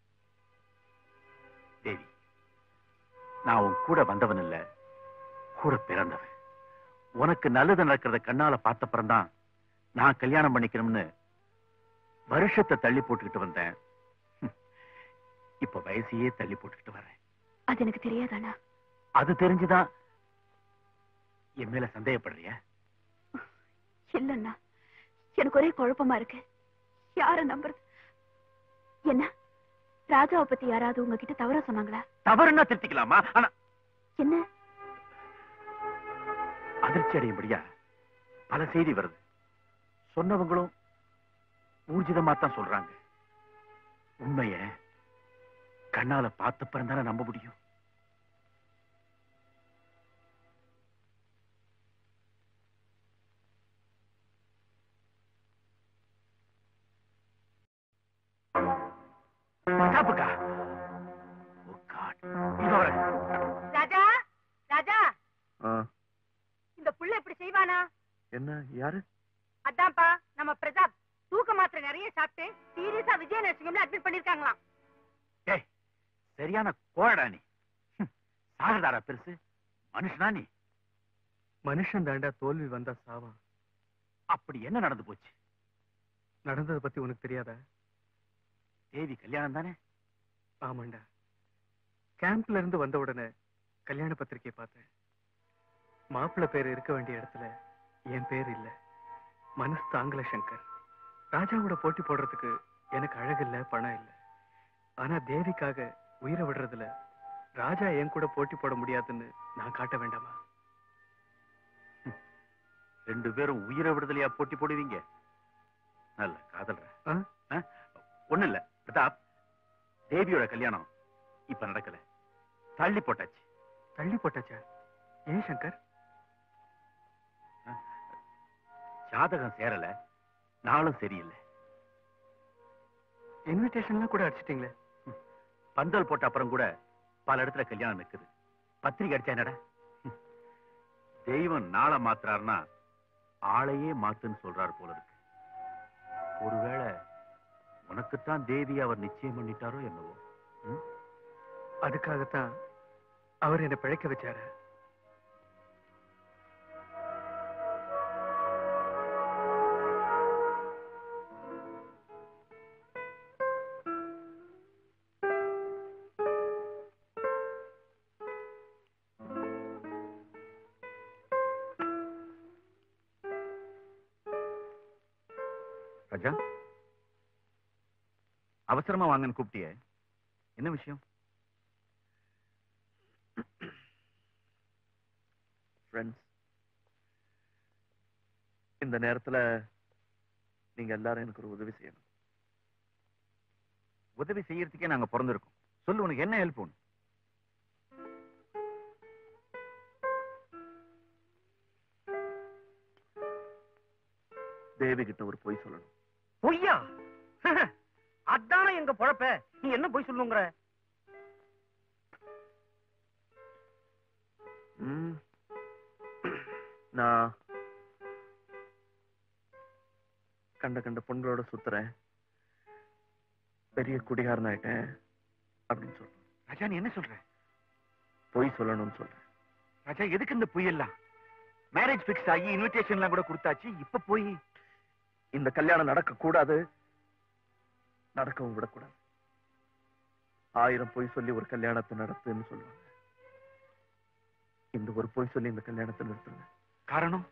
தேவி, நான் உன் கூட வந்தவன் இல்ல, கூட பிறந்தவன். உனக்கு நல்லது நடக்கிறத கண்ணால பார்த்தப்புறம் தான் நான் கல்யாணம் பண்ணிக்கணும்னு வருஷத்தை தள்ளி போட்டுக்கிட்டு வந்தேன். இப்ப வயசையே தள்ளி போட்டுக்கிட்டு வரேன். அது எனக்கு தெரியாதானா? அது தெரிஞ்சுதான் என் மேல சந்தேகப்படுறிய? இல்லன்னா எனக்கு ஒரே குழப்பமா இருக்கு. யார நம்புறது? என்ன ராஜாவை பத்தி யாராவது உங்ககிட்ட தவறா சொன்னாங்களா? தவறுன்னா திருத்திக்கலாமா? ஆனா என்ன அதிர்ச்சி அடையும்படியா பல செய்தி வருது. சொன்னவங்களும் ஊர்ஜிதமா தான் சொல்றாங்க. உண்மைய கண்ணால பார்த்த பிறந்தானே நம்ப முடியும். ராஜா, ராஜா, இந்த புள்ள இப்படி செய்வானா? என்ன? யாரு? அதான்ப்பா நம்ம பிரதாப். தூக்க மாத்திரை நிறைய சாப்பிட்டு சீரியஸா விஜய நர்சிங்ல அட்மிட் பண்ணிருக்காங்களாம். ஏய், சரியான கோடா நீ. சாகதாரா பெருசு, மனுஷனா நீ? மனுஷன் தாண்டா தோல்வி வந்தா சாவான். அப்படி என்ன நடந்து போச்சு? நடந்ததை பத்தி உனக்கு தெரியாதா? தேவி கல்யாணம் தானே? ஆமாண்டா. கேம்ப்ல இருந்து வந்த உடனே கல்யாண பத்திரிகை பார்த்தேன். மாப்பிள்ளை பேர் இருக்க வேண்டிய இடத்துல என் பேர் இல்ல. மனசு தாங்கல சங்கர். ராஜாவோட போட்டி போடுறதுக்கு எனக்கு அழகு இல்ல, பணம் இல்ல. ஆனா தேவிக்காக உயிரை விடுறதுல ராஜா என் கூட போட்டி போட முடியாதுன்னு நான் காட்ட வேண்டாமா? ரெண்டு பேரும் உயிரை விடுதலையா போட்டி போடுவீங்க? நல்ல காதல்ற. ஒண்ணு இல்ல பிரதாப், தேவியோட கல்யாணம் இப்ப நடக்கல, தள்ளி போட்டாச்சு. தள்ளி போட்டாச்சா? ஏன் சங்கர்? ஜாதகம் சேரல, நாளும் சரியில்லை. இன்விடேஷன்லாம் கூட அடிச்சிட்டீங்களே. பந்தல் போட்ட அப்புறம் கூட பல இடத்துல கல்யாணம் நிக்குது. பத்திரிகை அடிச்சா என்னடா? தெய்வம் நாளை மாத்துறாருன்னா ஆளையே மாத்துன்னு சொல்றாரு போல இருக்கு. ஒருவேளை உனக்குத்தான் தேவி அவர் நிச்சயம் பண்ணிட்டாரோ என்னவோ. அதுக்காகத்தான் அவர் என்னை பிழைக்க வச்சாரு. ராஜா, அவசரமா வாங்கன்னு கூப்பிட்டியே, என்ன விஷயம்? ஃப்ரெண்ட்ஸ், இந்த நேரத்துல நீங்க எல்லாரும் எனக்கு ஒரு உதவி செய்யணும். உதவி செய்யறதுக்கே நாங்க பிறந்திருக்கோம். சொல்லு, உனக்கு என்ன ஹெல்ப் வேணும்? தேவி கிட்ட ஒரு பொய் சொல்லணும். பொய்யா? அதானே எங்க பொழப்ப. நீ என்ன பொய் சொல்லுங்கிற? ம், நான் கண்ட கண்ட பொண்களோட சுத்துறேன், பெரிய குடிகாரன் ஆயிட்டேன் அப்படின்னு சொல்றேன். ராஜா, நீ என்ன சொல்ற? பொய் சொல்லணும்னு சொல்றேன். ராஜா, எதுக்கு இந்த பொய் எல்லாம்? மேரேஜ் பிக்ஸ் ஆகி இன்விடேஷன் எல்லாம் கூட கொடுத்தாச்சு, இப்ப போய் இந்த கல்யாணம் நடக்க கூடாது, நடக்கவும் விடக்கூடாது. ஆயிரம் பொய் சொல்லி ஒரு கல்யாணத்தை நடத்துன்னு சொல்லுவாங்க. இந்த ஒரு பொய் சொல்லி இந்த கல்யாணத்தை நிறுத்துங்க. காரணம்?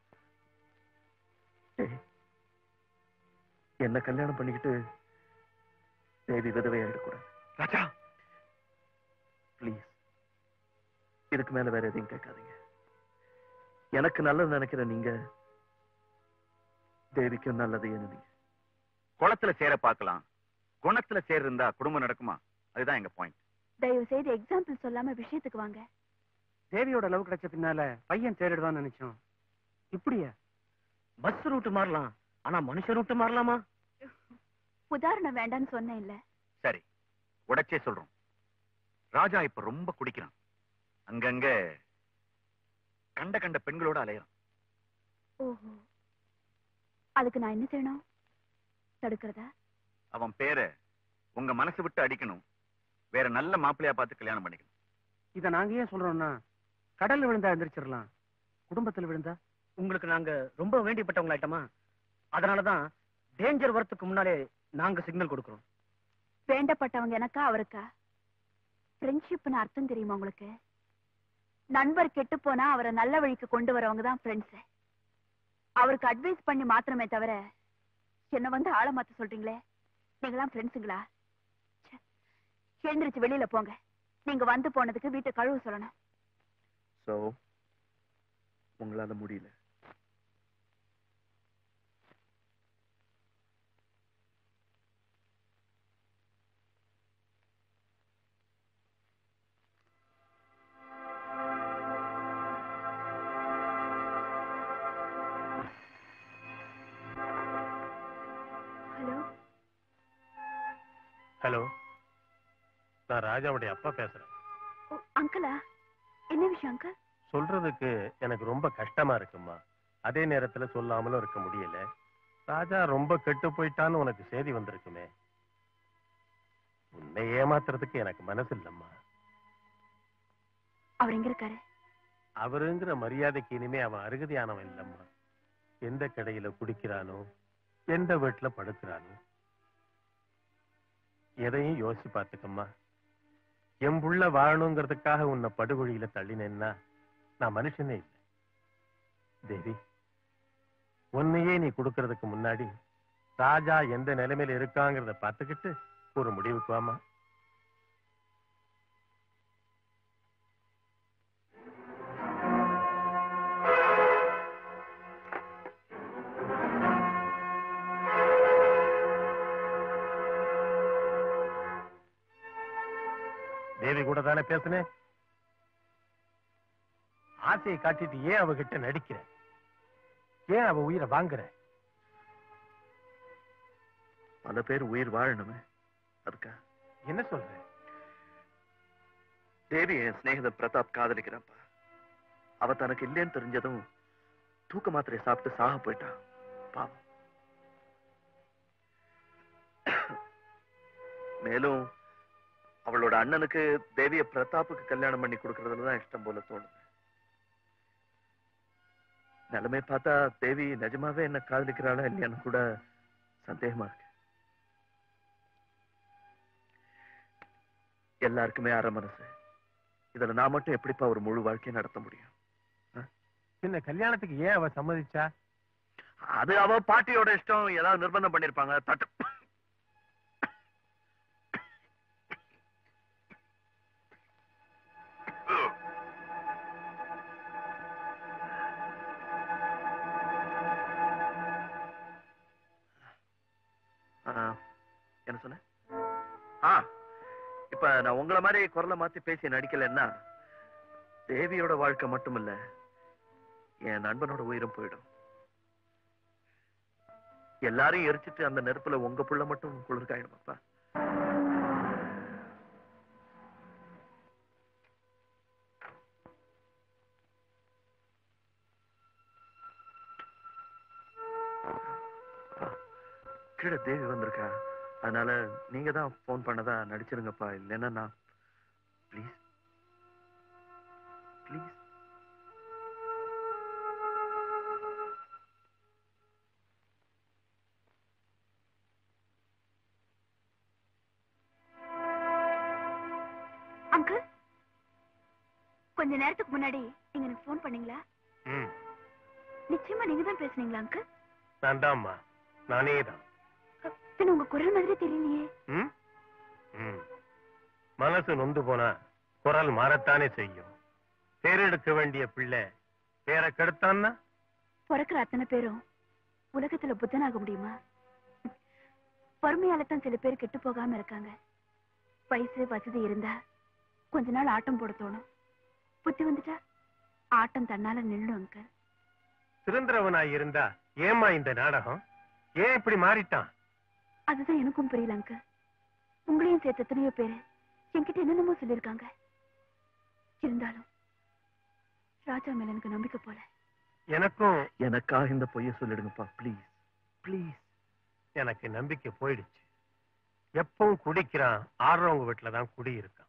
என்ன கல்யாணம் பண்ணிக்கிட்டு தேவி விதவை ஆயிடக்கூடாது. ராஜா பிளீஸ், இதுக்கு மேல வேற எதையும் கேட்காதீங்க. எனக்கு நல்லது நினைக்கிற நீங்க தேவிக்கும் நல்லது என்ன? குளத்துல சேர பார்க்கலாம், குணத்துல சேர் இருந்தா குடும்பம் நடக்குமா? அதுதான் எங்க பாயிண்ட். தயவு செய்து எக்ஸாம்பிள் சொல்லாம விஷயத்துக்கு வாங்க. தேவியோட லவ் கிடைச்ச பின்னால பையன் தேடிடுவான்னு நினைச்சோம். இப்படியா? பஸ் ரூட் மாறலாம், ஆனா மனுஷ ரூட் மாறலாமா? உதாரணம் வேண்டான்னு சொன்னேன் இல்ல. சரி, உடைச்சே சொல்றோம். ராஜா இப்ப ரொம்ப குடிக்கிறான், அங்கங்க கண்ட கண்ட பெண்களோட அலையறான். ஓஹோ, அதுக்கு நான் என்ன செய்யணும்? தடுக்கிறதா? அவன் பேரை உங்க மனசு விட்டு அடிக்கணும், வேற நல்ல மாப்பிள்ளையா பார்த்து கல்யாணம் பண்ணிக்கணும். இத நாங்க ஏன் சொல்றோம்னா, கடல்ல விழுந்தா எந்திரிச்சிடலாம், குடும்பத்துல விழுந்தா உங்களுக்கு நாங்க ரொம்ப வேண்டியப்பட்டவங்க ஆயிட்டோமா, அதனாலதான் டேஞ்சர் வரத்துக்கு முன்னாலே நாங்க சிக்னல் கொடுக்கிறோம். வேண்டப்பட்டவங்க எனக்கா அவருக்கா? ஃப்ரெண்ட்ஷிப்னு அர்த்தம் தெரியுமா உங்களுக்கு? நண்பர் கெட்டு போனா அவரை நல்ல வழிக்கு கொண்டு வரவங்க தான் ஃப்ரெண்ட்ஸ். அவருக்கு அட்வைஸ் பண்ணி மாத்திரமே தவிர என்ன வந்து ஆள மாத்த சொல்றீங்களே, நீங்களாம் ஃப்ரெண்ட்ஸுங்களா? எழுந்திருச்சு வெளியில போங்க. நீங்க வந்து போனதுக்கு வீட்டை கழுவு சொல்லணும். சோ உங்களால முடியல. ஹலோ ஹலோ, நான் ராஜாவுடைய அப்பா பேசுறேன். அங்கிளா? என்ன விஷயம் அங்கிள்? சொல்றதுக்கு எனக்கு ரொம்ப கஷ்டமா இருக்குமா, அதே நேரத்துல சொல்லாமலும் இருக்க முடியல. ராஜா ரொம்ப கெட்டு போயிட்டான்னு உனக்கு செய்தி வந்திருக்குமே, உன்னை ஏமாத்துறதுக்கு எனக்கு மனசு இல்லம்மா. அவர் எங்க இருக்காரு? அவருங்கிற மரியாதைக்கு இனிமே அவன் அருகதையானவன் இல்லம்மா. எந்த கடையில குடிக்கிறானோ, எந்த வீட்டுல படுக்கிறானோ, எதையும் யோசிச்சு பார்த்துக்கம்மா. என் புள்ள வாழணுங்கிறதுக்காக உன்னை படுகொழியில தள்ளினேன்னா நான் மனுஷனே இல்லை. தேவி, உன்னையே நீ கொடுக்கறதுக்கு முன்னாடி ராஜா எந்த நிலைமையில இருக்காங்கிறத பார்த்துக்கிட்டு ஒரு முடிவுக்கு வாமா. தேவி கூட தானே பேசுனேன். ஆசையை காட்டிட்டு ஏன் அவகிட்ட நடிக்கிற? ஏன் அவ உயிரை வாங்குற? பல பேர் உயிர் வாழணுமே, அதுக்கா? என்ன சொல்ற? தேவி என் சிநேகிதர் பிரதாப் காதலிக்கிறாப்பா. அவ தனக்கு இல்லைன்னு தெரிஞ்சதும் தூக்க மாத்திரை சாப்பிட்டு சாக போயிட்டான். பாவம். மேலும் அவளோட அண்ணனுக்கு தேவிய பிரதாப்புக்கு கல்யாணம் பண்ணி கொடுக்கறதுலதான் இஷ்டம் போல தோணுது. நிலைமை பார்த்தா தேவி நிஜமாவே என்ன காதலிக்கிறாளா இல்லையான்னு கூட சந்தேகமா இருக்கு. எல்லாருக்குமே அரை மனசு. இதுல நான் மட்டும் எப்படிப்பா ஒரு முழு வாழ்க்கையை நடத்த முடியும்? பின்ன கல்யாணத்துக்கு ஏன் அவ சம்மதிச்சா? அது அவ பாட்டியோட இஷ்டம், ஏதாவது நிர்பந்தம் பண்ணிருப்பாங்க. தட்டு என்ன சொன்ன? ஆ, இப்ப நான் உங்களை மாதிரி குரலை மாத்தி பேசி நடிக்கலன்னா தேவியோட வாழ்க்கை மட்டும் இல்ல, என் நண்பனோட உயிரும் போயிடும். எல்லாரையும் எரிச்சிட்டு அந்த நெருப்புல உங்க புள்ள மட்டும் குளிர்காயிடுமாப்பா. கீழே தேவி வந்திருக்கா, அதனால நீங்க தான் போன் பண்ணதா நடிச்சிருங்கப்பா. இல்லைன்னா நான் ப்ளீஸ் ப்ளீஸ். அங்கிள், கொஞ்ச நேரத்துக்கு முன்னாடி நீங்க எனக்கு போன் பண்ணீங்களா? நிச்சயமா நீங்க தான் பேசுனீங்களா அங்கிள்? நான் தான்மா, நானே தான். பின்ன உங்க குரல் மாதிரி தெரியலையே. மனசு நொந்து போனா குரல் மாறத்தானே செய்யும். பேரெடுக்க வேண்டிய பிள்ளை பேரை கெடுத்தான்னா பிறக்கிற அத்தனை பேரும் உலகத்துல புத்தனாக முடியுமா? பொறுமையால தான் சில பேர் கெட்டு போகாம இருக்காங்க. வயசு வசதி இருந்தா கொஞ்ச நாள் ஆட்டம் போட தோணும், புத்தி வந்துட்டா ஆட்டம் தன்னால நின்னும். அங்க சுதந்திரவனாய் இருந்தா ஏமா இந்த நாடகம்? ஏன் இப்படி மாறிட்டான்? அதுதான் எனக்கும் புரியல அங்க. உங்களையும் சேர்த்து எத்தனையோ பேரு என்கிட்ட என்னென்னமோ சொல்லியிருக்காங்க. இருந்தாலும் ராஜா மேல எனக்கு நம்பிக்கை போல. எனக்கும் எனக்காக இந்த பொய்ய சொல்லிடுங்கப்பா ப்ளீஸ் ப்ளீஸ். எனக்கு நம்பிக்கை போயிடுச்சு. எப்பவும் குடிக்கிறான், ஆடுறவங்க வீட்டுலதான் குடி இருக்கான்.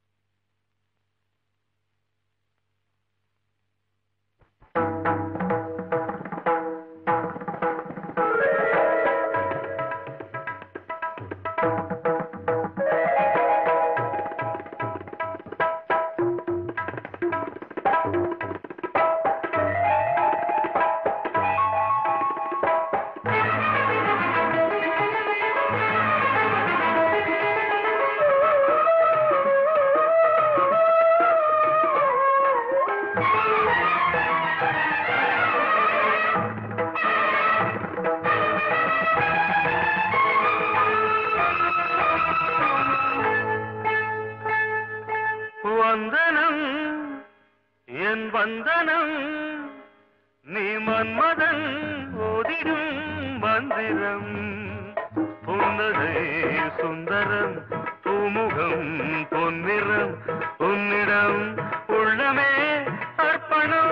வந்தனம் என் வந்தனம் நீ மன்மதன் ஓதிடும் மந்திரம் புன்னகை சுந்தரம் பூமுகம் பொன்னிறம் உன்னிடம் உள்ளமே அர்ப்பணம்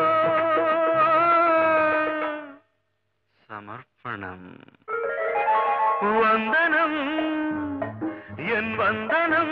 சமர்ப்பணம். வந்தனம் என் வந்தனம்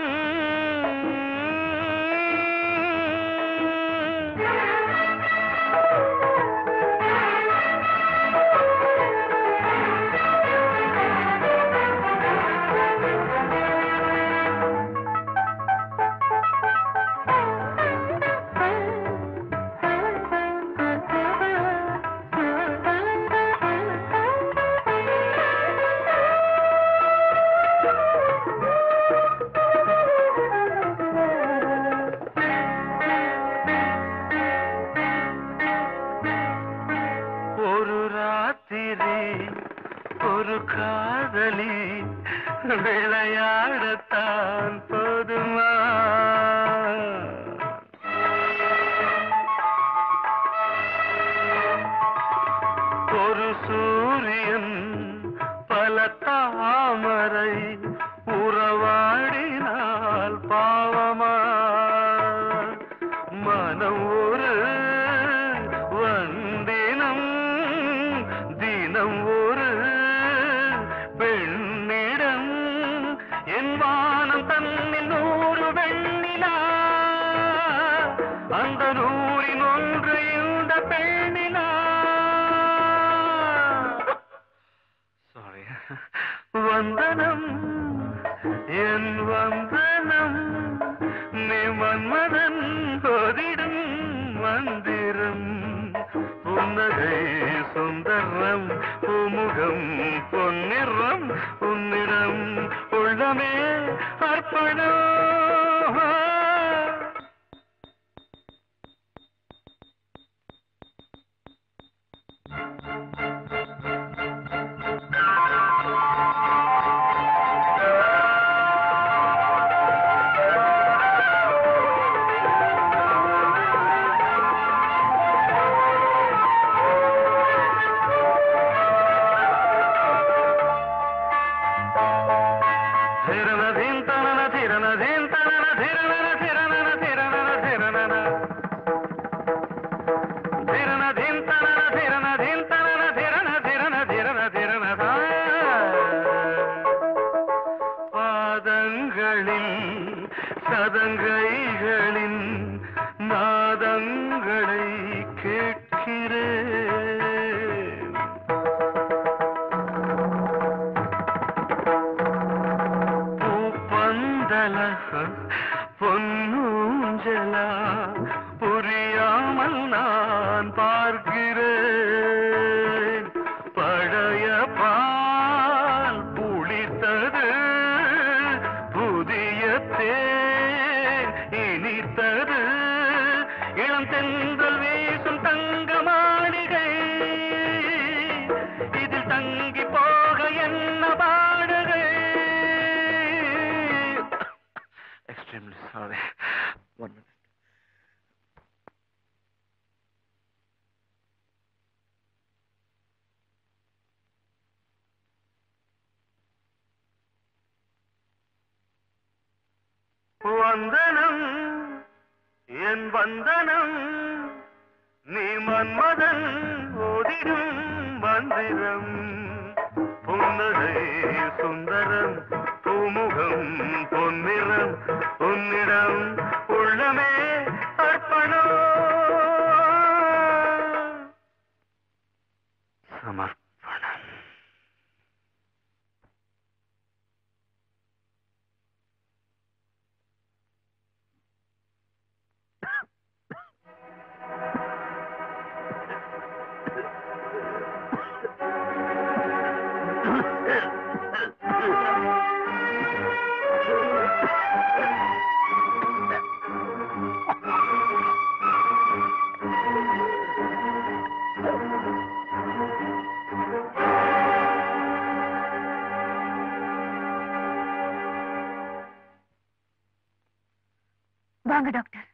ஒரு காதலி விளையாடத்தான் போதுமா? ஒரு சூரியன் பல தாமரை உறவாடினால் பாவமா? மனம் ஒரு வந்தினம் தினம் ஒரு பெண்ணிடம் என் வானம் தன்னில் நூறு வெண்ணிலா அந்த நூறின் ஒன்று இந்த பெண்ணிலா. சாரி. வந்தனம் என் வந்தனம் நீ மன்மதன் ஓதிடும் மந்திரம் புன்னகை சுந்தரம் உள்ளமே அர்ப்பணம். சதங்கைகளின் நாதங்களை கேட்கிறேன். பூப்பந்தல பொன்னூஞ்சலா புரியாமல் நான் பார்க்கிறேன். பழைய பால் புளித்தது, புதிய தேன் இனித்தது, இளம் தென்றல் வீசும் தங்க மாளிகை, இதில் தங்கி போக என்ன பாடுகை. Extremely sorry. One minute. வந்தனம் என் வந்தனம், நீ மன்மதன் ஓதிடும் மந்திரம். புன்னகை சுந்தரம், பூமுகம் பொன்னிறம், உன்னிடம் உள்ளமே அர்ப்பணம். சமர்ப்பணம். வாங்க டாக்டர்.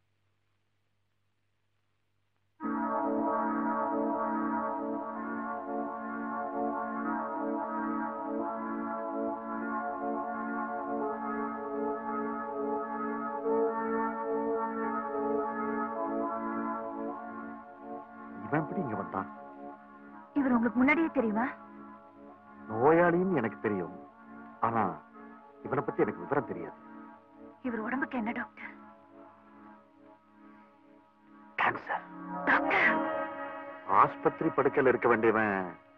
இவன் எப்படி இங்க வந்தான்? இவர் உங்களுக்கு முன்னாடியே தெரியுமா? நோயாளின்னு எனக்கு தெரியும், ஆனா இவனை பத்தி எனக்கு விவரம் தெரியாது. இவர் உடம்புக்கு என்ன டாக்டர்? கேன்சர். டாக்டர், ஆஸ்பத்திரி படுக்கையில் இருக்க வேண்டியவன்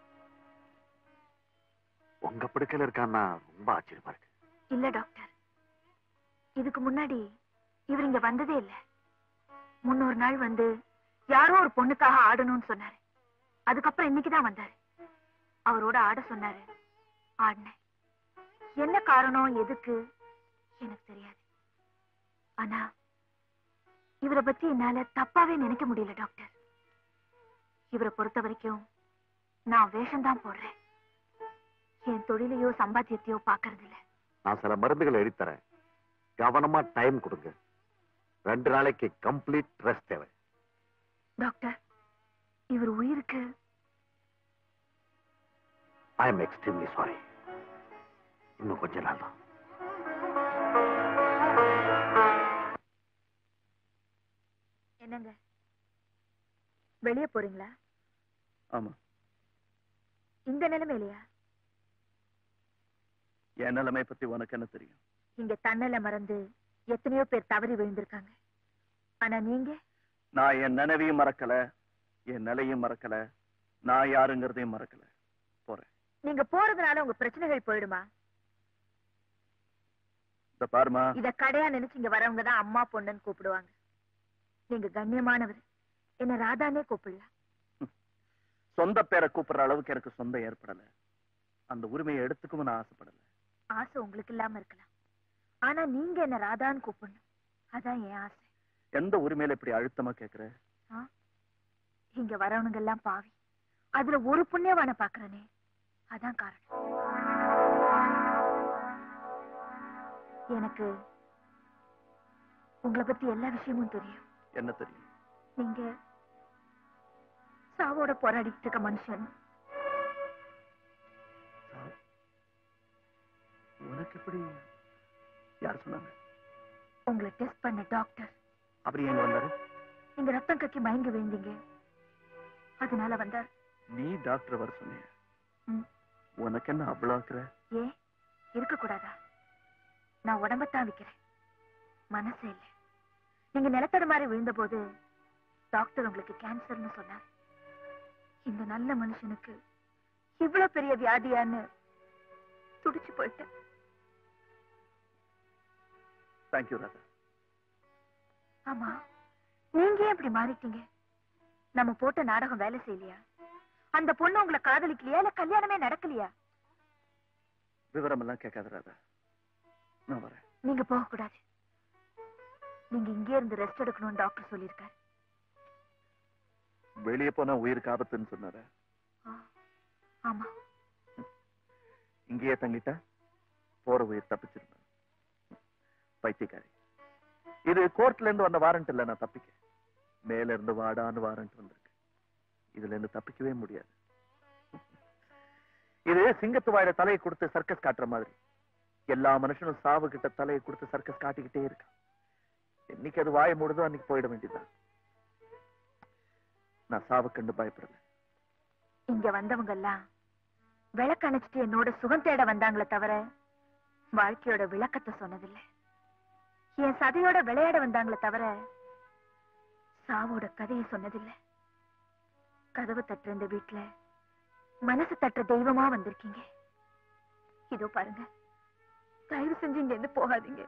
உங்க படுக்கையில் இருக்கான்னா ரொம்ப ஆச்சரியமா இருக்கு. இல்ல டாக்டர், இதுக்கு முன்னாடி இவர் இங்க வந்ததே இல்ல. முன்னொரு நாள் வந்து யாரோ ஒரு பொண்ணுக்காக ஆடணும்னு சொன்னாரு. அதுக்கப்புறம் இன்னைக்குதான் வந்தாரு. அவரோட ஆட சொன்னாரு, ஆடினேன். என்ன காரணம் எதுக்கு எனக்கு தெரியாது. ஆனா இவரை பத்தி என்னால தப்பாவே நினைக்க முடியல டாக்டர். இவரை பொறுத்த வரைக்கும் நான் வேஷம்தான் போடுறேன். என் தொழிலையோ சம்பாத்தியத்தையோ பாக்குறது இல்ல. நான் சில மருந்துகளை எழுதித்தரேன், கவனமா டைம் கொடுங்க. ரெண்டு நாளைக்கு கம்ப்ளீட் ரெஸ்ட் தேவை. டாக்டர், இவர் உயிருக்கு ஐ எம் எக்ஸ்ட்ரீம்லி சாரி. இன்னும் கொஞ்ச நாள் தான். என்னங்க வெளியே போறீங்களா? ஆமா. இந்த நிலைமையிலையா? என் நிலைமை பத்தி உனக்கு என்ன தெரியும்? இங்க தன்னல மறந்து எத்தனையோ பேர் தவறி விழுந்திருக்காங்க. ஆனா நீங்க? நான் என் நினைவையும் மறக்கல, என் நிலையும் மறக்கல, நான் யாருங்கிறதையும் மறக்கல. போறேன். நீங்க போறதுனால உங்க பிரச்சனைகள் போயிடுமா? இத பாருமா, இத கடையா நினைச்சு இங்க வரவங்க தான் அம்மா பொண்ணுன்னு கூப்பிடுவாங்க. நீங்க கண்ணியமானவர், என்ன ராதானே கூப்பிடலாம். சொந்த பேரை கூப்பிடுற அளவுக்கு எனக்கு சொந்தம் ஏற்படல. அந்த உரிமையை எடுத்துக்கவும் நான் ஆசைப்படல. ஆசை உங்களுக்கு இல்லாம இருக்கலாம், ஆனா நீங்க என்ன ராதான்னு கூப்பிடணும். அதான் என் ஆசை. எந்த உரிமையில இப்படி அழுத்தமா கேக்குற? இங்க வரவனுங்க எல்லாம் பாவி, அதுல ஒரு புண்ணியவான பாக்குறனே, அதான் காரணம். எனக்கு உங்களை பத்தி எல்லா விஷயமும் தெரியும். என்ன தெரியும்? நீங்க சாவோட போராடிட்டு இருக்க மனுஷன். உனக்கு எப்படி யார் சொன்னாங்க? உங்களை டெஸ்ட் பண்ண டாக்டர். அப்படி எங்க வந்தாரு? நீங்க ரத்தம் கக்கி மயங்கி விழுந்தீங்க, அதனால வந்தார். நீ டாக்டர் வர சொன்னிய, உனக்கு என்ன அவ்வளவு ஆக்குற? ஏன் இருக்க கூடாதா? நான் உடம்பத்தான் விக்கிறேன், மனசு இல்லை. நீங்க நிலத்தட மாதிரி விழுந்த போது டாக்டர் உங்களுக்கு கேன்சர்னு சொன்னார். இந்த நல்ல மனுஷனுக்கு இவ்வளவு பெரிய வியாதியான்னு துடிச்சு போயிட்டேன். தேங்க்யூ ராதா. ஆமா, நீங்க ஏன் இப்படி மாறிட்டீங்க? நம்ம போட்ட நாடகம் வேலை செய்யலையா? அந்த பொண்ணு உங்களை காதலிக்கலையா, இல்ல கல்யாணமே நடக்கலையா? விவரம் எல்லாம் கேட்காத ராதா, நான் வரேன். நீங்க போக கூடாது. நீங்க இங்கே இருந்து ரெஸ்ட் எடுக்கணும்னு டாக்டர் சொல்லியிருக்காரு. வெளியே போனா உயிருக்கு ஆபத்துன்னு சொன்னார. ஆமா, இங்கேயே தங்கிட்டா போற உயிர் தப்பிச்சிருந்தேன். பைத்தியக்காரி, இது கோர்ட்ல இருந்து வந்த வாரண்ட் இல்ல, நான் தப்பிக்க மேல இருந்து வாடான்னு வாரண்ட் வந்திருக்கு. இதுல இருந்து தப்பிக்கவே முடியாது. இது சிங்கத்து வாயில தலையை கொடுத்து சர்க்கஸ் காட்டுற மாதிரி எல்லா மனுஷனும் சாவு கிட்ட தலையை கொடுத்து சர்க்கஸ் காட்டிக்கிட்டே இருக்கான். என்னைக்கு அது வாய மூடுதோ அன்னைக்கு போயிட வேண்டியதுதான். நான் சாவு கண்டு பயப்படல. இங்க வந்தவங்க எல்லாம் விளக்கு அணைச்சிட்டு என்னோட சுகம் தேட வந்தாங்களே தவிர வாழ்க்கையோட விளக்கத்தை சொன்னதில்லை. என் சதையோட விளையாட வந்தாங்களே தவிர சாவோட கதையை சொன்னதில்லை. கதவு தட்டுற இந்த வீட்டுல மனசு தட்டுற தெய்வமா வந்திருக்கீங்க. இதோ பாருங்க, தயவு செஞ்சு இங்க இருந்து போகாதீங்க.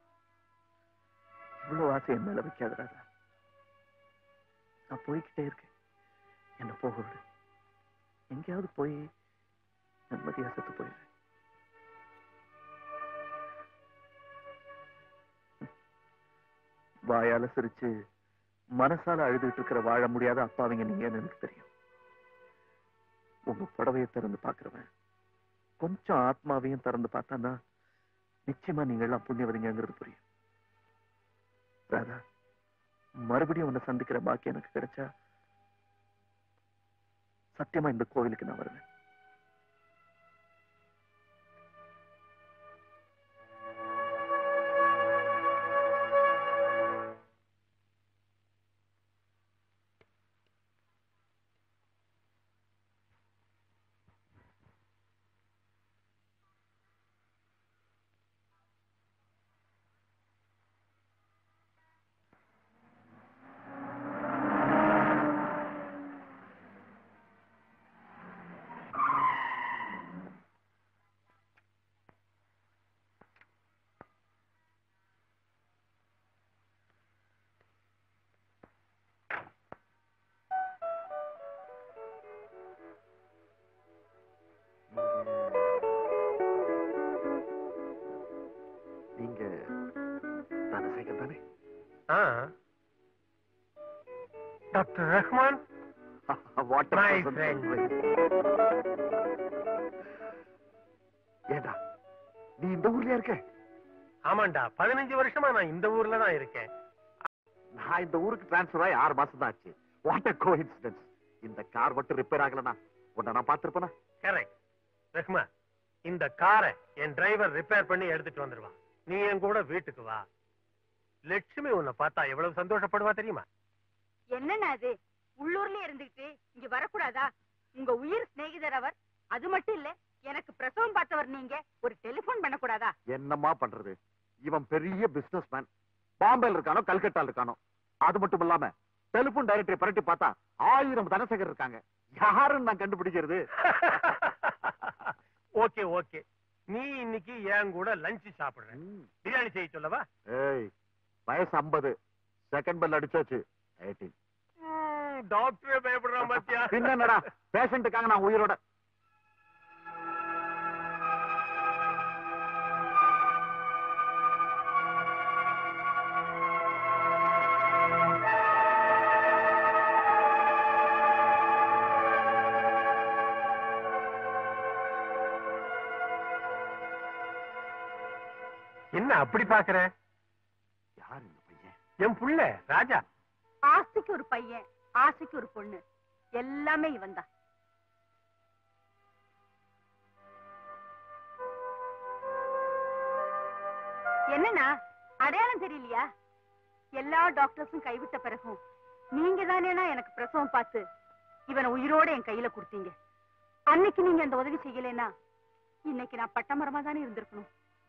இவ்வளவு ஆசை என் மேல வைக்காத ராதா. நான் போய்கிட்டே இருக்கேன், என்ன போக விடு. எங்கேயாவது போய் நிம்மதியா செத்து போயிடுறேன். வாயால சிரிச்சு மனசால அழுதுட்டு இருக்கிற வாழ முடியாத அப்பாவிங்க நீங்கன்னு எனக்கு தெரியும். உங்க புடவையை திறந்து பாக்குறவன் கொஞ்சம் ஆத்மாவையும் திறந்து பார்த்தான்னா நிச்சயமா நீங்க எல்லாம் புண்ணியவதிங்கிறது புரியும். ராதா, மறுபடியும் உன்னை சந்திக்கிற பாக்கி எனக்கு கிடைச்சா சத்தியமா இந்த கோவிலுக்கு நான் வருவேன். நீங்க தனசேகர் தானே? Doctor Rahman, what my friend. ஏண்டா நீ இந்த ஊர்லயா இருக்க? ஆமாண்டா, பதினஞ்சு வருஷமா நான் இந்த ஊர்ல தான் இருக்கேன். நான் இந்த ஊருக்கு டிரான்ஸ்பர் ஆகி ஆறு மாசம் தான் ஆச்சு. What a coincidence. இந்த கார் மட்டும் ரிப்பேர் ஆகலனா உன்னை நான் பார்த்திருப்பேனா? கரெக்ட் ரஹ்மான், இந்த காரை என் டிரைவர் ரிப்பேர் பண்ணி எடுத்துட்டு வந்துருவான். நீ என் கூட வீட்டுக்கு வா. லட்சுமி உன்னை பார்த்தா எவ்வளவு சந்தோஷப்படுவா தெரியுமா? என்னன்னா அது, உள்ளூர்லயே இருந்துகிட்டு இங்க வரக்கூடாதா? உங்க உயிர் சிநேகிதர் அவர். அது மட்டும் இல்ல, எனக்கு பிரசவம் பார்த்தவர் நீங்க. ஒரு டெலிபோன் பண்ணக்கூடாதா? என்னம்மா பண்றது, இவன் பெரிய பிசினஸ் மேன். பாம்பேல இருக்கானோ கல்கட்டால இருக்கானோ. அது மட்டும் இல்லாம டெலிபோன் டைரக்டரை பரட்டி பார்த்தா ஆயிரம் தனசேகர் இருக்காங்க. யாருன்னு நான் கண்டுபிடிக்கிறது? ஓகே ஓகே, நீ இன்னைக்கு என் கூட லஞ்ச் சாப்பிடுற. பிரியாணி செய்ய சொல்லவா? ஏய், வயசு ஐம்பது, செகண்ட் பெல் அடிச்சாச்சு. டாக்டரே பயப்படுறான் பாத்தியா? என்னடா பேஷண்ட்டுக்காக நான் உயிரோட என்ன அப்படி பாக்குற? யார் இந்த பையன்? என் புள்ள ராஜா. ஆசைக்கு ஒரு பையன், ஆசைக்கு ஒரு பொண்ணு, எல்லாமே இவன் தான். என்னன்னா அடையாளம் தெரியலையா? எல்லா டாக்டர்ஸும் கைவிட்ட பிறகும் நீங்க தானேனா எனக்கு பிரசவம் பார்த்து இவனை உயிரோட என் கையில கொடுத்தீங்க. அன்னைக்கு நீங்க அந்த உதவி செய்யலைன்னா இன்னைக்கு நான் பட்டமரமா தானே இருந்திருக்கணும்.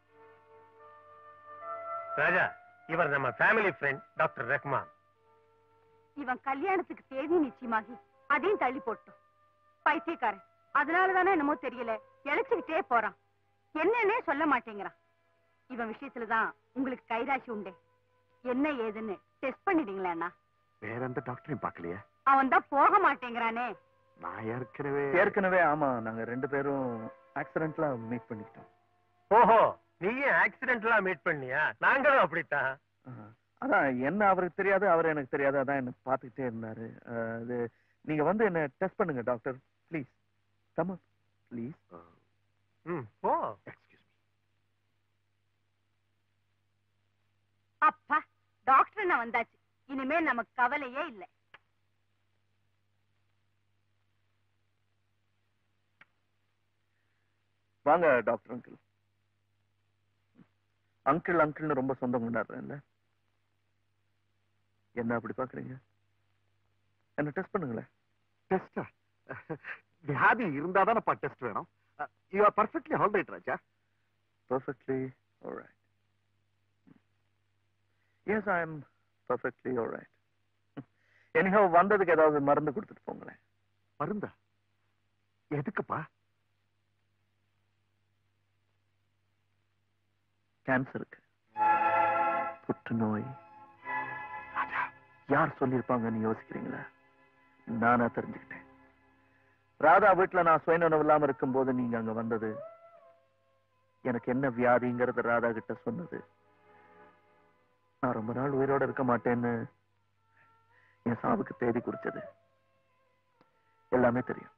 ராஜா, இவர் நம்ம ஃபேமிலி ஃப்ரெண்ட் டாக்டர் ரஹ்மான். இவன் கல்யாணத்துக்கு தேதி நிச்சயமாகி அதையும் தள்ளி போட்டோம். பைத்தியக்காரன். அதனாலதானே என்னமோ தெரியல இழைச்சுக்கிட்டே போறான். என்னன்னே சொல்ல மாட்டேங்கிறான். இவன் விஷயத்துலதான் உங்களுக்கு கைராசி உண்டே. என்ன ஏதுன்னு டெஸ்ட் பண்ணிட்டீங்களா? வேற எந்த டாக்டரையும் பார்க்கலையே. அவன் தான் போக மாட்டேங்கிறானே. நான் ஏற்கனவே ஏற்கனவே ஆமா, நாங்க ரெண்டு பேரும் ஆக்சிடென்ட்ல மீட் பண்ணிக்கிட்டோம். ஓஹோ, நீயும் ஆக்சிடென்ட்ல மீட் பண்ணியா? நாங்களும் அப்படித்தான். அதான் என்ன அவருக்கு தெரியாது, அவர் எனக்கு தெரியாது. அதான் என்ன பார்த்துக்கிட்டே இருந்தாரு. அது நீங்க வந்து என்ன டெஸ்ட் பண்ணுங்க doctor please. Come on please. ம் போ. அப்பா, டாக்டர் நான் வந்தாச்சு. இனிமே நமக்கு கவலையே இல்லை. வாங்க டாக்டர் அங்கிள். அங்கிள் அங்கிள்னு ரொம்ப சொந்தம் கொண்டாடுறேன்ல. என்ன அப்படி பாக்குறீங்க? என்ன டெஸ்ட் பண்ணுங்களேன். டெஸ்டா? வியாதி இருந்தா தானப்பா டெஸ்ட் வேணும். You are perfectly all right Raja. Perfectly all right. Yes, I am perfectly all right. Anyhow, வந்ததுக்கு ஏதாவது மருந்து கொடுத்துட்டு போங்களேன். மருந்தா? எதுக்குப்பா? கேன்சருக்கு, புற்றுநோய். யார் சொல்லியிருப்பாங்கன்னு யோசிக்கிறீங்களா? நானா தெரிஞ்சுக்கிட்டேன். ராதா வீட்டுல நான் சுயநலம் இல்லாம இருக்கும் போது நீங்க அங்க வந்தது, எனக்கு என்ன வியாதிங்கிறத ராதா கிட்ட சொன்னது, நான் ரொம்ப நாள் உயிரோட இருக்க மாட்டேன்னு என் சாவுக்கு தேதி குறிச்சது எல்லாமே தெரியும்.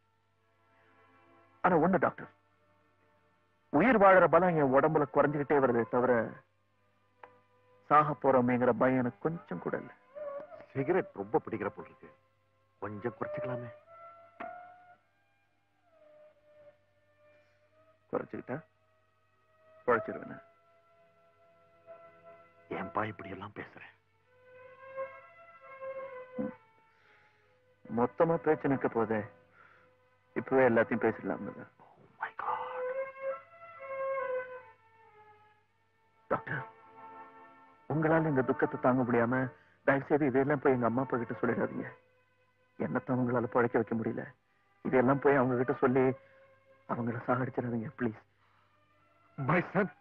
ஆனா ஒண்ணு டாக்டர், உயிர் வாழற பலம் என் உடம்புல குறைஞ்சுக்கிட்டே வருதே தவிர சாக போறோமேங்கிற பயம் எனக்கு கொஞ்சம் கூட இல்லை. சிகரெட் ரொம்ப பிடிக்கிற போல் இருக்கு, கொஞ்சம் குறைச்சிக்கலாமே. குறைச்சுக்கிட்டா குறைச்சிருவேன். ஏன்பா இப்படி எல்லாம் பேசுற? மொத்தமா பேச்சு நிற்க போதே, இப்பவே எல்லாத்தையும் பேசிடலாம். டாக்டர், உங்களால இந்த துக்கத்தை தாங்க முடியாம தயவு செய்து இதெல்லாம் போய் எங்க அம்மா அப்பா கிட்ட சொல்லிடாதீங்க. என்னத்தான் உங்களால பழைக்க வைக்க முடியல, இதெல்லாம் போய் அவங்க கிட்ட சொல்லி அவங்கள சாகடிச்சிடாதீங்க ப்ளீஸ். மை சன்,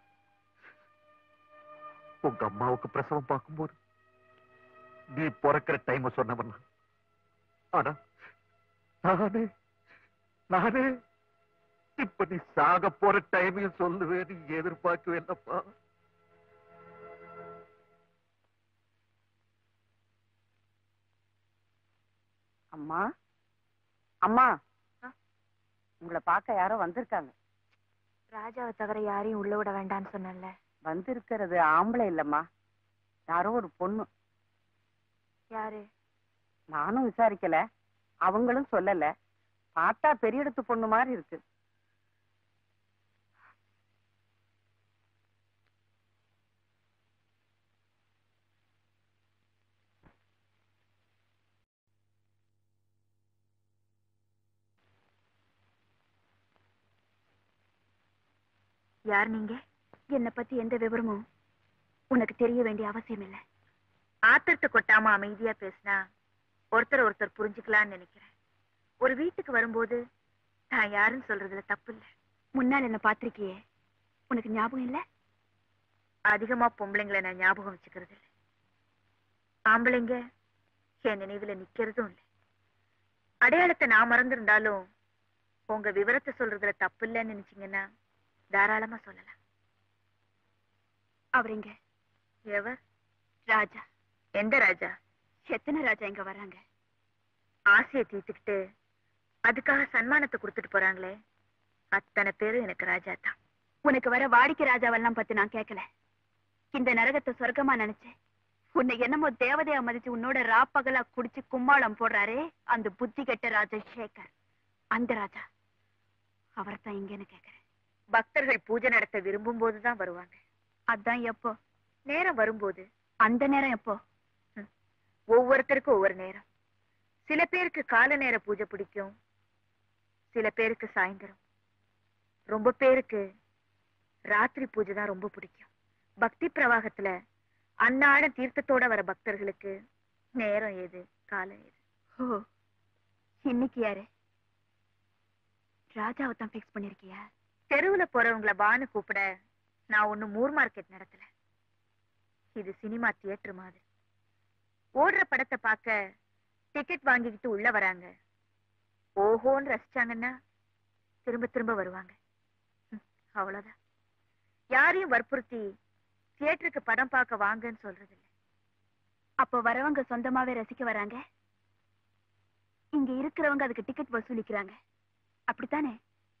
உங்க அம்மாவுக்கு பிரசவம் பார்க்கும்போது நீ பிறக்கிற டைம் சொன்னவன். ஆனா நானே நானே இப்ப நீ சாக போற டைமையும் சொல்லுவேன் எதிர்பார்க்குவேன்ப்பா. அம்மா, அம்மா, உங்களை பார்க்க யாரோ வந்திருக்காங்க. ராஜாவை தவிர யாரையும் உள்ள விட வேண்டாம்னு சொன்னல. வந்திருக்கிறது ஆம்பளை இல்லம்மா, யாரோ ஒரு பொண்ணு. யாரு? நானும் விசாரிக்கல, அவங்களும் சொல்லல. பார்த்தா பெரிய இடத்து பொண்ணு மாதிரி இருக்கு. யார் நீங்க? என்னை பத்தி எந்த விவரமும் உனக்கு தெரிய வேண்டிய அவசியம் இல்லை. ஆத்திரத்தை கொட்டாம அமைதியா பேசினா ஒருத்தர் ஒருத்தர் புரிஞ்சுக்கலாம்னு நினைக்கிறேன். ஒரு வீட்டுக்கு வரும்போது நான் யாருன்னு சொல்றதுல தப்பு இல்லை. முன்னால் என்ன பாத்திருக்கியே, உனக்கு ஞாபகம் இல்ல? அதிகமா பொம்பளைங்களை நான் ஞாபகம் வச்சுக்கிறது இல்லை. ஆம்பளைங்க என் நினைவுல நிக்கிறதும் இல்லை. அடையாளத்தை நான் மறந்திருந்தாலும் உங்க விவரத்தை சொல்றதுல தப்பு இல்லைன்னு நினைச்சீங்கன்னா தாராளமா சொல்லலாம். அவருங்க? எவர்? ராஜா. எந்த ராஜா? எத்தனை ராஜா இங்க வராங்க. ஆசையை தீர்த்துக்கிட்டு அதுக்காக சன்மானத்தை கொடுத்துட்டு போறாங்களே, அத்தனை பேரும் எனக்கு ராஜா தான். உனக்கு வர வாடிக்கை ராஜாவெல்லாம் பத்தி நான் கேட்கல. இந்த நரகத்தை சொர்க்கமா நினைச்சேன். உன்னை என்னமோ தேவதையா மதிச்சு உன்னோட ராப்பகலா குடிச்சு கும்மாளம் போடுறாரே அந்த புத்தி கெட்ட ராஜசேகர், அந்த ராஜா அவர்தான் இங்கன்னு கேக்குறேன். பக்தர்கள் பூஜை நடத்த விரும்பும் போதுதான் வருவாங்க. அதான் எப்போ? நேரம் வரும்போது. அந்த நேரம் எப்போ? ஒவ்வொருத்தருக்கும் ஒவ்வொரு நேரம். சில பேருக்கு கால நேர பூஜை பிடிக்கும், சில பேருக்கு சாயந்தரம், ரொம்ப பேருக்கு ராத்திரி பூஜை தான் ரொம்ப பிடிக்கும். பக்தி பிரவாகத்துல அன்னாட தீர்த்தத்தோட வர பக்தர்களுக்கு நேரம் ஏது, காலம் ஏது? ஓ, இன்னைக்கு யாரு? ராஜாவை தான் பிக்ஸ் பண்ணிருக்கியா? தெருவுல போறவங்கள பானு கூப்பிட நான் ஒண்ணு மூர் மார்க்கெட் நடத்தல. இது சினிமா தியேட்டர் மாதிரி. ஓடுற படத்தை பார்க்க டிக்கெட் வாங்கிக்கிட்டு உள்ள வராங்க. ஓஹோன்னு ரசிச்சாங்கன்னா திரும்ப திரும்ப வருவாங்க. அவ்வளவுதான். யாரையும் வற்புறுத்தி தியேட்டருக்கு படம் பார்க்க வாங்கன்னு சொல்றது இல்லை. அப்ப வரவங்க சொந்தமாவே ரசிக்க வராங்க, இங்க இருக்கிறவங்க அதுக்கு டிக்கெட் வசூலிக்கிறாங்க, அப்படித்தானே?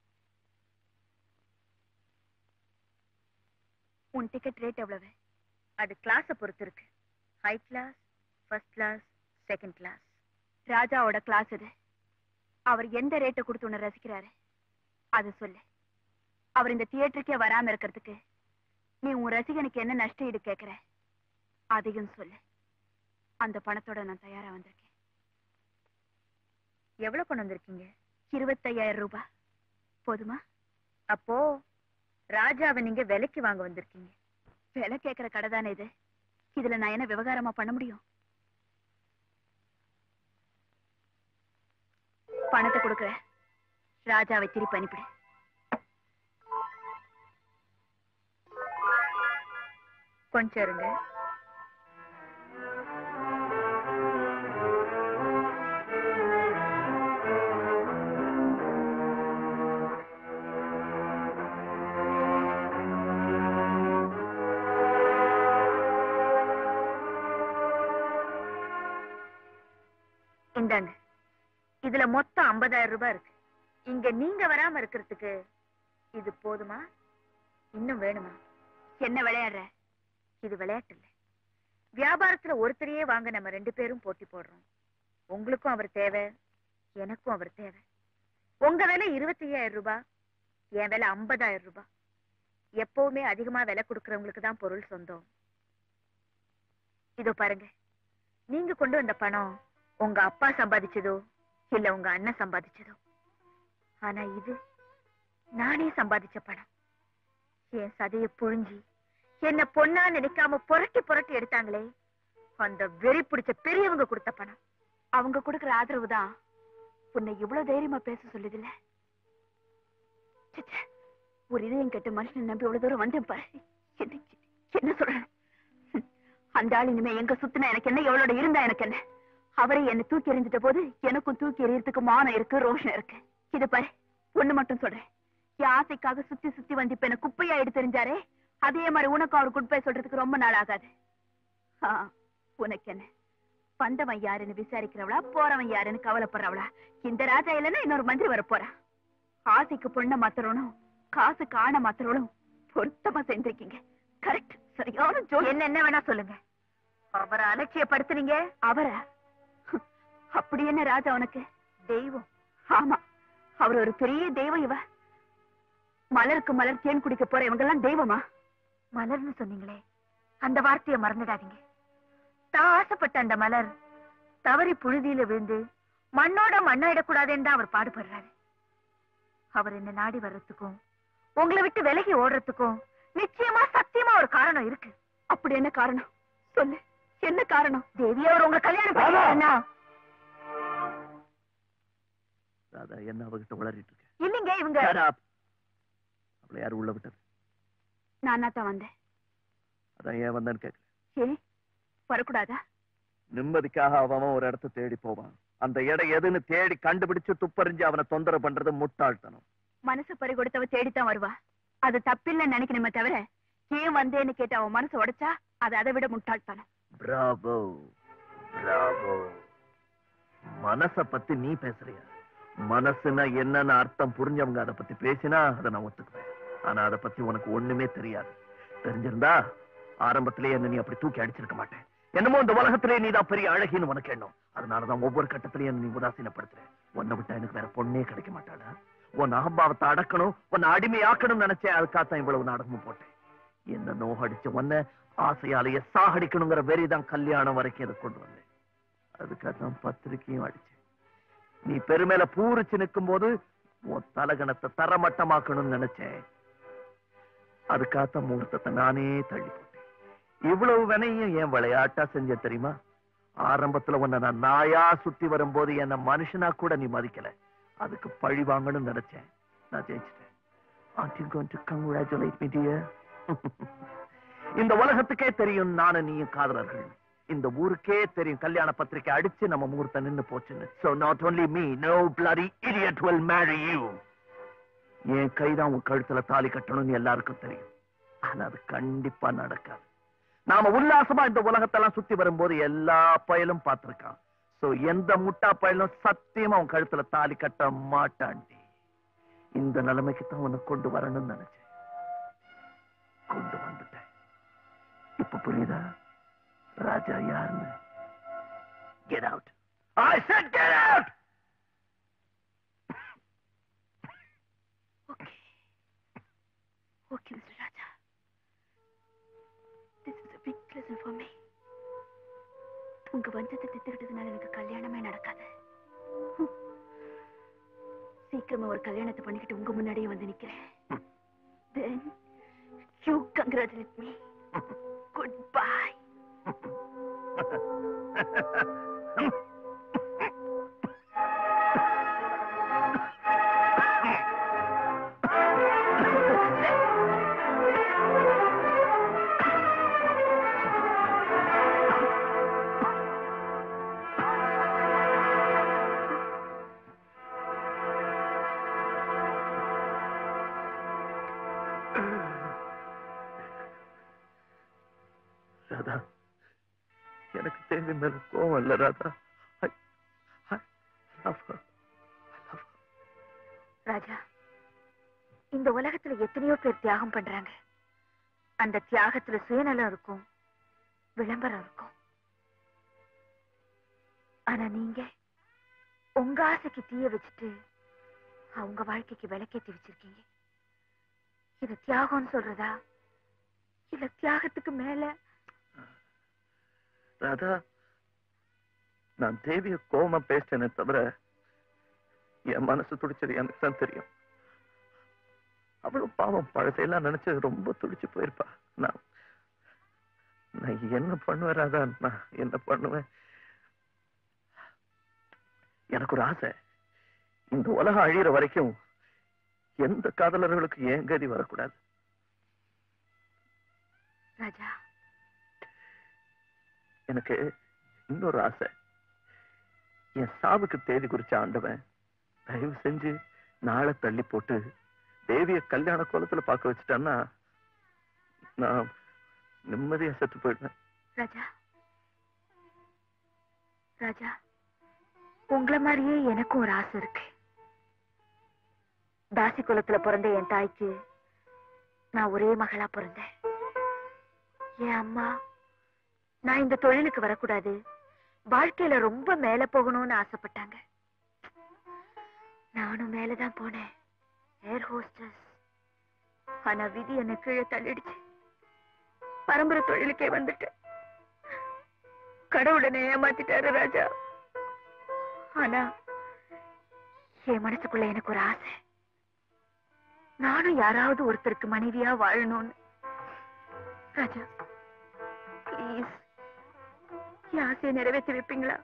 உன் டிக்கெட் ரேட் எவ்வளவு? அது கிளாஸ பொறுத்து இருக்கு. High class, first class, second class. ராஜாவோட கிளாஸ் இது. அவர் எந்த ரேட்டை கொடுத்து உன்னை ரசிக்கிறாரு அது சொல்லு. அவர் இந்த தியேட்டருக்கே வராம இருக்கிறதுக்கு நீ உன் ரசிகனுக்கு என்ன நஷ்ட ஈடு கேட்கிற அதையும் சொல்லு. அந்த பணத்தோட நான் தயாரா வந்திருக்கேன். எவ்வளவு கொண்டு வந்திருக்கீங்க? இருபத்தையாயிரம் ரூபாய் போதுமா? அப்போ ராஜாவை நீங்க விலைக்கு வாங்க வந்திருக்கீங்க. விலை கேட்கிற கடை தானே இது. இதுல நான் என்ன விவகாரமா பண்ண முடியும்? பணத்தை கொடுக்கற, ராஜாவை திருப்பி அனுப்பிடு. கொஞ்சம் இருங்க. இந்தாங்க. இதுல மொத்தம் ஐம்பதாயிரம் ரூபாய் இருக்கு. இங்க நீங்க வராம இருக்கிறதுக்கு இது போதுமா, இன்னும் வேணுமா? என்ன விளையாடுற? இது விளையாட்டு இல்ல. வியாபாரத்துல ஒருத்தரையே வாங்க நம்ம ரெண்டு பேரும் போட்டி போடுறோம். உங்களுக்கும் அவர் தேவை, எனக்கும் அவர் தேவை. உங்க விலை இருபத்தி ஐயாயிரம் ரூபாய், என் விலை ஐம்பதாயிரம் ரூபாய். எப்பவுமே அதிகமா விலை கொடுக்கறவங்களுக்கு தான் பொருள் சொந்தம். இதோ பாருங்க, நீங்க கொண்டு வந்த பணம் உங்க அப்பா சம்பாதிச்சதோ இல்ல உங்க அண்ணன் சம்பாதிச்சதோ, ஆனா இது நானே சம்பாதிச்ச பணம். என் சதைய புழிஞ்சி என்ன பொண்ணா நினைக்காம புரட்டி புரட்டி எடுத்தாங்களே, அந்த வெறி பிடிச்ச பெரியவங்க கொடுத்த பணம். அவங்க கொடுக்கிற ஆதரவு தான் உன்னை இவ்வளவு தைரியமா பேச சொல்லுதுல்ல. ஒரு இதயம் கெட்ட மனுஷனை நம்பி இவ்வளவு தூரம் வந்தேன் பாரு. என்ன சொல்றேன்? அந்த ஆள் இனிமே எங்க சுத்தினா எனக்கு என்ன, எவ்வளோட இருந்தா எனக்கு என்ன? அவரை என்ன தூக்கி எறிஞ்சிட்ட போது எனக்கும் தூக்கி எறியறதுக்கு மானம் இருக்கு, ரோஷம் இருக்கு. இது பாரு, ஒண்ணு மட்டும் சொல்றேன். என் ஆசைக்காக சுத்தி சுத்தி வந்து இப்ப என்ன குப்பையா எடுத்து தெரிஞ்சாரே, அதே மாதிரி உனக்கு அவர் குட் பை சொல்றதுக்கு ரொம்ப நாள் ஆகாது. உனக்கு என்ன, வந்தவன் யாருன்னு விசாரிக்கிறவளா, போறவன் யாருன்னு கவலைப்படுறவளா? இந்த ராஜா இல்லைன்னா இன்னொரு மந்திரி வர போறான். ஆசைக்கு பொண்ண மாத்திரணும், காசு காண மாத்திரணும் பொருத்தமா செஞ்சிருக்கீங்க. கரெக்ட், சரியான ஜோடி. என்ன என்ன வேணா சொல்லுங்க, அவரை அலட்சியப்படுத்துறீங்க. அவரா? அப்படி என்ன ராஜா உனக்கு? தெய்வம். ஆமா, அவர் ஒரு பெரிய தெய்வம். இவ மலருக்கு மலர் தேன் குடிக்க போற இவங்க எல்லாம் தெய்வமா? மலர்னு சொன்னீங்களே, அந்த வார்த்தையை மறந்துடாதீங்க. தான் ஆசைப்பட்ட அந்த மலர் தவறி புழுதியில விழுந்து மண்ணோட மண்ணாயிடக்கூடாதுன்னு தான் அவர் பாடுபடுறாரு. அவர் என்ன நாடி வர்றதுக்கும் உங்களை விட்டு விலகி ஓடுறதுக்கும் நிச்சயமா சத்தியமா ஒரு காரணம் இருக்கு. அப்படி என்ன காரணம் சொல்லு, என்ன காரணம்? தேவி, அவர் உங்க கல்யாணம் பண்ணா ராதா என்ன அவகிட்ட உளறிட்டு இருக்க? இல்லைங்க, இவங்க அவளை யாரு உள்ள விட்டது? நானா தான் வந்தேன். அதான் ஏன் வந்தேன்னு கேட்க. ஏன் வரக்கூடாதா? நிம்மதிக்காக அவன் ஒரு இடத்தை தேடி போவான். அந்த இடம் எதுன்னு தேடி கண்டுபிடிச்சு துப்பறிஞ்சு அவனை தொந்தரவு பண்றது முட்டாள்தனம். மனசு பறி கொடுத்தவ தேடித்தான் வருவா. அது தப்பில்லைன்னு நினைக்கணுமே தவிர ஏன் வந்தேன்னு கேட்டு அவன் மனசு உடைச்சா அது அதை விட முட்டாள்தனம். Bravo bravo. மனச பத்தி நீ பேசுறியா? மனசுனா என்னன்னு அர்த்தம் புரிஞ்சவங்க அதை பத்தி பேசினா அதை நான் ஒத்துக்குவேன். ஆனா அதை பத்தி உனக்கு ஒண்ணுமே தெரியாது. தெரிஞ்சிருந்தா ஆரம்பத்திலேயே என்ன நீ அப்படி தூக்கி அடிச்சிருக்க மாட்டேன். என்னமோ இந்த உலகத்திலே நீதான் பெரிய அழகின்னு உனக்கு எண்ணம். அதனாலதான் ஒவ்வொரு கட்டத்திலையும் நீ உதாசீனப்படுத்துற. உன்னை விட்டா எனக்கு வேற பொண்ணே கிடைக்க மாட்டாளா? உன் அகம்பாவத்தை அடக்கணும், உன்னை அடிமையாக்கணும் நினைச்சேன். அதுக்காகத்தான் இவ்வளவு நாடகமும் போட்டேன். என்ன நோகடிச்ச உன்னை ஆசையாலேயே சாகடிக்கணுங்கிற வெறிதான் கல்யாணம் வரைக்கும் அதை கொண்டு வந்தேன். அதுக்காகத்தான் பத்திரிக்கையும் அடிச்சேன். நீ பெருமையில பூரிச்சு நிற்கும் போது உன் தலகணத்தை தரமட்டமாக்கணும்னு நினைச்சேன். அதுக்காகத்தான் முகூர்த்தத்தை நானே தள்ளி போட்டேன். இவ்வளவு வினையும் என் விளையாட்டா செஞ்ச தெரியுமா? ஆரம்பத்துல உன்னை நான் நாயா சுத்தி வரும்போது என்ன மனுஷனா கூட நீ மதிக்கல. அதுக்கு பழி வாங்கணும்னு நினைச்சேன். நான் ஜெயிச்சிட்டேன். Aren't you going to congratulate me, dear? இந்த உலகத்துக்கே தெரியும் நானும் நீயும் காதலர்கள். இந்த ஊருக்கே தெரியும் கல்யாண பத்திரிக்கை அடிச்சு நம்ம முகூர்த்தம் நின்னு போச்சுன்னு. So not only me, no bloody idiot will marry you. என் கைதான் உன் கழுத்துல தாலி கட்டணும்னு எல்லாருக்கும் தெரியும். ஆனா அது கண்டிப்பா நடக்காது. நாம உல்லாசமா இந்த உலகத்தெல்லாம் சுத்தி வரும்போது எல்லா பயலும் பார்த்திருக்கான். சோ எந்த முட்டா பயலும் சத்தியமா உன் கழுத்துல தாலி கட்ட மாட்டாண்டி. இந்த நிலைமைக்கு தான் உன்னை கொண்டு வரணும்னு நினைச்சேன். கொண்டு வந்துட்டேன். இப்ப புரியுதா ராஜா யாருன்னு? Get out. I said get out. Okay. Okay, Mister Raja. This is a big lesson for me. உங்க வஞ்சத்தை திட்டுக்கிட்டதுனால எனக்கு கல்யாணமே நடக்காது. சீக்கிரமா ஒரு கல்யாணத்தை பண்ணிக்கிட்டு உங்க முன்னாடியே வந்து நிக்கிறேன். Then you congratulate me. Goodbye. Radha, எனக்கு தேவி மேல கோவம் இல்ல ராதா. ராஜா, இந்த உலகத்துல எத்தனையோ பேர் தியாகம் பண்றாங்க. அந்த தியாகத்துல சுயநலம் இருக்கும், விளம்பரம் இருக்கும். ஆனா நீங்க உங்க ஆசைக்கு தீய வச்சுட்டு அவங்க வாழ்க்கைக்கு விளக்கேத்தி வச்சிருக்கீங்க. இது தியாகம்னு சொல்றதா இல்ல தியாகத்துக்கு மேல? ராதா, நான் தேவிய கோவமா பேசினே தவிர என் மனசு துடிச்சது எனக்கு தான் தெரியும். அவ்வளவு பாவம் பழசையெல்லாம் நினைச்சு ரொம்ப துடிச்சு போயிருப்பா. நான் நான் என்ன பண்ணுவேன் ராதா? நான் என்ன பண்ணுவேன்? எனக்கு ஒரு ஆசை, இந்த உலகம் அழியிற வரைக்கும் எந்த காதலர்களுக்கு ஏன் கதி வரக்கூடாது. ராஜா, எனக்கு இன்னொரு ஆசை, என் சாவுக்கு தேதி குறிச்ச ஆண்டவன் தயவு செஞ்சு நாளை தள்ளி போட்டு தேவிய கல்யாண கோலத்துல பார்க்க வச்சுட்டான்னா நான் நிம்மதியா செத்து போயிடுவேன். ராஜா, ராஜா, உங்களை மாதிரியே எனக்கும் ஒரு ஆசை இருக்கு. தாசி குலத்துல பிறந்த என் தாய்க்கு நான் ஒரே மகளா பிறந்தேன். என் அம்மா நான் இந்த தொழிலுக்கு வரக்கூடாது, வாழ்க்கையில ரொம்ப மேல போகணும்னு ஆசைப்பட்டாங்க. நானும் மேலதான் போனேன், ஏர் ஹோஸ்டஸ். ஆனா விதி என்ன கீழே தள்ளிடுச்சு. பரம்பரை தொழிலுக்கே வந்துட்டு கடவுளனை ஏமாத்திட்டாரு ராஜா. ஆனா என் மனசுக்குள்ள எனக்கு ஒரு ஆசை, நானும் யாராவது ஒருத்தருக்கு மனைவியா வாழணும்னு. ராஜா, பிளீஸ் என் ஆசையை நிறைவேற்றி வைப்பீங்களா?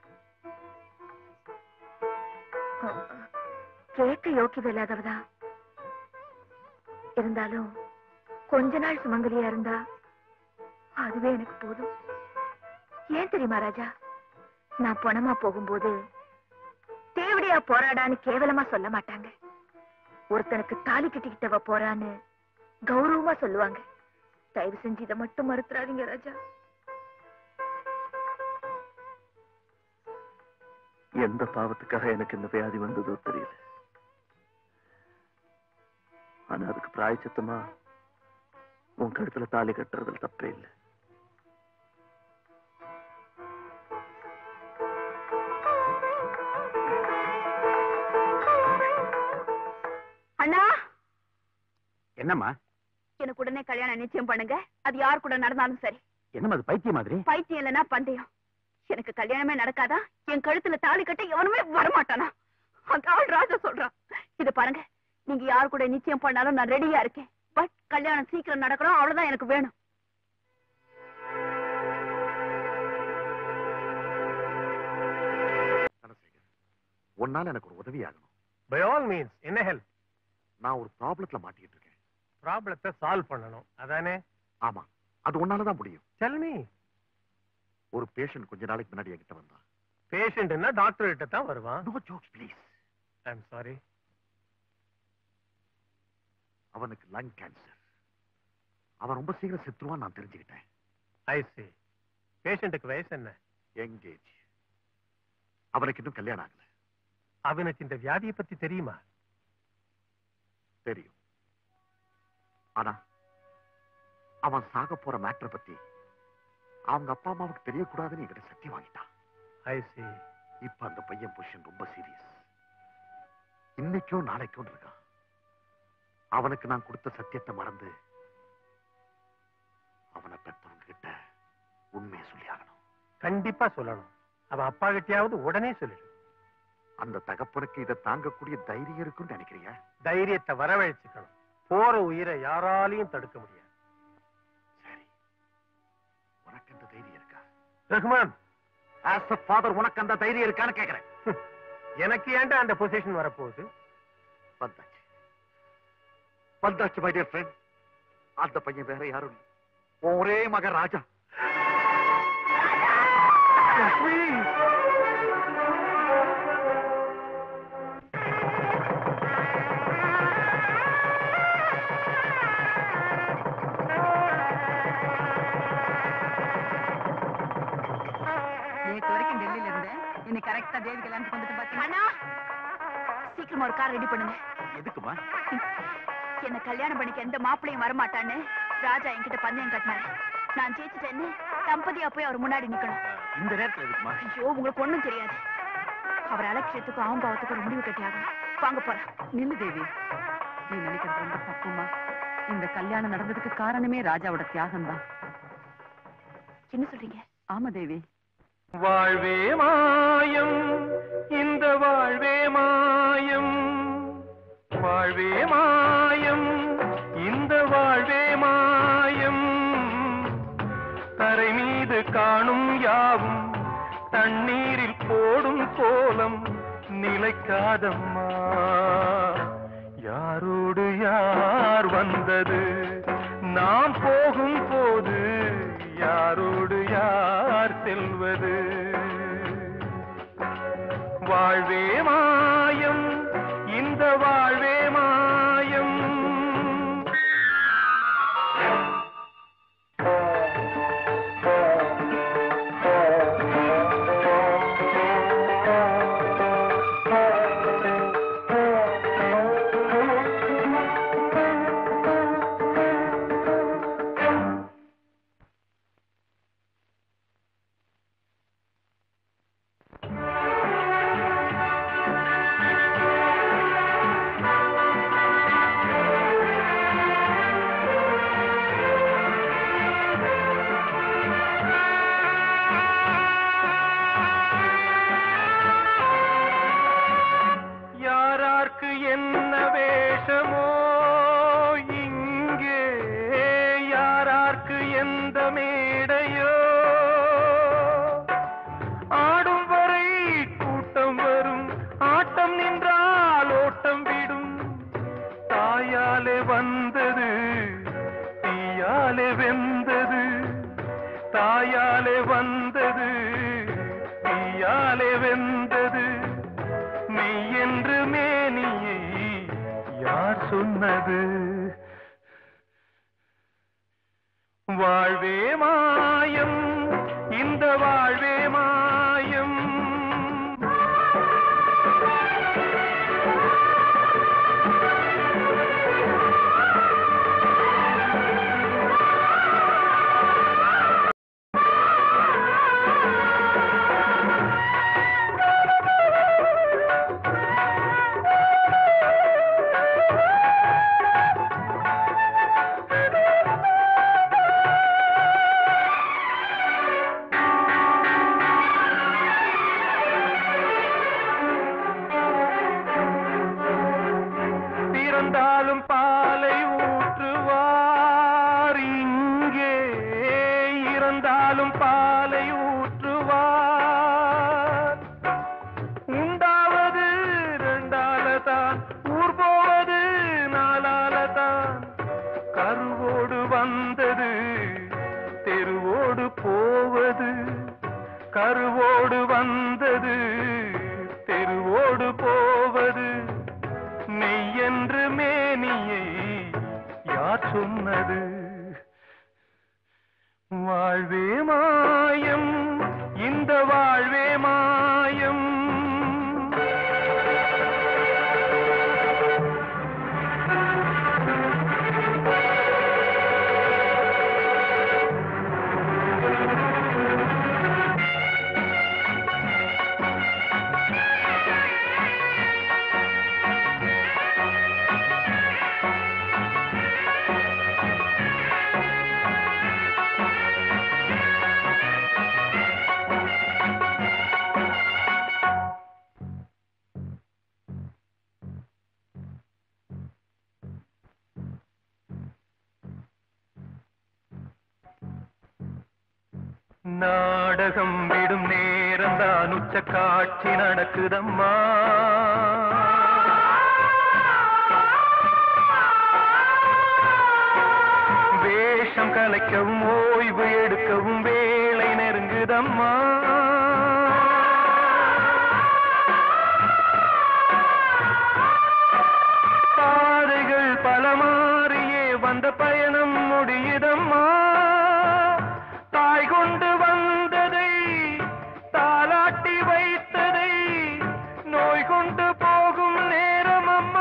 கேட்க யோக்கியம் இல்லாதவதா இருந்தாலும் கொஞ்ச நாள் சுமங்கலியா இருந்தா அதுவே எனக்கு போதும். ஏன் தெரியுமா ராஜா, நான் பணமா போகும்போது தேவடியா போராடான்னு கேவலமா சொல்ல மாட்டாங்க. ஒருத்தனுக்கு தாலி கட்டிக்கிட்டவ போறான்னு கௌரவமா சொல்லுவாங்க. தயவு செஞ்சு இதை மட்டும் மறுத்துறாதீங்க ராஜா. எந்த பாவத்துக்காக எனக்கு இந்த வியாதி வந்ததோ தெரியல. ஆனா அதுக்கு பிராயச்சித்தமா உன் கழுத்துல தாலி கட்டுறதுல தப்பே இல்லை. என்னம்மா? எனக்கு உடனே கல்யாணம் நிச்சயம் பண்ணுங்க. அது யார் கூட நடந்தாலும் சரி. என்னம்மா அது பைத்தியம் மாதிரி? பைத்தியம் இல்லைன்னா பந்தயம். எனக்கு கல்யாணமே நடக்காதா? என் கழுத்துல தாலி கட்ட எவனுமே வரமாட்டானா? அந்த ஆள் ராஜா சொல்றான். இது பாருங்க, நீங்க யார் கூட நிச்சயம் பண்ணாலும் நான் ரெடியா இருக்கேன். பட் கல்யாணம் சீக்கிரம் நடக்கணும், அவ்வளவுதான் எனக்கு வேணும். ஒன்னால எனக்கு ஒரு உதவி ஆகணும். By all means. என்ன ஹெல்ப்? நான் ஒரு ப்ராப்ளத்துல மாட்டிக்கிட்டு இருக்கேன். ப்ராப்ளத்தை சால்வ் பண்ணணும், அதானே? ஆமா, அது ஒன்னாலதான் முடியும். Tell me. ஒரு பேஷண்ட் கொஞ்ச நாளைக்கு முன்னாடி என்கிட்ட வந்தான். பேஷண்ட்னா டாக்டர் கிட்ட தான் வருவான். No jokes please. I am sorry. அவனுக்கு லங் கேன்சர். அவன் ரொம்ப சீக்கிரம் செத்துருவான் நான் தெரிஞ்சுக்கிட்டேன். ஐ see. பேஷண்ட்டுக்கு வயசு என்ன? எங்கேஜ். அவனுக்கு இன்னும் கல்யாணம் ஆகல. அவனுக்கு இந்த வியாதியை பத்தி தெரியுமா? தெரியும். ஆனா அவன் சாக போற மேட்டரை பத்தி அவங்க அப்பா அம்மாவுக்கு தெரியக்கூடாதுன்னு என்கிட்ட சத்தியம் வாங்கிட்டான். ஐ see. இப்ப அந்த பையன் பொசிஷன் ரொம்ப சீரியஸ். இன்னைக்கும் நாளைக்கும் இருக்கான். அவனுக்கு நான் கொடுத்த சத்தியத்தை மறந்து அவனை பெற்றவங்க கிட்ட உண்மையை சொல்லி ஆகணும். கண்டிப்பா சொல்லணும். அவன் அப்பா கிட்டயாவது உடனே சொல்லிடு. அந்த தகப்பனுக்கு இதை தாங்கக்கூடிய தைரியம் இருக்குன்னு நினைக்கிறியா? தைரியத்தை வரவழைச்சுக்கணும். போற உயிரை யாராலையும் தடுக்க முடியாது. சரி, உனக்கு அந்த தைரியம் இருக்கா? ரஹ்மான், ஆஸ் a father உனக்கு அந்த தைரியம் இருக்கான்னு கேக்குறேன். எனக்கு ஏன்டா அந்த பொசிஷன் வரப்போகுது? வந்தாச்சு வந்தாச்சு மை டியர் ஃப்ரெண்ட். அந்த பையன் வேற யாரும் இல்லை, ஒரே மகன் ராஜா. நேற்று வரைக்கும் டெல்லியில இருந்தேன். இன்னைக்கு கரெக்டா தேவி கல்யாணத்துக்கு வந்துட்டு பாத்தீங்கன்னா சீக்கிரமா ஒரு கார் ரெடி பண்ணுங்க. எதுக்குமா? என்ன கல்யாணம் பண்ணிக்க எந்த மாப்பிளையும் வரமாட்டான்னு ராஜா என்கிட்ட பந்தயம் கட்டினாரு. நான் ஜெயிச்சுட்டேன்னு தம்பதியா போய் அவர் முன்னாடி நிக்கணும். இந்த நேரத்துல எதுக்குமா? ஐயோ, உங்களுக்கு ஒண்ணும் தெரியாது. அவர் அலட்சியத்துக்கும் ஆம்பாவத்துக்கும் ஒரு முடிவு கட்டியாகணும். வாங்க போறேன். நில்லு தேவி, நீ நினைக்கிறது ரொம்ப தப்புமா. இந்த கல்யாணம் நடந்ததுக்கு காரணமே ராஜாவோட தியாகம் தான். என்ன சொல்றீங்க? ஆமா தேவி. வாழ்வே மாயம், இந்த வாழ்வே மாயம், வாழ்வே மாயம், இந்த வாழ்வே மாயம், தரை மீது காணும் யாவும் தண்ணீரில் போடும் கோலம் நிலைக்காதம்மா. யாரோடு யார் வந்தது நாம் போகும் போது, யாரோடு யார் செல்வது? வாழ்வே மாயம், இந்த வாழ்வே மாயம். என்ன வேஷமோ இங்கே, யாரார்க்கு எந்த மேடையோ, ஆடும் வரை கூட்டம் வரும், ஆட்டம் நின்றால் ஓட்டம் விடும். தாயாலே வந்தது தீயாலே வெந்தது, தாயாலே வந்தது தீயாலே வெந்தது. மெய் என்று மேனியை யார் சொன்னது? வாழ்வே மாயம், இந்த வாழ்வே மாயம். சொன்னது வாழ்வே மாயம் இந்த வாழ்வே மாயம் நாடகம் விடும் நேரம் தான் உச்ச காட்சி நடக்குதம்மா வேஷம் கலைக்கவும் ஓய்வு எடுக்கவும் வேளை நெருங்குதம்மா பாதைகள் பல மாறியே வந்த பயணம் முடியுதம்மா தாய் கொண்டு வந்ததை தாலாட்டி வைத்ததை நோய் கொண்டு போகும் நேரம் அம்மா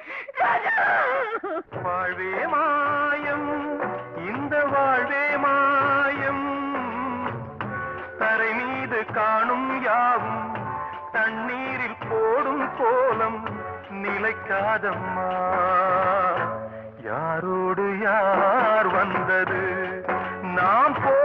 வாழ்வே மாயம் இந்த வாழ்வே மாயம் வைக்காதம்மா யாரோடு யார் வந்தது நாம் போ